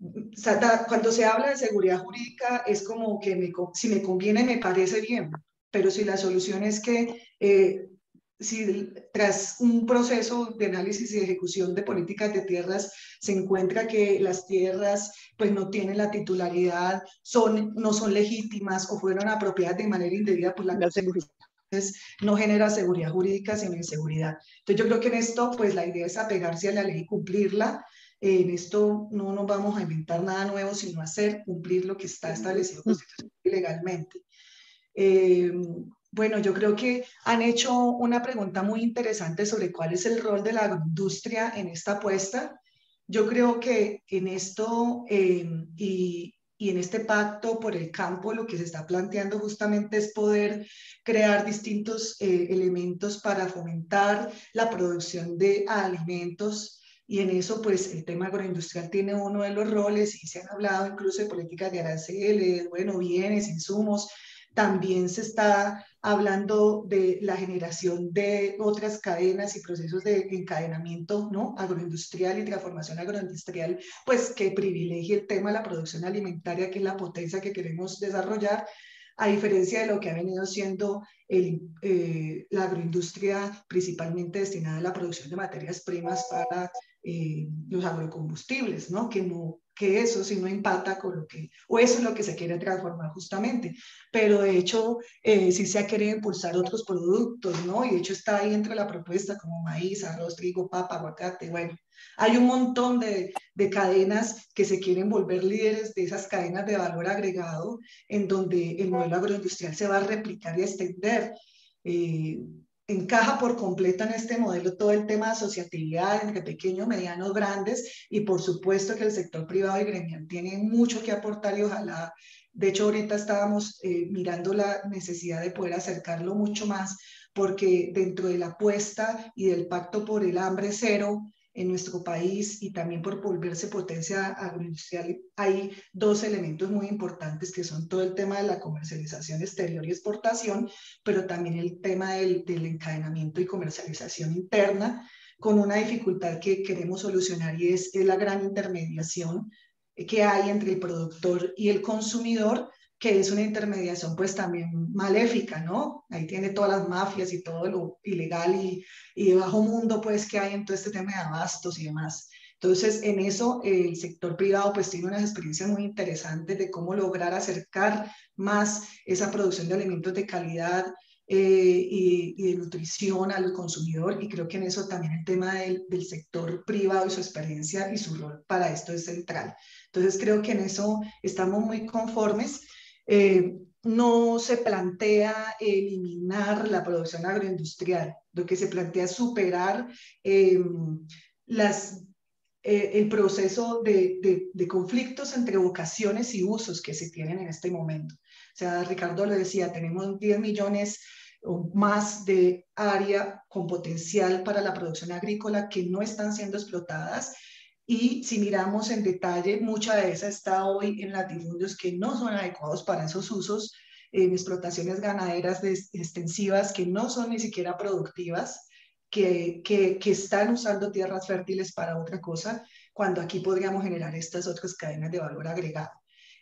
cuando se habla de seguridad jurídica es como que me, si me conviene me parece bien, pero si la solución es que eh, si tras un proceso de análisis y ejecución de políticas de tierras se encuentra que las tierras pues no tienen la titularidad, son, no son legítimas o fueron apropiadas de manera indebida por la entonces no genera seguridad jurídica sino inseguridad. Entonces yo creo que en esto pues la idea es apegarse a la ley y cumplirla. Eh, en esto no nos vamos a inventar nada nuevo, sino hacer cumplir lo que está establecido constitucionalmente y legalmente. Eh, Bueno, yo creo que han hecho una pregunta muy interesante sobre cuál es el rol de la agroindustria en esta apuesta. Yo creo que en esto eh, y, y en este pacto por el campo lo que se está planteando justamente es poder crear distintos eh, elementos para fomentar la producción de alimentos. Y en eso, pues, el tema agroindustrial tiene uno de los roles y se han hablado incluso de políticas de aranceles, bueno, bienes, insumos. También se está hablando de la generación de otras cadenas y procesos de encadenamiento, ¿no? Agroindustrial y transformación agroindustrial, pues que privilegie el tema de la producción alimentaria, que es la potencia que queremos desarrollar, a diferencia de lo que ha venido siendo el, eh, la agroindustria principalmente destinada a la producción de materias primas para eh, los agrocombustibles, ¿no? Que no que eso sí no empata con lo que, o eso es lo que se quiere transformar justamente, pero de hecho eh, sí se ha querido impulsar otros productos, ¿no? Y de hecho está ahí entre la propuesta como maíz, arroz, trigo, papa, aguacate, bueno, hay un montón de, de cadenas que se quieren volver líderes de esas cadenas de valor agregado, en donde el modelo agroindustrial se va a replicar y a extender. Eh, encaja por completo en este modelo todo el tema de asociatividad entre pequeños, medianos, grandes, y por supuesto que el sector privado y gremial tiene mucho que aportar y ojalá, de hecho ahorita estábamos eh, mirando la necesidad de poder acercarlo mucho más, porque dentro de la apuesta y del pacto por el hambre cero en nuestro país y también por volverse potencia agroindustrial, hay dos elementos muy importantes que son todo el tema de la comercialización exterior y exportación, pero también el tema del, del encadenamiento y comercialización interna, con una dificultad que queremos solucionar y es, es la gran intermediación que hay entre el productor y el consumidor, que es una intermediación pues también maléfica, ¿no? Ahí tiene todas las mafias y todo lo ilegal y, y de bajo mundo pues que hay en todo este tema de abastos y demás. Entonces, en eso eh, el sector privado pues tiene unas experiencias muy interesantes de cómo lograr acercar más esa producción de alimentos de calidad eh, y, y de nutrición al consumidor, y creo que en eso también el tema del, del sector privado y su experiencia y su rol para esto es central. Entonces, creo que en eso estamos muy conformes. Eh, no se plantea eliminar la producción agroindustrial, lo que se plantea es superar eh, las, eh, el proceso de, de, de conflictos entre vocaciones y usos que se tienen en este momento. O sea, Ricardo lo decía, tenemos diez millones o más de área con potencial para la producción agrícola que no están siendo explotadas. Y si miramos en detalle, mucha de esa está hoy en latifundios que no son adecuados para esos usos, en explotaciones ganaderas de, extensivas que no son ni siquiera productivas, que, que, que están usando tierras fértiles para otra cosa, cuando aquí podríamos generar estas otras cadenas de valor agregado.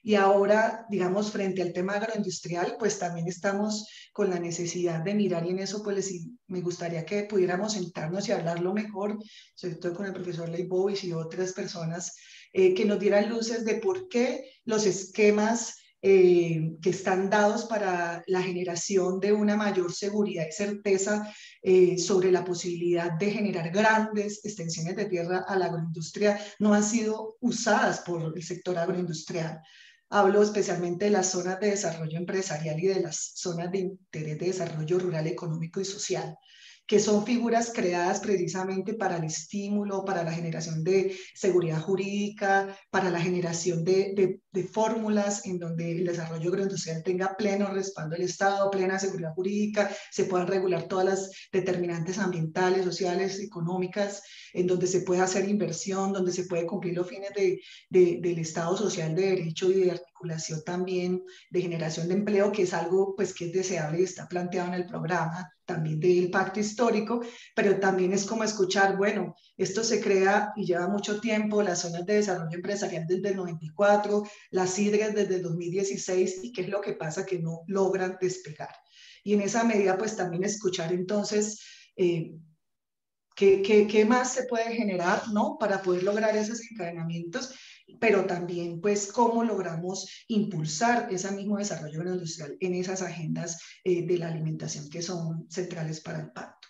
Y ahora, digamos, frente al tema agroindustrial, pues también estamos con la necesidad de mirar, y en eso pues les, me gustaría que pudiéramos sentarnos y hablarlo mejor, sobre todo con el profesor Leibovic y otras personas, eh, que nos dieran luces de por qué los esquemas eh, que están dados para la generación de una mayor seguridad y certeza eh, sobre la posibilidad de generar grandes extensiones de tierra a la agroindustria no han sido usadas por el sector agroindustrial. Hablo especialmente de las zonas de desarrollo empresarial y de las zonas de interés de desarrollo rural, económico y social, que son figuras creadas precisamente para el estímulo, para la generación de seguridad jurídica, para la generación de, de, de fórmulas en donde el desarrollo agroindustrial tenga pleno respaldo del Estado, plena seguridad jurídica, se puedan regular todas las determinantes ambientales, sociales, económicas, en donde se puede hacer inversión, donde se puede cumplir los fines de, de, del Estado social de derecho y de articulación también de generación de empleo, que es algo pues, que es deseable y está planteado en el programa también del pacto histórico, pero también es como escuchar, bueno, esto se crea y lleva mucho tiempo, las zonas de desarrollo empresarial desde el noventa y cuatro, las I D R E S desde el dos mil dieciséis, y qué es lo que pasa que no logran despegar. Y en esa medida, pues también escuchar entonces eh, qué, qué, qué más se puede generar, ¿no? Para poder lograr esos encadenamientos, pero también pues cómo logramos impulsar ese mismo desarrollo agroindustrial en esas agendas eh, de la alimentación que son centrales para el pacto.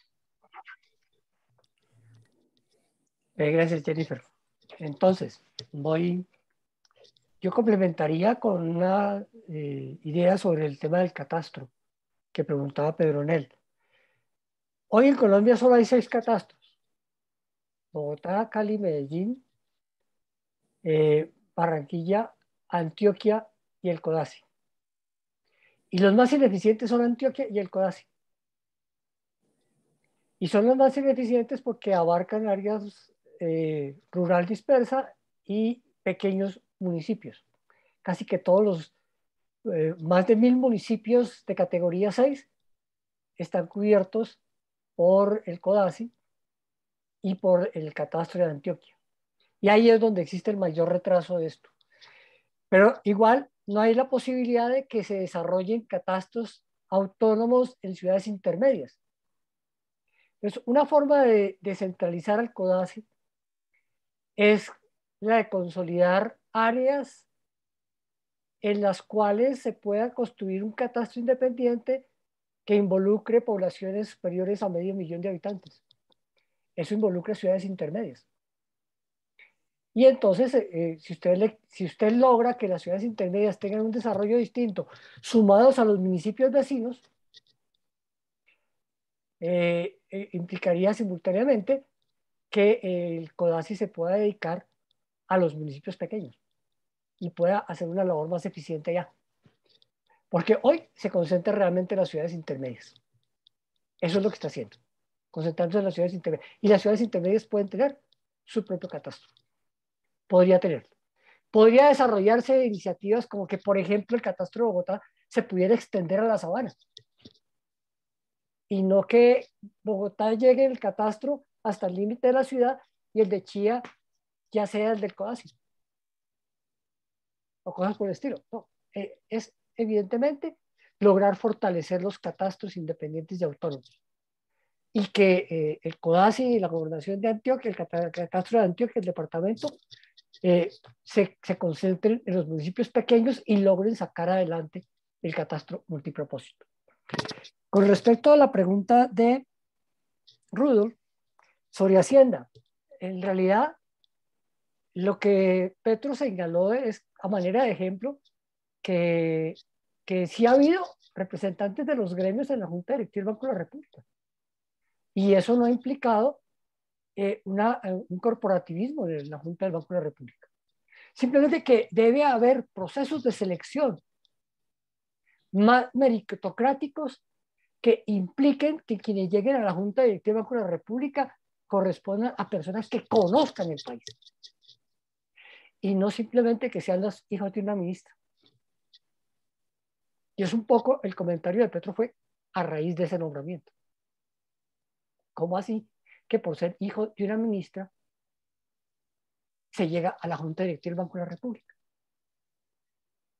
Eh, gracias, Jennifer. Entonces, voy, yo complementaría con una eh, idea sobre el tema del catastro que preguntaba Pedronel. Hoy en Colombia solo hay seis catastros: Bogotá, Cali, Medellín, eh, Barranquilla, Antioquia y el CODASI. Y los más ineficientes son Antioquia y el CODASI. Y son los más ineficientes porque abarcan áreas eh, rural dispersa y pequeños municipios. Casi que todos los, eh, más de mil municipios de categoría seis están cubiertos por el CODASI y por el catastro de Antioquia. Y ahí es donde existe el mayor retraso de esto. Pero igual no hay la posibilidad de que se desarrollen catastros autónomos en ciudades intermedias. Entonces, una forma de descentralizar al CODASI es la de consolidar áreas en las cuales se pueda construir un catastro independiente que involucre poblaciones superiores a medio millón de habitantes. Eso involucra ciudades intermedias. Y entonces, eh, si, usted le, si usted logra que las ciudades intermedias tengan un desarrollo distinto, sumados a los municipios vecinos, eh, eh, implicaría simultáneamente que eh, el CODASI se pueda dedicar a los municipios pequeños y pueda hacer una labor más eficiente allá. Porque hoy se concentra realmente en las ciudades intermedias. Eso es lo que está haciendo, concentrándose en las ciudades intermedias. Y las ciudades intermedias pueden tener su propio catastro. Podría tenerlo. Podría desarrollarse iniciativas como que, por ejemplo, el catastro de Bogotá se pudiera extender a la sabana. Y no que Bogotá llegue el catastro hasta el límite de la ciudad y el de Chía ya sea el del CODASI. O cosas por el estilo. No, eh, es evidentemente lograr fortalecer los catastros independientes y autónomos. Y que eh, el CODASI y la gobernación de Antioquia, el catastro de Antioquia, el departamento, eh, se, se concentren en los municipios pequeños y logren sacar adelante el catastro multipropósito. Con respecto a la pregunta de Rudolf sobre Hacienda, en realidad lo que Petro señaló es, a manera de ejemplo, que, que sí ha habido representantes de los gremios en la Junta Directiva del Banco de la República. Y eso no ha implicado eh, una, un corporativismo de la Junta del Banco de la República. Simplemente que debe haber procesos de selección más meritocráticos que impliquen que quienes lleguen a la Junta Directiva del Banco de la República correspondan a personas que conozcan el país. Y no simplemente que sean los hijos de una ministra. Y es un poco el comentario de Petro fue a raíz de ese nombramiento. ¿Cómo así que por ser hijo de una ministra se llega a la Junta Directiva del Banco de la República?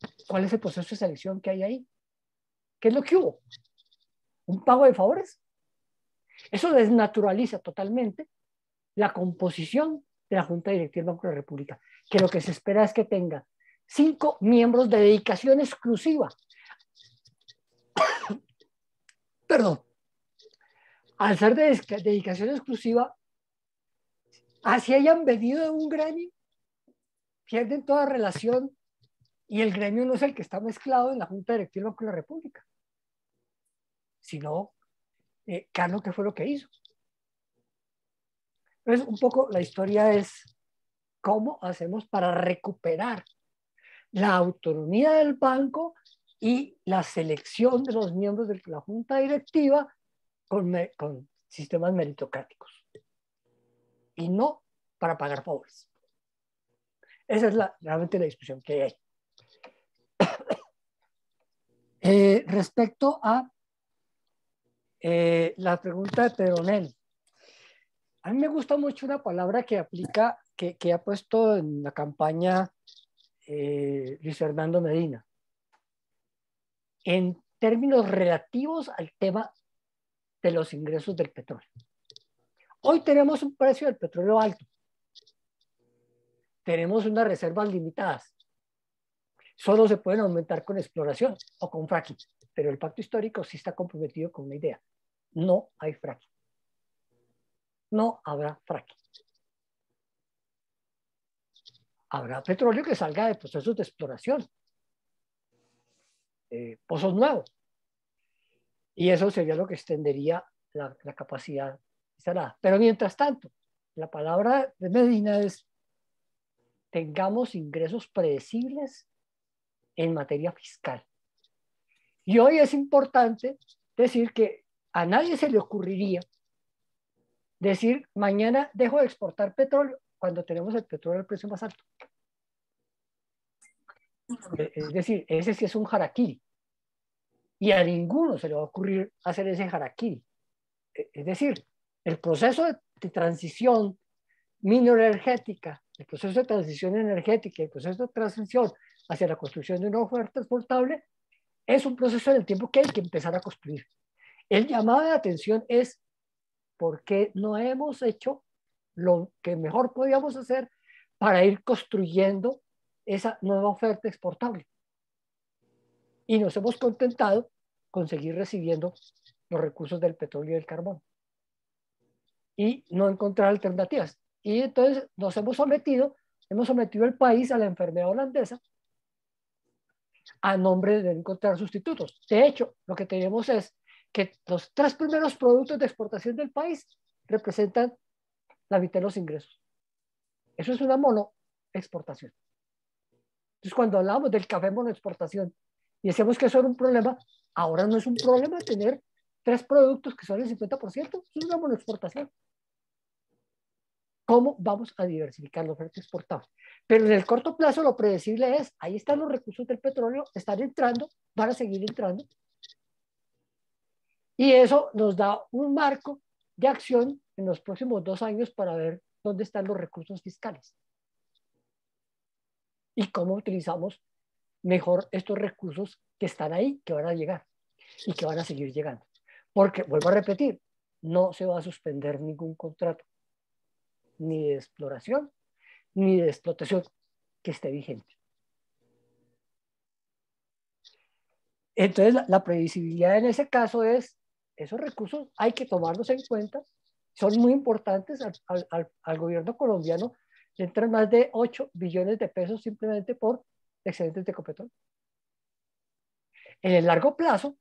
¿Cuál es el proceso de selección que hay ahí? ¿Qué es lo que hubo? ¿Un pago de favores? Eso desnaturaliza totalmente la composición de la Junta Directiva del Banco de la República, que lo que se espera es que tenga cinco miembros de dedicación exclusiva. Perdón. Al ser de dedicación exclusiva, así hayan venido de un gremio, pierden toda relación y el gremio no es el que está mezclado en la Junta Directiva del Banco de la República, sino eh, Carlos, ¿qué fue lo que hizo? Entonces, un poco la historia es cómo hacemos para recuperar la autonomía del banco y la selección de los miembros de la Junta Directiva con, con sistemas meritocráticos y no para pagar favores. Esa es la, realmente la discusión que hay. eh, respecto a eh, la pregunta de Pedronel, a mí me gusta mucho una palabra que aplica, que, que ha puesto en la campaña eh, Luis Fernando Medina, en términos relativos al tema de los ingresos del petróleo. Hoy tenemos un precio del petróleo alto, tenemos unas reservas limitadas, solo se pueden aumentar con exploración o con fracking, pero el pacto histórico sí está comprometido con una idea: no hay fracking. No habrá fracking. Habrá petróleo que salga de procesos de exploración, eh, pozos nuevos, y eso sería lo que extendería la, la capacidad instalada. Pero mientras tanto, la palabra de Medina es: tengamos ingresos predecibles en materia fiscal. Y hoy es importante decir que a nadie se le ocurriría decir: mañana dejo de exportar petróleo cuando tenemos el petróleo al precio más alto. Es decir, ese sí es un harakiri. Y a ninguno se le va a ocurrir hacer ese harakiri. Es decir, el proceso de, de transición minoenergética, el proceso de transición energética, el proceso de transición hacia la construcción de una oferta exportable, es un proceso en el tiempo que hay que empezar a construir. El llamado de atención es: ¿por qué no hemos hecho lo que mejor podíamos hacer para ir construyendo esa nueva oferta exportable? Y nos hemos contentado con seguir recibiendo los recursos del petróleo y del carbón y no encontrar alternativas. Y entonces nos hemos sometido, hemos sometido el país a la enfermedad holandesa a nombre de encontrar sustitutos. De hecho, lo que tenemos es que los tres primeros productos de exportación del país representan la mitad de los ingresos. Eso es una monoexportación. Entonces, cuando hablamos del café monoexportación y decíamos que eso era un problema, ahora no es un problema tener tres productos que son el cincuenta por ciento, es una monoexportación. ¿Cómo vamos a diversificar la oferta exportable? Pero en el corto plazo lo predecible es: ahí están los recursos del petróleo, están entrando, van a seguir entrando. Y eso nos da un marco de acción en los próximos dos años para ver dónde están los recursos fiscales y cómo utilizamos mejor estos recursos que están ahí, que van a llegar y que van a seguir llegando. Porque, vuelvo a repetir, no se va a suspender ningún contrato, ni de exploración, ni de explotación que esté vigente. Entonces, la, la previsibilidad en ese caso es: esos recursos hay que tomarlos en cuenta, son muy importantes. Al, al, al gobierno colombiano le entran más de ocho billones de pesos simplemente por excedentes de Ecopetrol. En el largo plazo,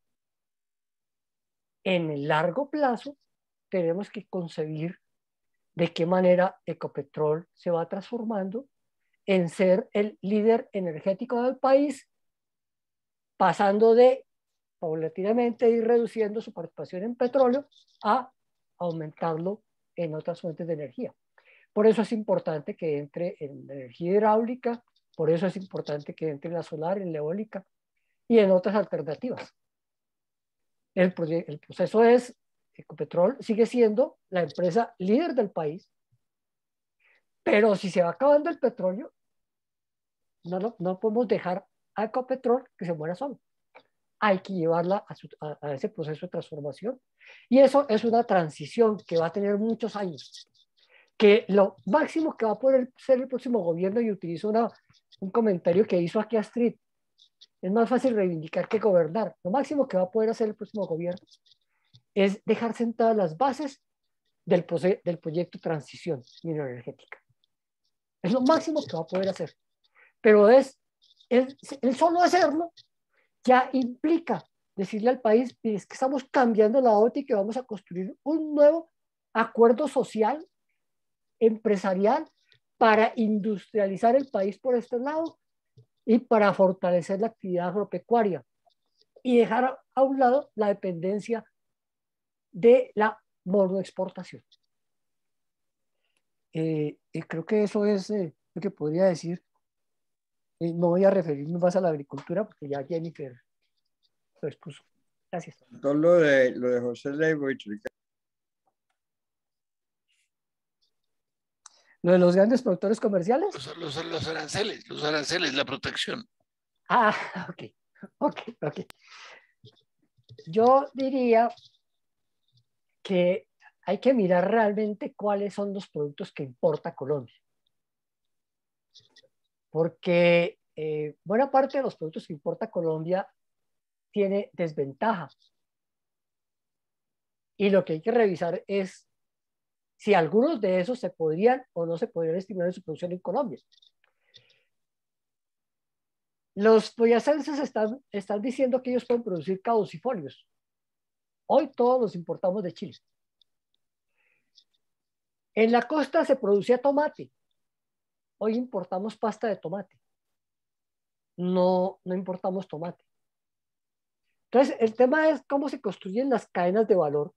en el largo plazo, tenemos que concebir de qué manera Ecopetrol se va transformando en ser el líder energético del país, pasando de paulatinamente ir reduciendo su participación en petróleo a aumentarlo en otras fuentes de energía. Por eso es importante que entre en la energía hidráulica, por eso es importante que entre en la solar, en la eólica y en otras alternativas. El, el proceso es: Ecopetrol sigue siendo la empresa líder del país, pero si se va acabando el petróleo, no, no, no podemos dejar a Ecopetrol que se muera solo. Hay que llevarla a, su, a, a ese proceso de transformación. Y eso es una transición que va a tener muchos años. Que lo máximo que va a poder ser el próximo gobierno, y utilizo una, un comentario que hizo aquí Astrid, es más fácil reivindicar que gobernar. Lo máximo que va a poder hacer el próximo gobierno es dejar sentadas las bases del, del proyecto de transición mineroenergética. Es lo máximo que va a poder hacer. Pero es el, el solo hacerlo ya implica decirle al país, es que estamos cambiando la óptica y vamos a construir un nuevo acuerdo social, empresarial, para industrializar el país por este lado y para fortalecer la actividad agropecuaria y dejar a, a un lado la dependencia de la monoexportación. Eh, y creo que eso es eh, lo que podría decir. Eh, no voy a referirme más a la agricultura porque ya Jennifer lo expuso. Gracias. Todo lo de, lo de José Leibovich. ¿Lo de los grandes productores comerciales? Los, los, los aranceles, los aranceles, la protección. Ah, ok, ok, ok. Yo diría que hay que mirar realmente cuáles son los productos que importa Colombia. Porque eh, buena parte de los productos que importa Colombia tiene desventaja. Y lo que hay que revisar es si algunos de esos se podrían o no se podrían estimular en su producción en Colombia. Los boyacenses están, están diciendo que ellos pueden producir caducifolios. Hoy todos los importamos de Chile. En la costa se producía tomate. Hoy importamos pasta de tomate. No, no importamos tomate. Entonces, el tema es cómo se construyen las cadenas de valor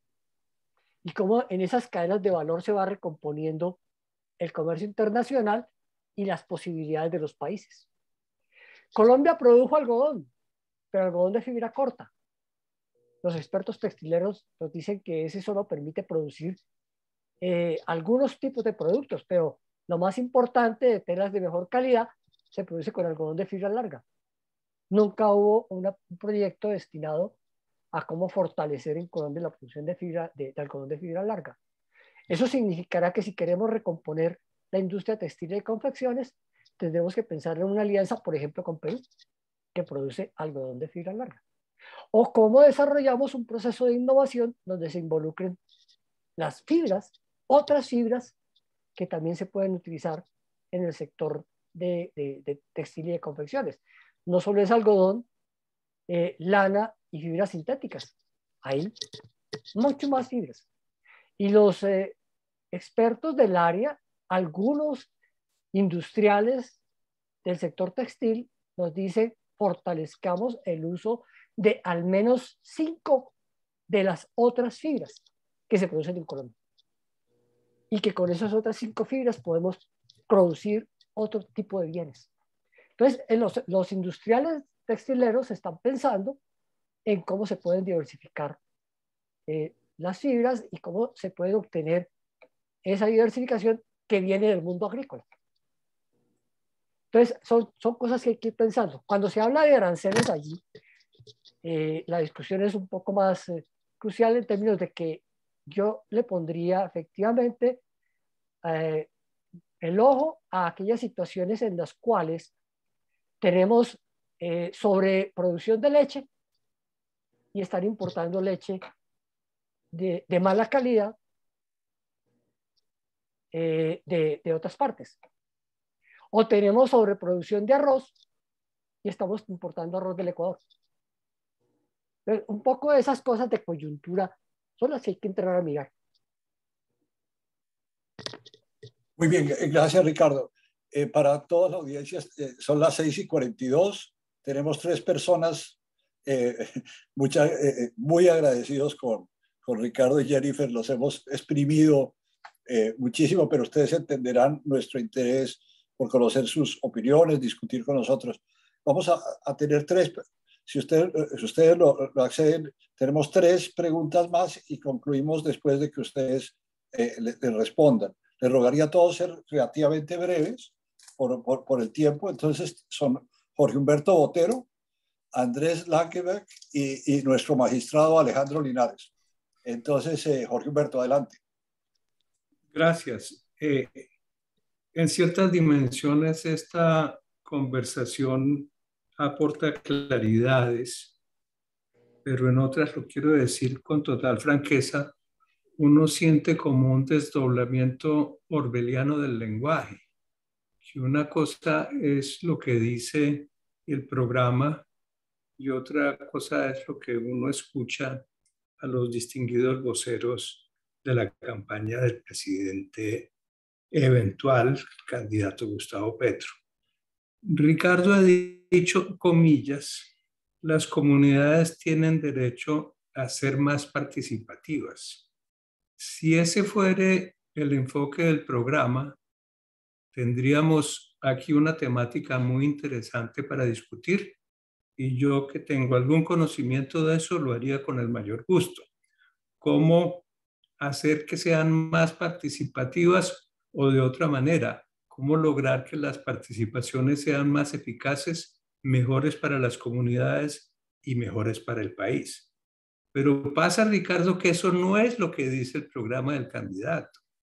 y cómo en esas cadenas de valor se va recomponiendo el comercio internacional y las posibilidades de los países. Colombia produjo algodón, pero algodón de fibra corta. Los expertos textileros nos dicen que ese solo permite producir eh, algunos tipos de productos, pero lo más importante de telas de mejor calidad se produce con algodón de fibra larga. Nunca hubo una, un proyecto destinado a cómo fortalecer en Colombia la producción de, fibra, de, de algodón de fibra larga. Eso significará que si queremos recomponer la industria textil y de confecciones, tendremos que pensar en una alianza, por ejemplo, con Perú, que produce algodón de fibra larga. O cómo desarrollamos un proceso de innovación donde se involucren las fibras, otras fibras que también se pueden utilizar en el sector de, de, de textil y de confecciones. No solo es algodón, eh, lana y fibras sintéticas. Hay mucho más fibras. Y los eh, expertos del área, algunos industriales del sector textil, nos dicen fortalezcamos el uso de al menos cinco de las otras fibras que se producen en Colombia. Y que con esas otras cinco fibras podemos producir otro tipo de bienes. Entonces, en los, los industriales textileros están pensando en cómo se pueden diversificar eh, las fibras y cómo se puede obtener esa diversificación que viene del mundo agrícola. Entonces, son, son cosas que hay que ir pensando. Cuando se habla de aranceles allí, eh, la discusión es un poco más eh, crucial en términos de que yo le pondría efectivamente eh, el ojo a aquellas situaciones en las cuales tenemos eh, sobreproducción de leche y están importando leche de, de mala calidad eh, de, de otras partes. O tenemos sobreproducción de arroz y estamos importando arroz del Ecuador. Entonces, un poco de esas cosas de coyuntura son las que hay que entrar a mirar. Muy bien, gracias Ricardo. Eh, para todas las audiencias, eh, son las seis y cuarenta y dos. Tenemos tres personas eh, mucha, eh, muy agradecidos con, con Ricardo y Jennifer. Los hemos exprimido eh, muchísimo, pero ustedes entenderán nuestro interés por conocer sus opiniones, discutir con nosotros. Vamos a, a tener tres, si ustedes, si ustedes lo, lo acceden, tenemos tres preguntas más y concluimos después de que ustedes eh, le, le respondan. Les rogaría a todos ser relativamente breves por, por, por el tiempo, entonces son Jorge Humberto Botero, Andrés Langebeck y, y nuestro magistrado Alejandro Linares. Entonces, eh, Jorge Humberto, adelante. Gracias. Eh, en ciertas dimensiones, esta conversación aporta claridades, pero en otras, lo quiero decir con total franqueza, uno siente como un desdoblamiento orwelliano del lenguaje, que una cosa es lo que dice el programa y otra cosa es lo que uno escucha a los distinguidos voceros de la campaña del presidente eventual candidato Gustavo Petro. Ricardo ha dicho, comillas, las comunidades tienen derecho a ser más participativas. Si ese fuere el enfoque del programa, tendríamos aquí una temática muy interesante para discutir y yo, que tengo algún conocimiento de eso, lo haría con el mayor gusto. ¿Cómo hacer que sean más participativas o de otra manera? ¿Cómo lograr que las participaciones sean más eficaces, mejores para las comunidades y mejores para el país? Pero pasa, Ricardo, que eso no es lo que dice el programa del candidato.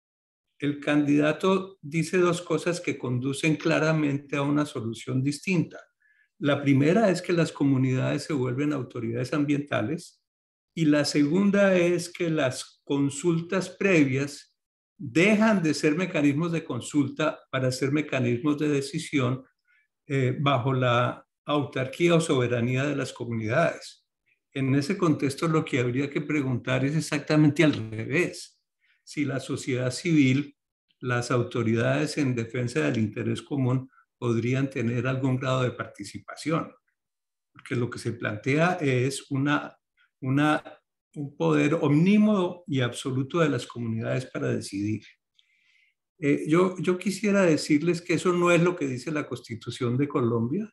El candidato dice dos cosas que conducen claramente a una solución distinta. La primera es que las comunidades se vuelven autoridades ambientales y la segunda es que las consultas previas dejan de ser mecanismos de consulta para ser mecanismos de decisión eh, bajo la autarquía o soberanía de las comunidades. En ese contexto, lo que habría que preguntar es exactamente al revés. Si la sociedad civil, las autoridades en defensa del interés común podrían tener algún grado de participación. Porque lo que se plantea es una, una, un poder omnímodo y absoluto de las comunidades para decidir. Eh, yo, yo quisiera decirles que eso no es lo que dice la Constitución de Colombia,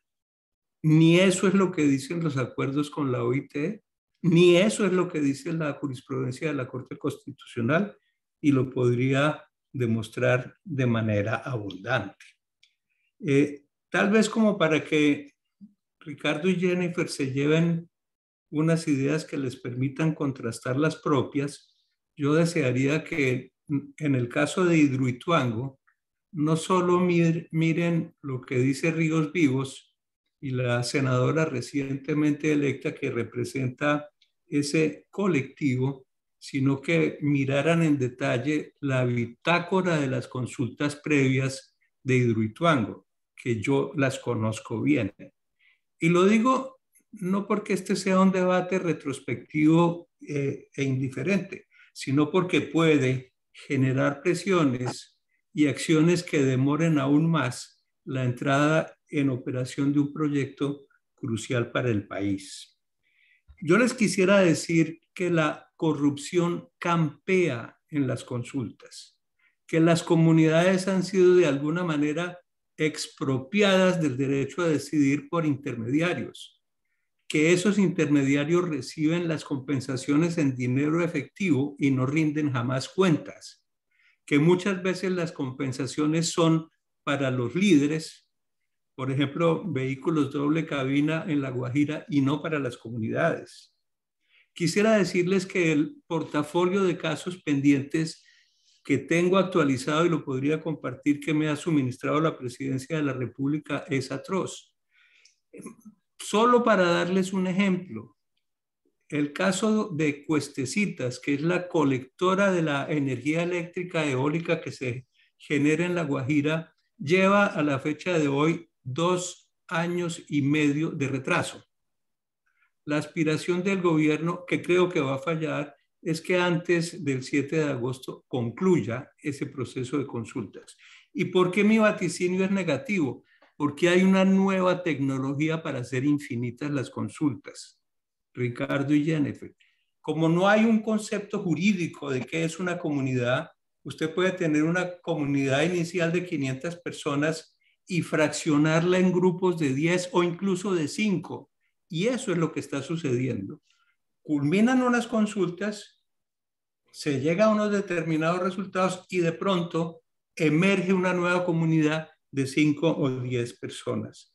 ni eso es lo que dicen los acuerdos con la O I T, ni eso es lo que dice la jurisprudencia de la Corte Constitucional, y lo podría demostrar de manera abundante. Eh, tal vez como para que Ricardo y Jennifer se lleven unas ideas que les permitan contrastar las propias, yo desearía que en el caso de Hidroituango no solo mir, miren lo que dice Ríos Vivos y la senadora recientemente electa que representa ese colectivo, sino que miraran en detalle la bitácora de las consultas previas de Hidroituango, que yo las conozco bien. Y lo digo no porque este sea un debate retrospectivo eh, e indiferente, sino porque puede generar presiones y acciones que demoren aún más la entrada en operación de un proyecto crucial para el país. Yo les quisiera decir que la corrupción campea en las consultas, que las comunidades han sido de alguna manera expropiadas del derecho a decidir por intermediarios, que esos intermediarios reciben las compensaciones en dinero efectivo y no rinden jamás cuentas, que muchas veces las compensaciones son para los líderes, por ejemplo, vehículos doble cabina en La Guajira, y no para las comunidades. Quisiera decirles que el portafolio de casos pendientes que tengo actualizado y lo podría compartir, que me ha suministrado la Presidencia de la República, es atroz. Solo para darles un ejemplo, el caso de Cuestecitas, que es la colectora de la energía eléctrica eólica que se genera en La Guajira, lleva a la fecha de hoy dos años y medio de retraso. La aspiración del gobierno, que creo que va a fallar, es que antes del siete de agosto concluya ese proceso de consultas. ¿Y por qué mi vaticinio es negativo? Porque hay una nueva tecnología para hacer infinitas las consultas. Ricardo y Jennifer, como no hay un concepto jurídico de qué es una comunidad, usted puede tener una comunidad inicial de quinientas personas y fraccionarla en grupos de diez o incluso de cinco. Y eso es lo que está sucediendo. Culminan unas consultas, se llega a unos determinados resultados y de pronto emerge una nueva comunidad de cinco o diez personas.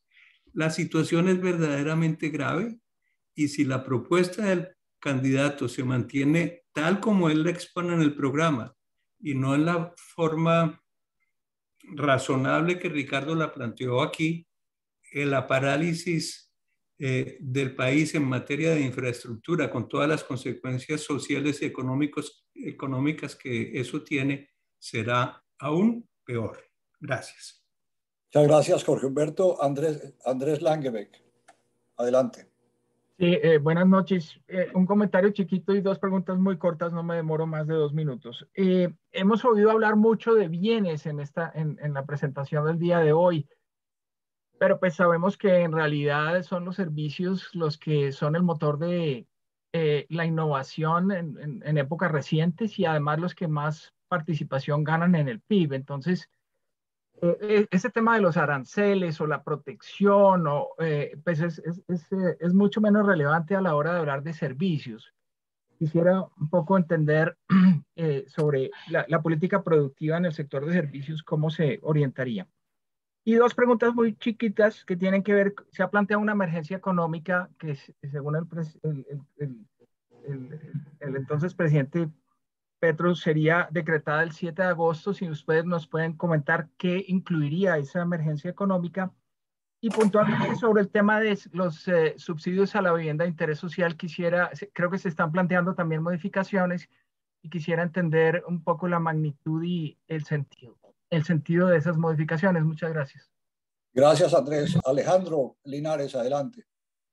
la situación es verdaderamente grave y si la propuesta del candidato se mantiene tal como él la expone en el programa y no en la forma razonable que Ricardo la planteó aquí, eh, la parálisis eh, del país en materia de infraestructura, con todas las consecuencias sociales y económicos, económicas que eso tiene, será aún peor. Gracias. Muchas gracias, Jorge Humberto. Andrés, Andrés Langebeck, adelante. Sí, eh, buenas noches. Eh, un comentario chiquito y dos preguntas muy cortas, no me demoro más de dos minutos. Eh, hemos oído hablar mucho de bienes en, esta, en, en la presentación del día de hoy, pero pues sabemos que en realidad son los servicios los que son el motor de eh, la innovación en, en, en épocas recientes y además los que más participación ganan en el P I B. Entonces, Eh, ese tema de los aranceles o la protección o, eh, pues es, es, es, es mucho menos relevante a la hora de hablar de servicios. Quisiera un poco entender eh, sobre la, la política productiva en el sector de servicios, cómo se orientaría. Y dos preguntas muy chiquitas que tienen que ver, se ha planteado una emergencia económica que según el, el, el, el, el entonces presidente Petro sería decretada el siete de agosto, si ustedes nos pueden comentar qué incluiría esa emergencia económica. Y puntualmente sobre el tema de los eh, subsidios a la vivienda de interés social, quisiera, creo que se están planteando también modificaciones y quisiera entender un poco la magnitud y el sentido, el sentido de esas modificaciones. Muchas gracias. Gracias, Andrés. Alejandro Linares, adelante.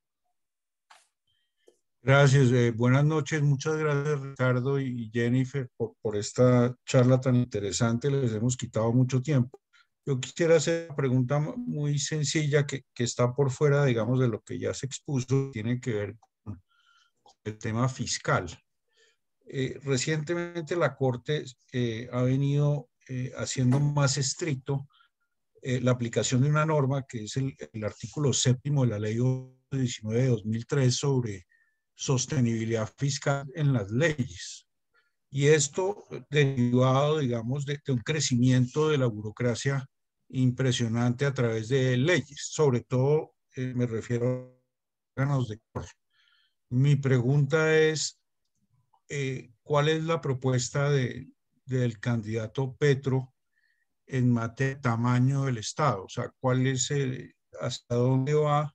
Gracias, eh, buenas noches, muchas gracias Ricardo y Jennifer por, por esta charla tan interesante, les hemos quitado mucho tiempo. Yo quisiera hacer una pregunta muy sencilla que, que está por fuera, digamos, de lo que ya se expuso, tiene que ver con, con el tema fiscal. Eh, recientemente la Corte eh, ha venido eh, haciendo más estricto eh, la aplicación de una norma que es el, el artículo séptimo de la Ley diecinueve de dos mil tres sobre sostenibilidad fiscal en las leyes. Y esto derivado, digamos, de, de un crecimiento de la burocracia impresionante a través de leyes, sobre todo eh, me refiero a órganos de control. Mi pregunta es, eh, ¿cuál es la propuesta de, del candidato Petro en materia de tamaño del Estado? O sea, ¿cuál es el, hasta dónde va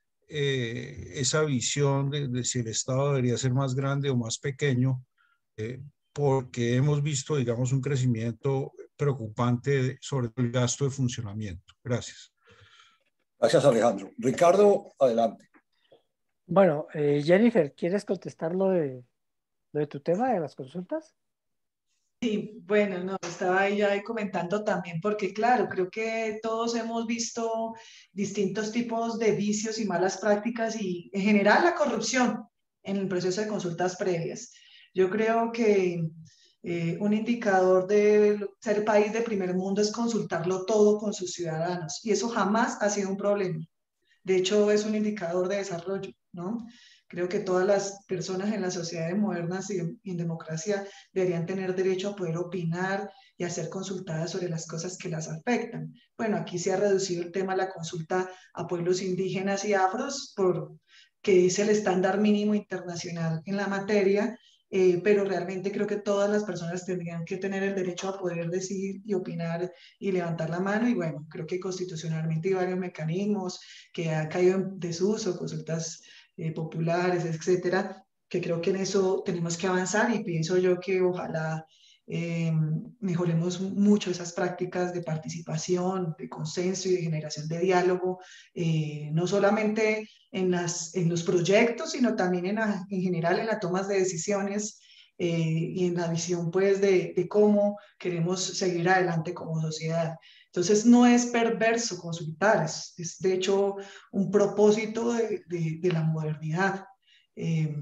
Eh, esa visión de, de si el Estado debería ser más grande o más pequeño, eh, porque hemos visto, digamos, un crecimiento preocupante sobre el gasto de funcionamiento. Gracias. Gracias, Alejandro. Ricardo, adelante. Bueno, eh, Jennifer, ¿quieres contestar lo de, lo de tu tema de las consultas? Sí, bueno, no, estaba ahí ya comentando también porque claro, creo que todos hemos visto distintos tipos de vicios y malas prácticas y en general la corrupción en el proceso de consultas previas. Yo creo que eh, un indicador de ser país de primer mundo es consultarlo todo con sus ciudadanos y eso jamás ha sido un problema. De hecho, es un indicador de desarrollo, ¿no? Creo que todas las personas en las sociedades modernas y en democracia deberían tener derecho a poder opinar y a ser consultadas sobre las cosas que las afectan. Bueno, aquí se ha reducido el tema de la consulta a pueblos indígenas y afros, porque es el estándar mínimo internacional en la materia, eh, pero realmente creo que todas las personas tendrían que tener el derecho a poder decidir y opinar y levantar la mano. Y bueno, creo que constitucionalmente hay varios mecanismos que ha caído en desuso, consultas Eh, populares, etcétera, que creo que en eso tenemos que avanzar y pienso yo que ojalá eh, mejoremos mucho esas prácticas de participación, de consenso y de generación de diálogo, eh, no solamente en, las, en los proyectos, sino también en, la, en general en la toma de decisiones eh, y en la visión pues de, de cómo queremos seguir adelante como sociedad. Entonces no es perverso consultar, es, es de hecho un propósito de, de, de la modernidad. Eh,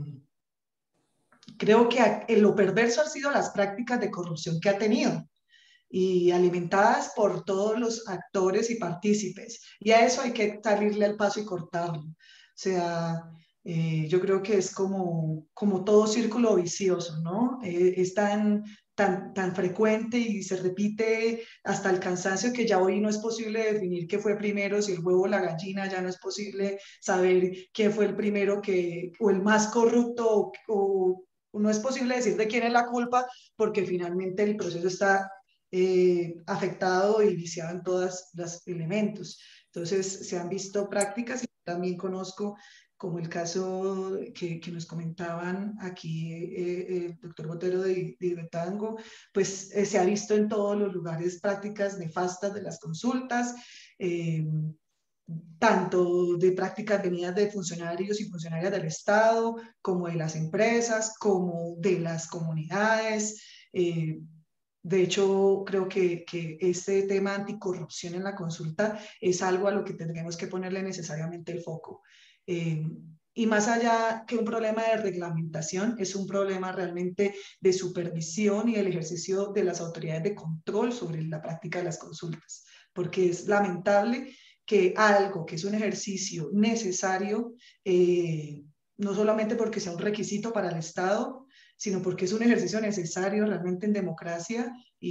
creo que a, en lo perverso han sido las prácticas de corrupción que ha tenido y alimentadas por todos los actores y partícipes. Y a eso hay que salirle al paso y cortarlo. O sea, eh, yo creo que es como, como todo círculo vicioso, ¿no? Eh, es tan, tan, tan frecuente y se repite hasta el cansancio que ya hoy no es posible definir qué fue primero, si el huevo o la gallina, ya no es posible saber quién fue el primero que, o el más corrupto, o, o no es posible decir de quién es la culpa, porque finalmente el proceso está eh, afectado y viciado en todos los elementos. Entonces se han visto prácticas y también conozco, como el caso que, que nos comentaban aquí eh, el doctor Botero de, de Ibetango, pues eh, se ha visto en todos los lugares prácticas nefastas de las consultas, eh, tanto de prácticas venidas de funcionarios y funcionarias del Estado, como de las empresas, como de las comunidades. Eh, de hecho, creo que, que este tema anticorrupción en la consulta es algo a lo que tendremos que ponerle necesariamente el foco. Eh, y más allá que un problema de reglamentación, es un problema realmente de supervisión y del ejercicio de las autoridades de control sobre la práctica de las consultas, porque es lamentable que algo que es un ejercicio necesario, eh, no solamente porque sea un requisito para el Estado, sino porque es un ejercicio necesario realmente en democracia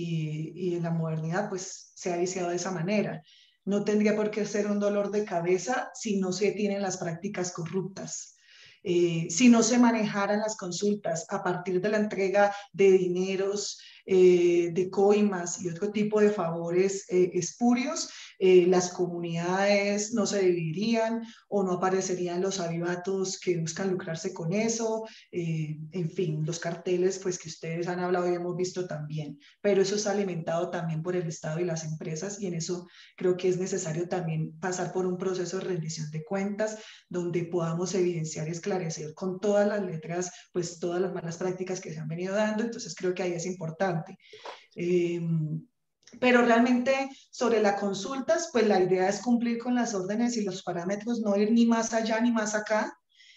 y, y en la modernidad, pues se ha viciado de esa manera. No tendría por qué ser un dolor de cabeza si no se tienen las prácticas corruptas. Eh, si no se manejaran las consultas a partir de la entrega de dineros, eh, de coimas y otro tipo de favores eh, espurios, eh, las comunidades no se dividirían o no aparecerían los avivatos que buscan lucrarse con eso, eh, en fin, los carteles pues que ustedes han hablado y hemos visto también, pero eso es alimentado también por el Estado y las empresas, y en eso creo que es necesario también pasar por un proceso de rendición de cuentas donde podamos evidenciar y esclarecer con todas las letras pues todas las malas prácticas que se han venido dando. Entonces creo que ahí es importante. Eh, pero realmente sobre las consultas, pues la idea es cumplir con las órdenes y los parámetros, no ir ni más allá ni más acá,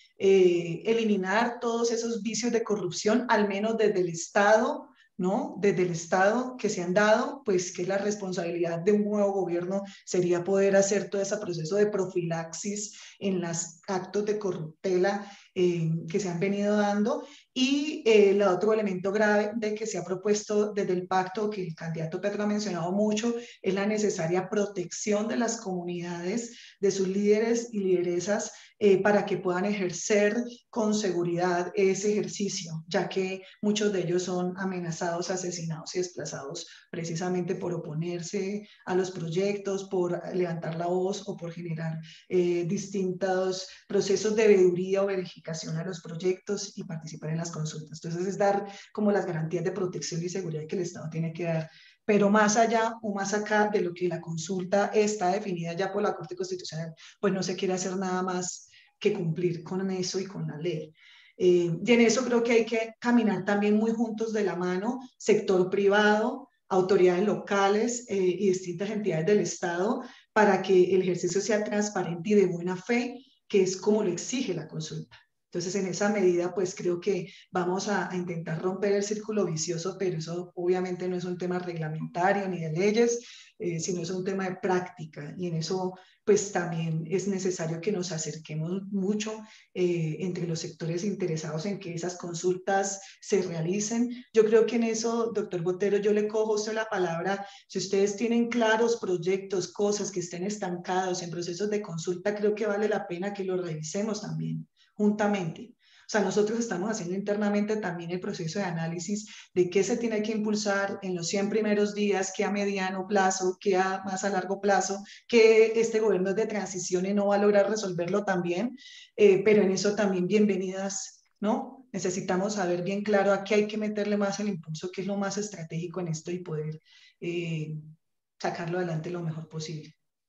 eh, eliminar todos esos vicios de corrupción, al menos desde el Estado, ¿no? Desde el Estado que se han dado, pues que la responsabilidad de un nuevo gobierno sería poder hacer todo ese proceso de profilaxis en los actos de corruptela eh, que se han venido dando. Y eh, el otro elemento grave de que se ha propuesto desde el pacto, que el candidato Petro ha mencionado mucho, es la necesaria protección de las comunidades, de sus líderes y lideresas, eh, para que puedan ejercer con seguridad ese ejercicio, ya que muchos de ellos son amenazados, asesinados y desplazados precisamente por oponerse a los proyectos, por levantar la voz o por generar eh, distintos procesos de veeduría o verificación a los proyectos y participar en las consultas. Entonces es dar como las garantías de protección y seguridad que el Estado tiene que dar. Pero más allá o más acá de lo que la consulta está definida ya por la Corte Constitucional, pues no se quiere hacer nada más que cumplir con eso y con la ley. Eh, y en eso creo que hay que caminar también muy juntos de la mano, sector privado, autoridades locales eh, y distintas entidades del Estado, para que el ejercicio sea transparente y de buena fe, que es como lo exige la consulta. Entonces, en esa medida, pues creo que vamos a, a intentar romper el círculo vicioso, pero eso obviamente no es un tema reglamentario ni de leyes, eh, sino es un tema de práctica, y en eso pues también es necesario que nos acerquemos mucho eh, entre los sectores interesados en que esas consultas se realicen. Yo creo que en eso, doctor Botero, yo le cojo a usted la palabra. Si ustedes tienen claros proyectos, cosas que estén estancados en procesos de consulta, creo que vale la pena que lo revisemos también juntamente. O sea, nosotros estamos haciendo internamente también el proceso de análisis de qué se tiene que impulsar en los cien primeros días, qué a mediano plazo, qué a más a largo plazo, que este gobierno es de transición y no va a lograr resolverlo también, eh, pero en eso también bienvenidas, ¿no? Necesitamos saber bien claro a qué hay que meterle más el impulso, qué es lo más estratégico en esto, y poder eh, sacarlo adelante lo mejor posible.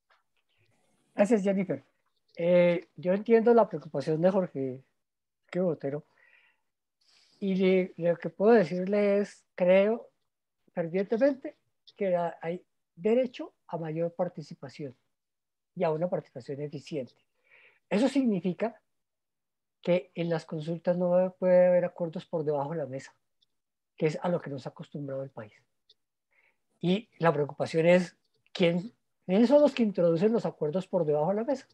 Gracias, Jennifer. Eh, yo entiendo la preocupación de Jorge Botero, y le, lo que puedo decirle es, creo fervientemente que hay derecho a mayor participación y a una participación eficiente. Eso significa que en las consultas no puede haber acuerdos por debajo de la mesa, que es a lo que nos ha acostumbrado el país. Y la preocupación es, ¿quién, ¿quiénes son los que introducen los acuerdos por debajo de la mesa?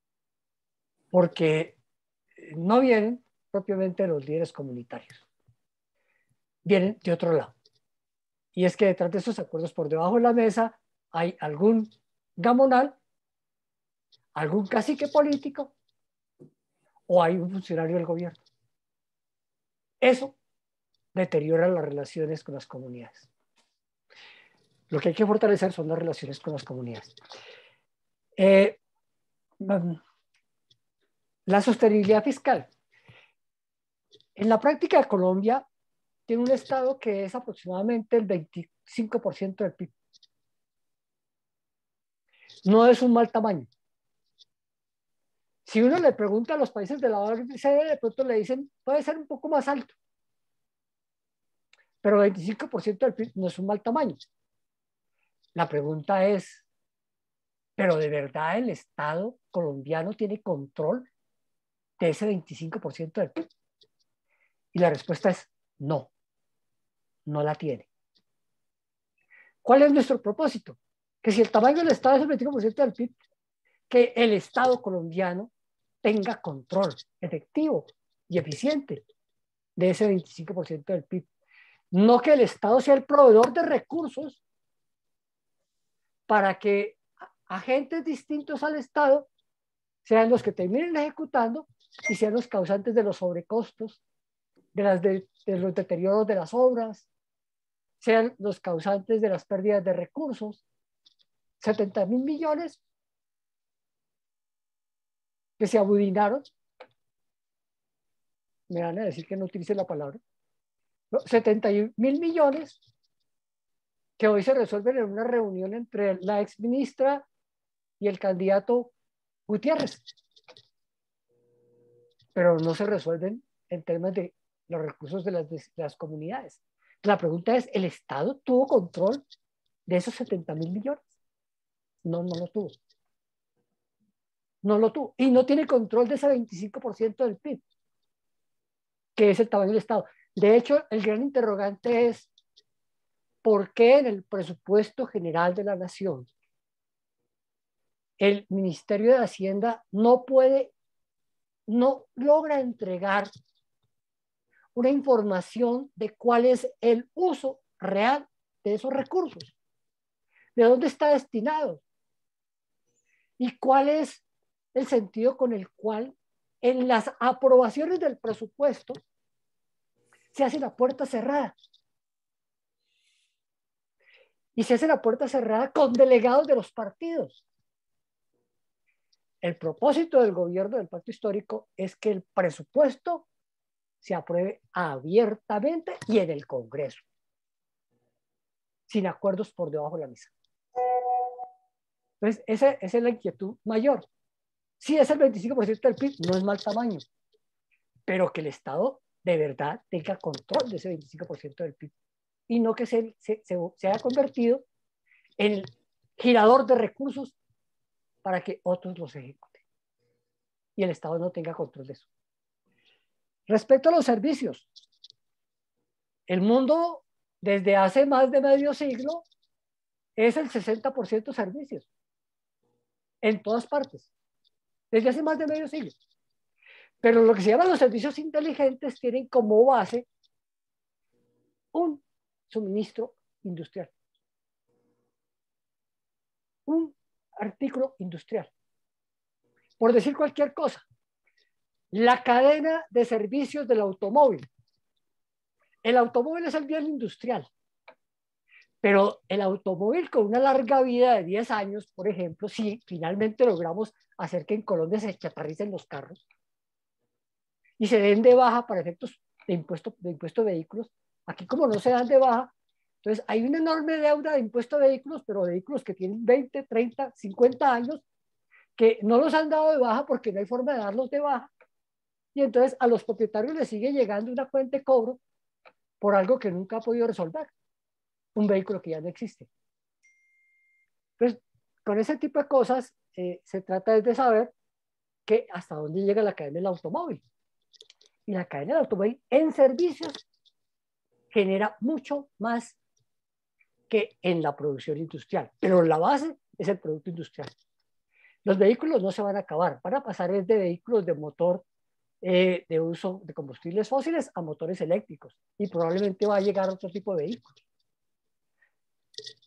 Porque no vienen propiamente de los líderes comunitarios, vienen de otro lado. Y es que detrás de esos acuerdos por debajo de la mesa hay algún gamonal, algún cacique político o hay un funcionario del gobierno. Eso deteriora las relaciones con las comunidades. Lo que hay que fortalecer son las relaciones con las comunidades. Eh, la sostenibilidad fiscal. En la práctica, Colombia tiene un estado que es aproximadamente el veinticinco por ciento del P I B. No es un mal tamaño. Si uno le pregunta a los países de la O E C D, de pronto le dicen, puede ser un poco más alto. Pero veinticinco por ciento del P I B no es un mal tamaño. La pregunta es, ¿pero de verdad el Estado colombiano tiene control de ese veinticinco por ciento del P I B? Y la respuesta es no, no la tiene. ¿Cuál es nuestro propósito? Que si el tamaño del Estado es el veinticinco por ciento del P I B, que el Estado colombiano tenga control efectivo y eficiente de ese veinticinco por ciento del P I B. No que el Estado sea el proveedor de recursos para que agentes distintos al Estado sean los que terminen ejecutando y sean los causantes de los sobrecostos, de, las de, de los deterioros de las obras, sean los causantes de las pérdidas de recursos. setenta mil millones que se abudinaron, me van a decir que no utilice la palabra, no, setenta mil millones que hoy se resuelven en una reunión entre la ex ministra y el candidato Gutiérrez, pero no se resuelven en temas de los recursos de las, de las comunidades. La pregunta es, ¿el Estado tuvo control de esos setenta mil millones? No, no lo tuvo. No lo tuvo. Y no tiene control de ese veinticinco por ciento del P I B, que es el tamaño del Estado. De hecho, el gran interrogante es, ¿por qué en el presupuesto general de la Nación el Ministerio de Hacienda no puede, no logra entregar una información de cuál es el uso real de esos recursos? ¿De dónde está destinado? ¿Y cuál es el sentido con el cual en las aprobaciones del presupuesto se hace la puerta cerrada? Y se hace la puerta cerrada con delegados de los partidos. El propósito del gobierno del Pacto Histórico es que el presupuesto se apruebe abiertamente y en el Congreso, sin acuerdos por debajo de la mesa. Entonces, esa, esa es la inquietud mayor. Si es el veinticinco por ciento del P I B, no es mal tamaño, pero que el Estado de verdad tenga control de ese veinticinco por ciento del P I B y no que se, se, se, se haya convertido en el girador de recursos para que otros los ejecuten y el Estado no tenga control de eso. Respecto a los servicios, el mundo desde hace más de medio siglo es el sesenta por ciento servicios, en todas partes, desde hace más de medio siglo. Pero lo que se llaman los servicios inteligentes tienen como base un suministro industrial, un artículo industrial. Por decir cualquier cosa, la cadena de servicios del automóvil. El automóvil es el bien industrial, pero el automóvil con una larga vida de diez años, por ejemplo, si finalmente logramos hacer que en Colombia se chatarricen los carros y se den de baja para efectos de impuesto, de impuesto de vehículos, aquí como no se dan de baja, entonces hay una enorme deuda de impuesto de vehículos, pero vehículos que tienen veinte, treinta, cincuenta años, que no los han dado de baja porque no hay forma de darlos de baja, y entonces a los propietarios les sigue llegando una cuenta de cobro por algo que nunca ha podido resolver, un vehículo que ya no existe. Entonces, con ese tipo de cosas eh, se trata de saber que hasta dónde llega la cadena del automóvil. Y la cadena del automóvil en servicios genera mucho más que en la producción industrial, pero la base es el producto industrial. Los vehículos no se van a acabar, van a pasar de vehículos de motor eh, de uso de combustibles fósiles a motores eléctricos y probablemente va a llegar otro tipo de vehículos.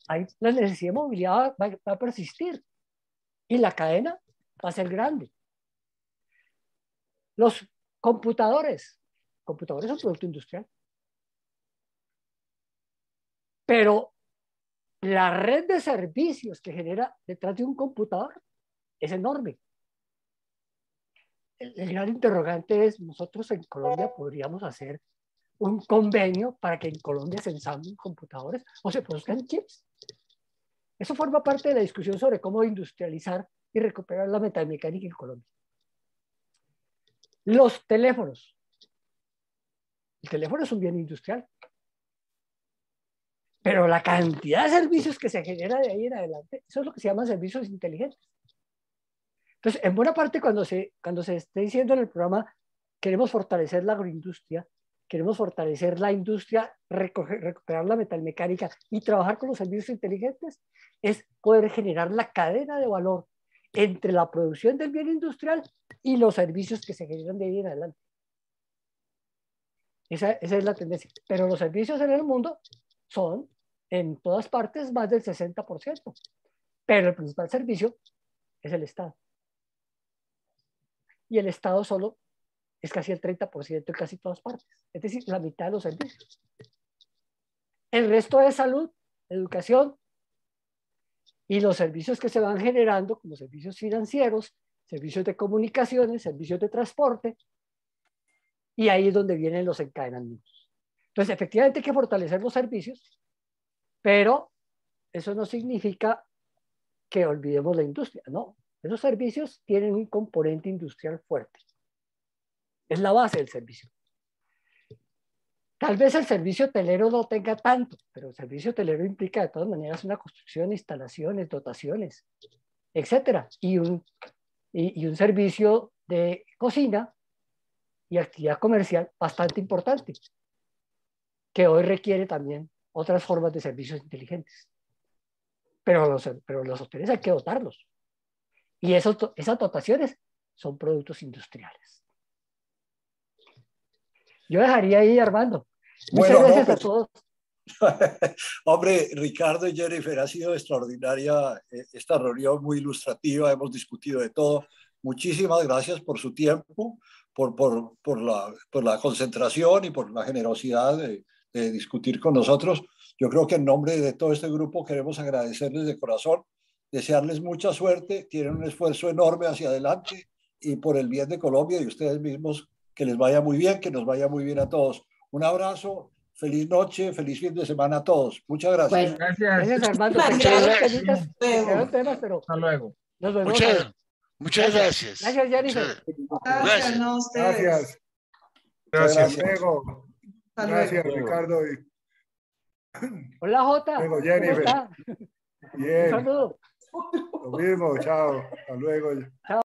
ahí la necesidad de movilidad va, va a persistir y la cadena va a ser grande. Los computadores, computadores son producto industrial, pero la red de servicios que genera detrás de un computador es enorme. El, el gran interrogante es, nosotros en Colombia podríamos hacer un convenio para que en Colombia se ensamblen computadores o se produzcan chips. Eso forma parte de la discusión sobre cómo industrializar y recuperar la metalmecánica en Colombia. Los teléfonos. El teléfono es un bien industrial. Pero la cantidad de servicios que se genera de ahí en adelante, eso es lo que se llama servicios inteligentes. Entonces, en buena parte, cuando se, cuando se esté diciendo en el programa, queremos fortalecer la agroindustria, queremos fortalecer la industria, recoger, recuperar la metalmecánica y trabajar con los servicios inteligentes, es poder generar la cadena de valor entre la producción del bien industrial y los servicios que se generan de ahí en adelante. Esa, esa es la tendencia. Pero los servicios en el mundo son en todas partes más del sesenta por ciento. Pero el principal servicio es el Estado. Y el Estado solo es casi el treinta por ciento en casi todas partes. Es decir, la mitad de los servicios. El resto es salud, educación y los servicios que se van generando como servicios financieros, servicios de comunicaciones, servicios de transporte. Y ahí es donde vienen los encadenamientos. Entonces, efectivamente hay que fortalecer los servicios, pero eso no significa que olvidemos la industria, no. Esos servicios tienen un componente industrial fuerte. Es la base del servicio. Tal vez el servicio hotelero no tenga tanto, pero el servicio hotelero implica de todas maneras una construcción, instalaciones, dotaciones, etcétera. Y un, y, y un servicio de cocina y actividad comercial bastante importante, que hoy requiere también otras formas de servicios inteligentes. Pero los, pero los hoteles hay que dotarlos. Y esos, esas dotaciones son productos industriales. Yo dejaría ahí, Armando. Muchas bueno, gracias no, a todos. Hombre, Ricardo y Jennifer, ha sido extraordinaria esta reunión, muy ilustrativa, hemos discutido de todo. Muchísimas gracias por su tiempo, por, por, por, la, por la concentración y por la generosidad de, de discutir con nosotros. Yo creo que en nombre de todo este grupo queremos agradecerles de corazón, desearles mucha suerte, tienen un esfuerzo enorme hacia adelante y por el bien de Colombia y ustedes mismos, que les vaya muy bien, que nos vaya muy bien a todos. Un abrazo, feliz noche, feliz fin de semana a todos. Muchas gracias. Bueno, gracias. Gracias, Armando. Te quedaron temas, pero hasta luego. Nos vemos. Muchas, muchas gracias. Gracias, Jennifer. Gracias, gracias. No, ustedes. Gracias. Gracias, luego. Gracias, luego. Ricardo. Y... Hola, Jota. Luego, Jennifer. ¿Cómo está? Bien. Un saludo. Lo mismo, chao. Hasta luego. Chao.